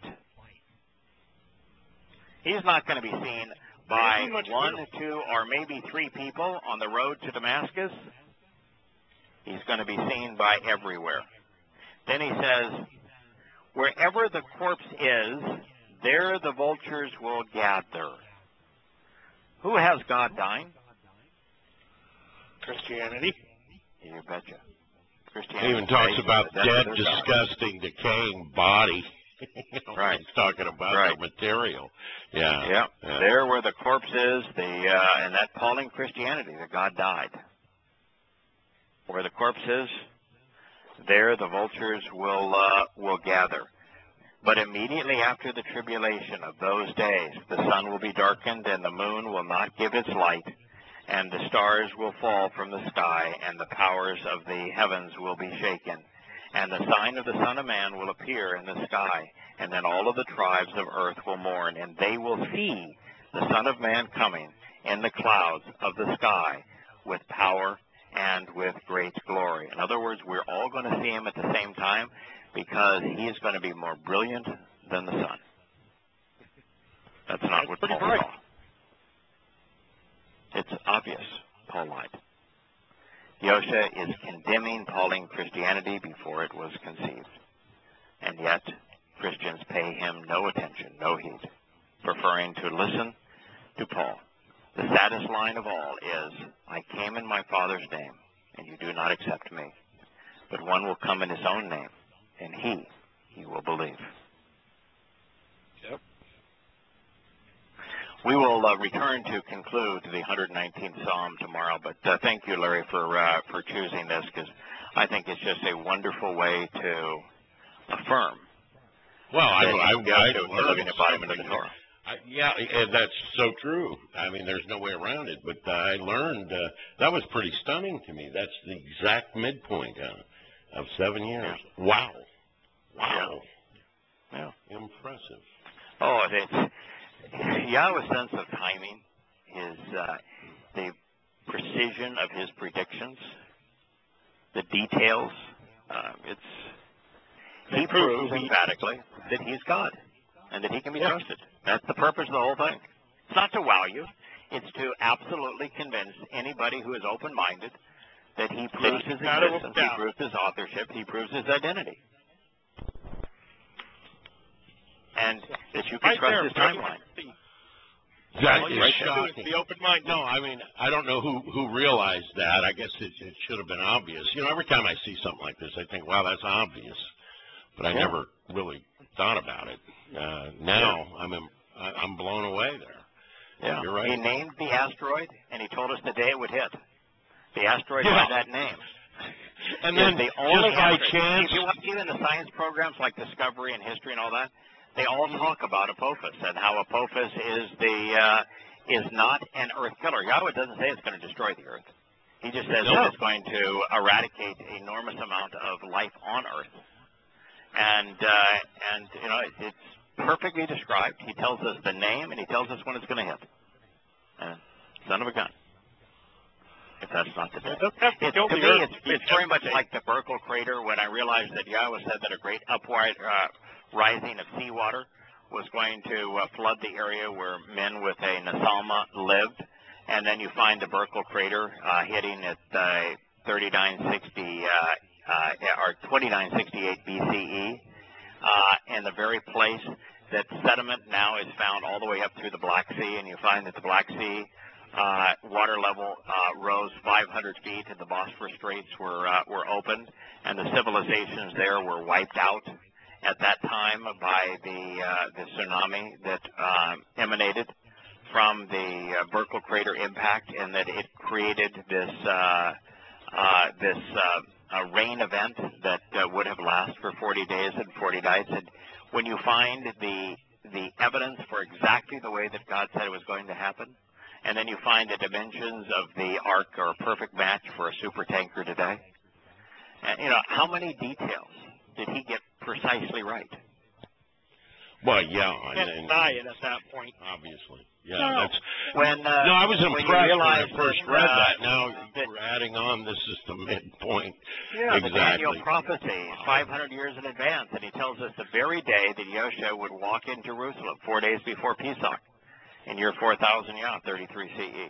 He's not going to be seen by one, two, or maybe three people on the road to Damascus. He's going to be seen by everywhere. Then he says, wherever the corpse is, there the vultures will gather. Who has God dying? Christianity. You betcha. He Christianity even talks about that's dead, their God. disgusting, decaying body. You know, Right. He's talking about Right. the material. Yeah. Yeah. yeah. There where the corpse is, the uh, and that calling Christianity, that God died. Where the corpse is, there the vultures will uh, will gather. But immediately after the tribulation of those days, the sun will be darkened, and the moon will not give its light, and the stars will fall from the sky, and the powers of the heavens will be shaken. And the sign of the Son of Man will appear in the sky, and then all of the tribes of earth will mourn, and they will see the Son of Man coming in the clouds of the sky with power and with great glory. In other words, we're all going to see him at the same time because he is going to be more brilliant than the sun. That's not what Paul saw. It's obvious Paul lied. Yahusha is condemning Pauline Christianity before it was conceived. And yet, Christians pay him no attention, no heed, preferring to listen to Paul. The saddest line of all is, I came in my Father's name, and you do not accept me. But one will come in his own name, and he, he will believe. Yep. We will uh, return to conclude the one hundred nineteenth Psalm tomorrow, but uh, thank you, Larry, for uh, for choosing this, because I think it's just a wonderful way to affirm. Well, I, that I, you I, have to I living embodiment of the Torah. I, yeah, and that's so true. I mean, there's no way around it. But uh, I learned uh, that was pretty stunning to me. That's the exact midpoint uh, of seven years. Yeah. Wow, wow, Yeah. impressive. Oh, it's Yahweh's sense of timing, his uh, the precision of his predictions, the details. Uh, it's he proves emphatically that he's God and that he can be trusted. That's the purpose of the whole thing. It's not to wow you. It's to absolutely convince anybody who is open-minded that he proves his existence, he proves his authorship, he proves his identity. And that you can trust his timeline. That is right shocking. Be open-minded. No, I mean, I don't know who, who realized that. I guess it, it should have been obvious. You know, every time I see something like this, I think, wow, that's obvious. But I yeah. never really thought about it. Uh, now yeah. I'm I'm blown away there. Yeah, you're right. He named the asteroid, and he told us the day it would hit. The asteroid yeah. by that name. And then the only just by asteroid. chance, if you watch even the science programs like Discovery and History and all that, they all talk about Apophis and how Apophis is the uh, is not an Earth killer. Yahweh doesn't say it's going to destroy the Earth. He just says no. that it's going to eradicate an enormous amount of life on Earth. And uh, and you know it, it's perfectly described. He tells us the name and he tells us when it's going to hit. Uh, son of a gun. If that's not the day. It, to me, it's, it's very much like the Burkle crater when I realized that Yahweh said that a great upward uh, rising of seawater was going to uh, flood the area where men with a Nasalma lived, and then you find the Burkle crater uh, hitting at uh, thirty-nine sixty uh, uh, or twenty-nine sixty-eight B C E, uh, and the very place that sediment now is found all the way up through the Black Sea, and you find that the Black Sea uh, water level uh, rose five hundred feet, and the Bosphorus Straits were uh, were opened, and the civilizations there were wiped out at that time by the uh, the tsunami that uh, emanated from the uh, Burkle crater impact, and that it created this uh, uh, this uh, uh, rain event that uh, would have lasted for forty days and forty nights. And when you find the the evidence for exactly the way that God said it was going to happen, and then you find the dimensions of the ark are a perfect match for a super tanker today. And you know, how many details did he get precisely right? Well, yeah, you can't and, deny it at that point. Obviously, yeah. No, that's when uh, no, I was when impressed you when I realize first that, read uh, that. Now that, we're adding on. This is the midpoint. Yeah, exactly. the Daniel prophecy, five hundred years in advance, and he tells us the very day that Yosha would walk in Jerusalem, four days before Pesach, in year four thousand, yeah, thirty-three C E.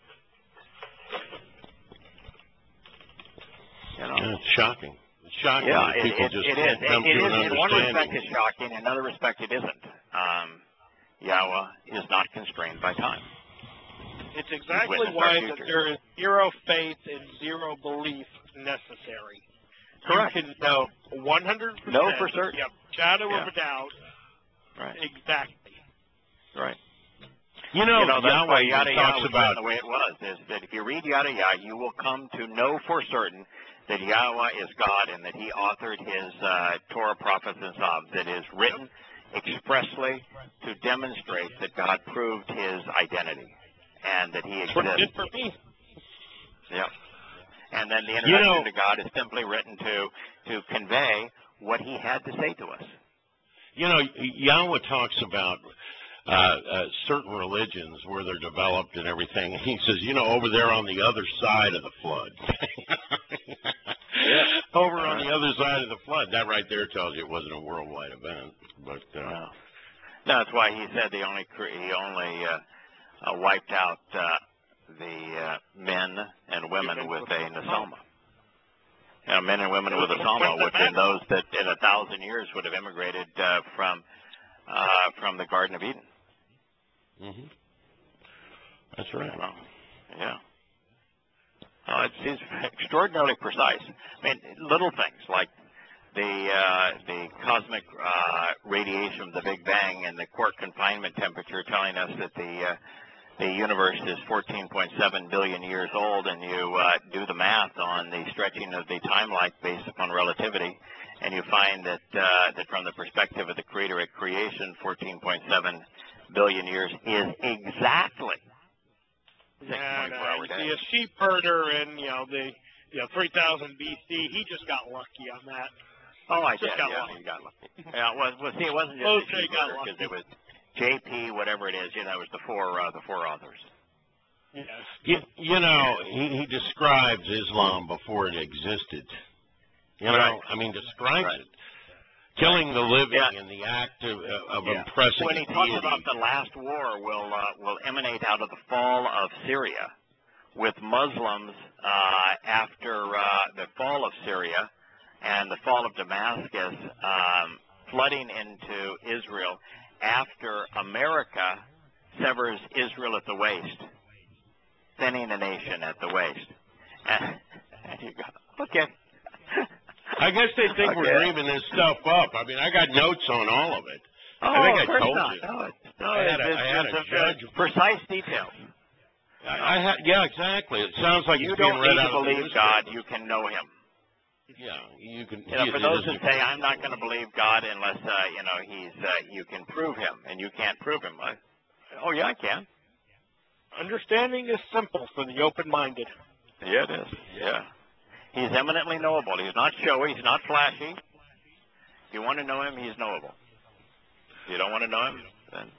You know, yeah, it's shocking. It's shocking. Yeah, that it, people it, just it is. come It, it to is. an In one respect, understanding. it's shocking. In another respect, it isn't. Um, Yahweh is not constrained by time. It's exactly Witness our why future. that there is zero faith and zero belief necessary. Correct. You can know one hundred percent. Know for certain. Yep. Shadow Yeah. of a doubt. Right. Exactly. Right. You know, You know, that's Yahweh why Yada talks Yahweh was about written the way it was, is that if you read Yada Yahweh, you will come to know for certain that Yahweh is God and that he authored his uh, Torah, prophets, and Psalms. That is written expressly to demonstrate that God proved his identity and that he That's what it did exists. for me. Yep. And then the introduction You know, to God is simply written to to convey what he had to say to us. You know, Yahweh talks about uh, uh, certain religions where they're developed and everything. And he says, you know, over there on the other side of the flood. Yeah. Over on the other side of the flood. That right there tells you it wasn't a worldwide event. But uh, No. That's why he said he only cre- he only uh, uh, wiped out uh, the uh, men and women with a Nasalma. You know, men and women with a Nasalma, which in those that in a thousand years would have immigrated uh, from uh, from the Garden of Eden. mm-hmm. That's right. Well, yeah. Oh, it seems extraordinarily precise. I mean, little things like the uh, the cosmic uh, radiation of the Big Bang and the quark confinement temperature telling us that the uh, the universe is fourteen point seven billion years old, and you uh, do the math on the stretching of the timeline based upon relativity, and you find that uh, that from the perspective of the Creator at creation, fourteen point seven billion years is exactly six Yeah, twenty-four no, hour you day. see a sheep herder in, you know, the you know, three thousand B C, he just got lucky on that. Oh, I Just did. got Yeah, lucky. you got lucky. Yeah, well, well, see, it wasn't just Oh, the so you got because lucky. it was J P, whatever it is. You know, it was the four uh, the four authors. Yes. You, you know, he, he describes Islam before it existed. You know, Right. I mean, describes Right. it. Killing the living Yeah. and the act of, of Yeah. impressing When he a talks deity. about the last war will uh, will emanate out of the fall of Syria, with Muslims uh, after uh, the fall of Syria and the fall of Damascus um, flooding into Israel after America severs Israel at the waist, thinning the nation at the waist. And, and you go, okay. I guess they think okay. we're dreaming this stuff up. I mean, I got notes on all of it. Oh, I think of I course told not. you. No, no, I had a, it's, I had it's a a, judge. Precise details. I, I had, yeah, exactly. It sounds like You it's being don't read need out to of the believe God. newspaper. You can know Him. Yeah, you can. You know, he- for it those isn't- that say I'm not going to believe God unless uh, you know He's, uh, you can prove Him, and you can't prove Him. I, oh yeah, I can. Understanding is simple for the open-minded. Yeah, it is. Yeah, He's eminently knowable. He's not showy. He's not flashy. If you want to know Him, He's knowable. If you don't want to know Him, then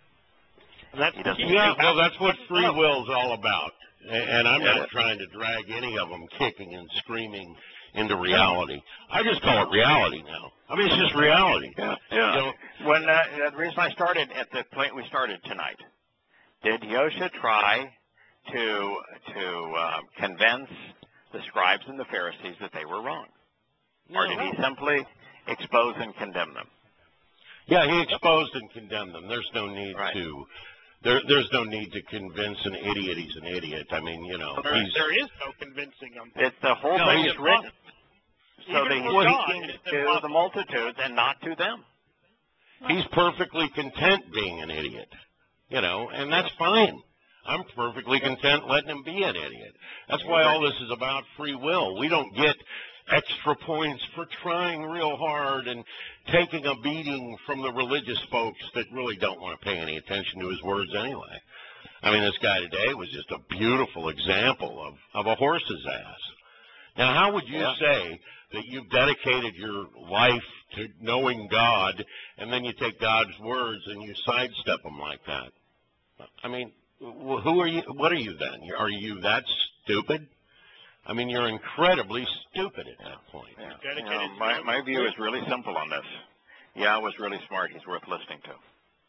And that's He doesn't. Yeah, well, that's what free will's all about. And, and I'm Yeah. not trying to drag any of them kicking and screaming into reality. I just call it reality now. I mean, it's just reality. Yeah, yeah. You know, When uh, the reason I started at the point we started tonight, did Yosha try to to uh, convince the scribes and the Pharisees that they were wrong, or did he simply expose and condemn them? Yeah, he exposed and condemned them. There's no need Right. to. There, there's no need to convince an idiot he's an idiot. I mean, you know, There, he's, there is no convincing them. It's the whole No, thing he's is written so Even that he's for God, speaking it's to the impossible. multitudes and not to them. he's perfectly content being an idiot, you know, and that's fine. I'm perfectly content letting him be an idiot. That's why all this is about free will. We don't get extra points for trying real hard and taking a beating from the religious folks that really don't want to pay any attention to his words anyway. I mean, this guy today was just a beautiful example of, of a horse's ass. Now, how would you Yeah. say that you've dedicated your life to knowing God, and then you take God's words and you sidestep them like that? I mean, wh- who are you? What are you then? Are you that stupid? I mean, you're incredibly stupid at that point. Yeah. You Dedicated know, to my, them. my view is really simple on this. Yeah, was really smart. He's worth listening to.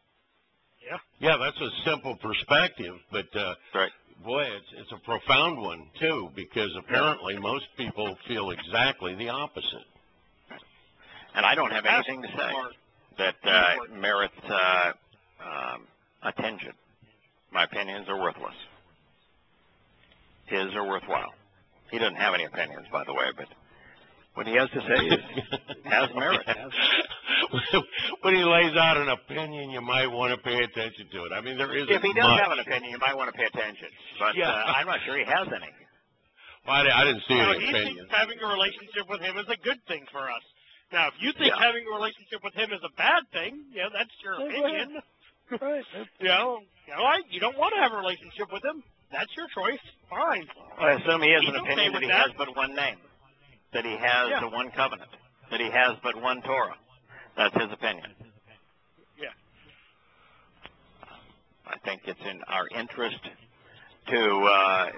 Yeah. Yeah, that's a simple perspective, but uh, Right. boy, it's it's a profound one too, because apparently most people feel exactly the opposite. And I don't have anything to say that uh, merits uh, um, attention. My opinions are worthless. His are worthwhile. He doesn't have any opinions, by the way, but what he has to say is, has merit. When he lays out an opinion, you might want to pay attention to it. I mean, there isn't If he does much. have an opinion, you might want to pay attention. But Yeah. uh, I'm not sure he has any. Well, I, I didn't see Now, any he opinion. thinks having a relationship with him is a good thing for us. Now, if you think Yeah. having a relationship with him is a bad thing, yeah, that's your opinion. Right. You know, you know, I, you don't want to have a relationship with him. That's your choice. Fine. I assume he has He's an okay opinion that with he that. has but one name, that he has Yeah. the one covenant, that he has but one Torah. That's his opinion. Yeah. I think it's in our interest to uh,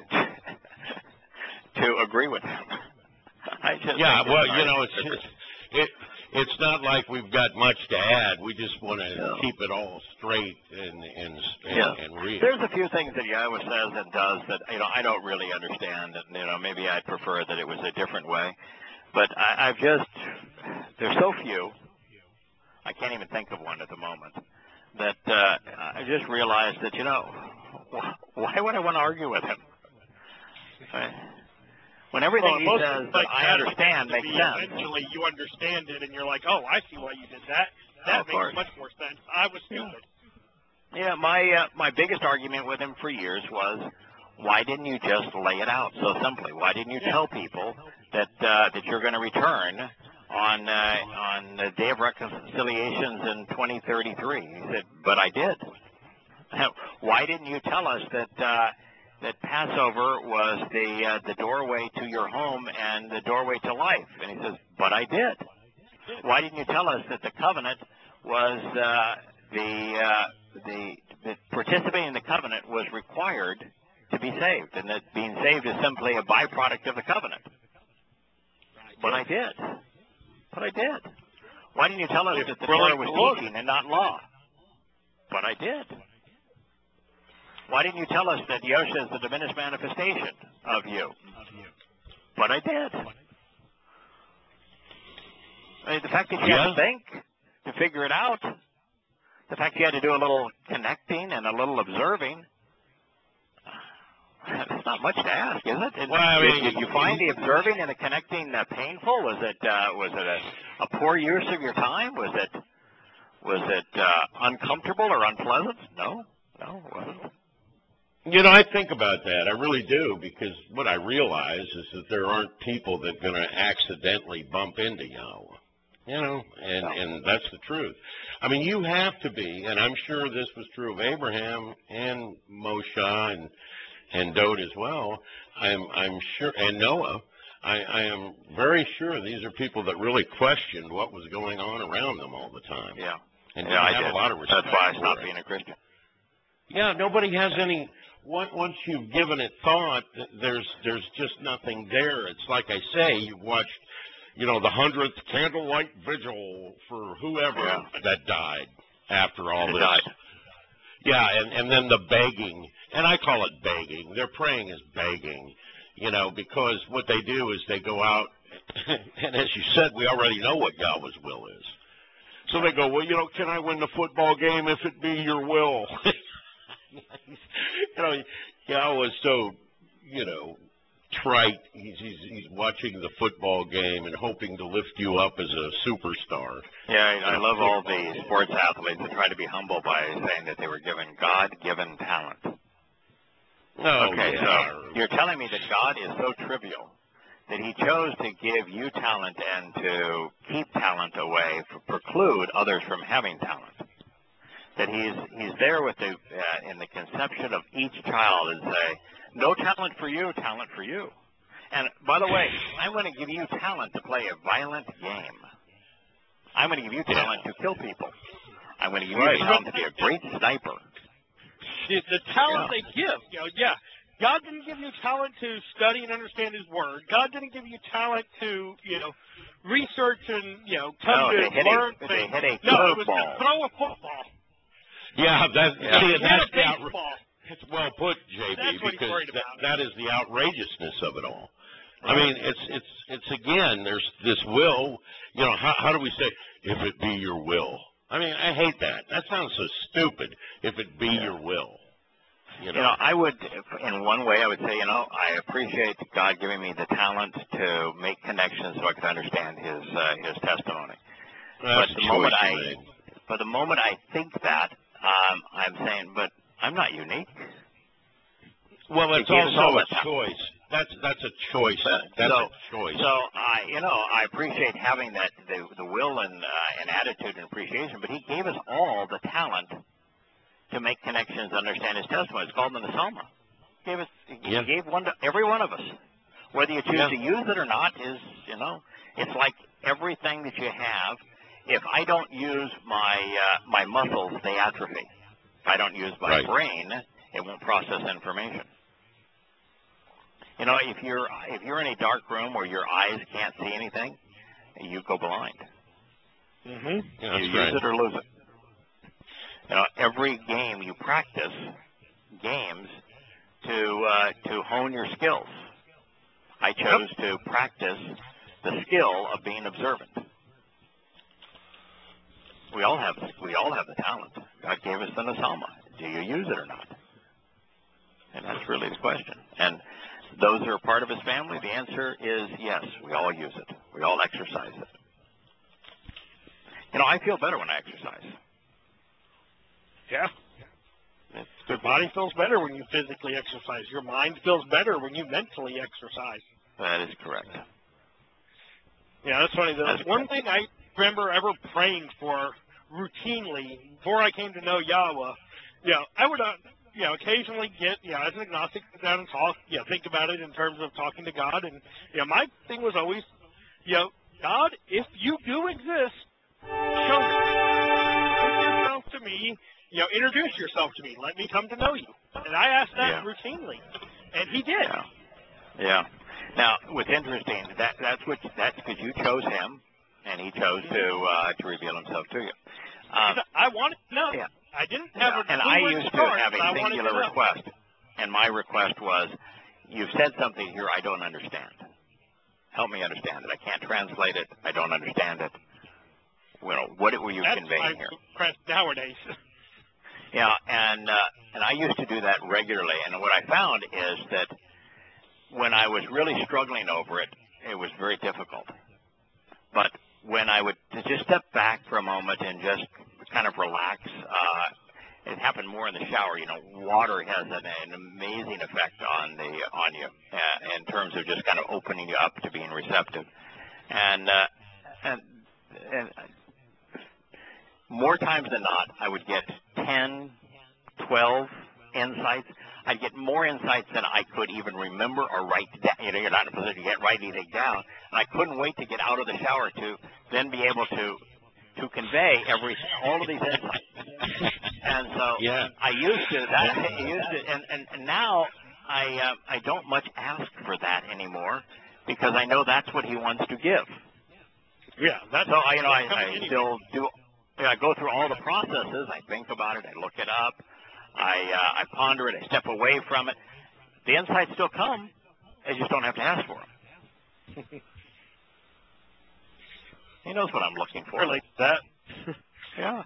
to agree with him. I just Yeah, think it's well, in our you know, it's interest. it. It's not like we've got much to add. We just want to No. keep it all straight and and and, Yeah. and real. There's a few things that Yahowah says and does that you know I don't really understand, and you know maybe I'd prefer that it was a different way. But I, I've just there's so few. I can't even think of one at the moment. That uh, I just realized that you know wh- why would I want to argue with him? Right? When everything Well, he most says things that like I that understand have to makes be sense. Eventually, you understand it, and you're like, "Oh, I see why you did that. Oh, That of makes course. much more sense. I was stupid." Yeah, my uh, my biggest argument with him for years was, why didn't you just lay it out so simply? Why didn't you Yeah. tell people that uh, that you're going to return on uh, on the day of reconciliations in twenty thirty-three? He said, but I did. Why didn't you tell us that uh, that Passover was the uh, the doorway to your home and the doorway to life? And he says, but I did. Why didn't you tell us that the covenant was uh, the, uh, the the participating in the covenant was required to be saved, and that being saved is simply a byproduct of the covenant? But I did. But I did. Why didn't you tell us that the Torah was teaching and not law? But I did. Why didn't you tell us that Yosha is the diminished manifestation of you? Of you. But I did. I mean, the fact that you Yeah. had to think to figure it out, the fact you had to do a little connecting and a little observing, that's not much to ask, is it? Well, I mean, did you find the observing and the connecting uh, painful? Was it uh, was it a, a poor use of your time? Was it was it uh, uncomfortable or unpleasant? No, no, it wasn't. You know, I think about that. I really do, because what I realize is that there aren't people that are going to accidentally bump into Yahowah. You know, and, and that's the truth. I mean, you have to be, and I'm sure this was true of Abraham and Moshe and and Dode as well. I'm I'm sure, and Noah. I, I am very sure these are people that really questioned what was going on around them all the time. Yeah, and yeah, I have did. a lot of respect. That's why I for stopped it. being a Christian. Yeah, nobody has any. Once you've given it thought, there's there's just nothing there. It's like I say, you've watched, you know, the hundredth candlelight vigil for whoever Yeah. that died after all It this. died. Yeah, and and then the begging, and I call it begging. Their praying is begging, you know, because what they do is they go out, and as you said, we already know what Yahweh's will is. So they go, well, you know, can I win the football game if it be your will? You know, Yahweh's so, you know, trite. He's, he's he's watching the football game and hoping to lift you up as a superstar. Yeah, I, I love all the sports athletes that try to be humble by saying that they were given God-given talent. Oh, Okay, yeah. so you're telling me that God is so trivial that he chose to give you talent and to keep talent away, to preclude others from having talent. That he's he's there with the uh, in the conception of each child and say, no talent for you, talent for you. And by the way, I'm going to give you talent to play a violent game. I'm going to give you talent to kill people. I'm going to give Right. you talent to be a great sniper. The, the talent Yeah. they give, you know, yeah. God didn't give you talent to study and understand His Word. God didn't give you talent to, you know, research and, you know, come No, to they hit learn a, they things. hit a No, it was to curveball. throw a football. Yeah, that, Yeah. see, Hit that's a the outra- baseball. It's well put, J B, That's what he's because worried that, about. that is the outrageousness of it all. I mean, it's it's it's again. There's this will. You know, how how do we say if it be your will? I mean, I hate that. That sounds so stupid. If it be Yeah. your will, you know. You know, I would, in one way, I would say, you know, I appreciate God giving me the talent to make connections so I could understand His uh, His testimony. That's but the the moment choice I, you made. but the moment I think that, um, I'm saying, but I'm not unique. Well, it's He gave us all also that a talent. choice. That's that's a choice. But- That's so, a choice. So I, you know, I appreciate having that the, the will and uh, and attitude and appreciation. But He gave us all the talent to make connections, understand His testimony. It's called the Psalma. He gave us, He Yeah. gave one to every one of us. Whether you choose Yeah. to use it or not is, you know, it's like everything that you have. If I don't use my uh, my muscles, they atrophy. If I don't use my Right. brain, it won't process information. You know, if you're if you're in a dark room where your eyes can't see anything, you go blind. Mm-hmm. Yeah, you that's use right. it or lose it. You know, every game you practice games to uh, to hone your skills. I chose to practice the skill of being observant. We all have we all have the talent. God gave us the Psalma. Do you use it or not? And that's really the question. And those who are part of His family, the answer is yes. We all use it. We all exercise it. You know, I feel better when I exercise. Yeah. It's Your good. body feels better when you physically exercise. Your mind feels better when you mentally exercise. That is correct. Yeah, that's funny. That's That's one thing I remember ever praying for routinely before I came to know Yahowah. You know, I would, uh, you know, occasionally get, you know, as an agnostic, sit down and talk, you know, think about it in terms of talking to God. And, you know, my thing was always, you know, God, if you do exist, show me. Introduce yourself to me. You know, introduce yourself to me. Let me come to know you. And I asked that Yeah. routinely, and He did. Yeah. Yeah. Now, what's interesting, that that's what that's because you chose Him, and He chose to uh, to reveal Himself to you. Um, I wanted to know. yeah. I didn't have Yeah, a and clue I where used to start, have but I a wanted to singular know. request, and my request was, you've said something here I don't understand. Help me understand it. I can't translate it. I don't understand it. You know, what were you That's conveying my here? request nowadays. Yeah, and uh, and I used to do that regularly, and what I found is that when I was really struggling over it, it was very difficult. But when I would just step back for a moment and just kind of relax, uh, it happened more in the shower. You know, water has an, an amazing effect on the on you uh, in terms of just kind of opening you up to being receptive, and uh, and and more times than not, I would get ten, twelve insights. I'd get more insights than I could even remember or write down. You know, you're not in a position to get write anything down. And I couldn't wait to get out of the shower to then be able to to convey every all of these insights. And so Yeah. I used to that. I used to, and, and, and now I uh, I don't much ask for that anymore because I know that's what he wants to give. Yeah, that's So I, you know, I, that's I anyway. still do. You know, I go through all the processes. I think about it. I look it up. I uh, I ponder it. I step away from it. The insights still come. I just don't have to ask for them. He knows what I'm looking for. Really, that. Yeah.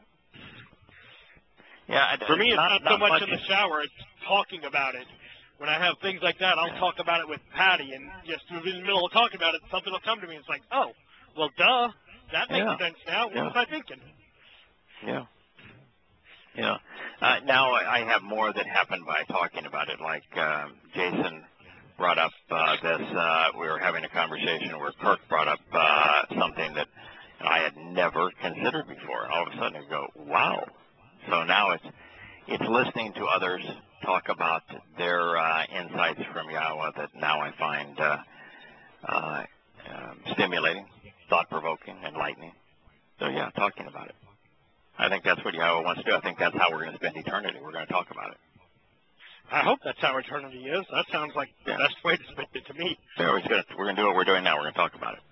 Yeah. For me, it's not, not so much, much in the shower; it's talking about it. When I have things like that, I'll talk about it with Patty, and just in the middle of talking about it, something will come to me. It's like, oh, well, duh, that makes Yeah. sense now. What Yeah. was I thinking? Yeah. Yeah. Uh, now I have more that happened by talking about it. Like um, Jason brought up uh, this. Uh, we were having a conversation where Kirk brought up uh, something that I had never considered before. And all of a sudden I go, wow. So now it's it's listening to others talk about their uh, insights from Yahowah that now I find uh, uh, um, stimulating, thought-provoking, enlightening. So yeah, talking about it. I think that's what Yahowah wants to do. I think that's how we're going to spend eternity. We're going to talk about it. I hope that's how eternity is. That sounds like Yeah. the best way to spend it to me. Yeah, we're going to we're going to do what we're doing now. We're going to talk about it.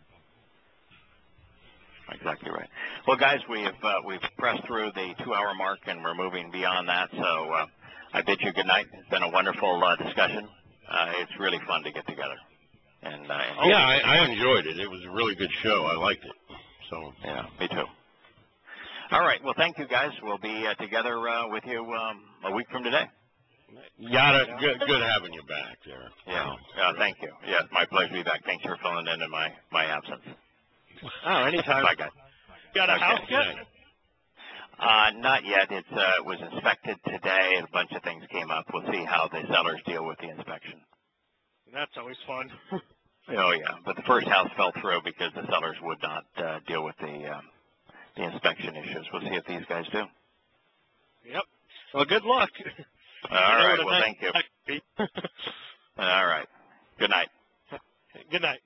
Exactly right. Well, guys, we've uh, we've pressed through the two-hour mark, and we're moving beyond that. So uh, I bid you good night. It's been a wonderful uh, discussion. Uh, it's really fun to get together. And, uh, and Yeah, I, I enjoyed it. It was a really good show. I liked it. So yeah, me too. All right. Well, thank you, guys. We'll be uh, together uh, with you um, a week from today. Yada, good, good having you back there. Yeah. Yeah. Thank you. Yeah, my pleasure to be back. Thanks for filling in in my my absence. Oh, anytime. Bye, guys. Got a Okay. house yet? Uh, not yet. It's uh, it was inspected today, and a bunch of things came up. We'll see how the sellers deal with the inspection. That's always fun. Oh yeah, but the first house fell through because the sellers would not uh, deal with the um, the inspection issues. We'll see if these guys do. Yep. Well, good luck. All right. Well, thank you. you. All right. Good night. Good night.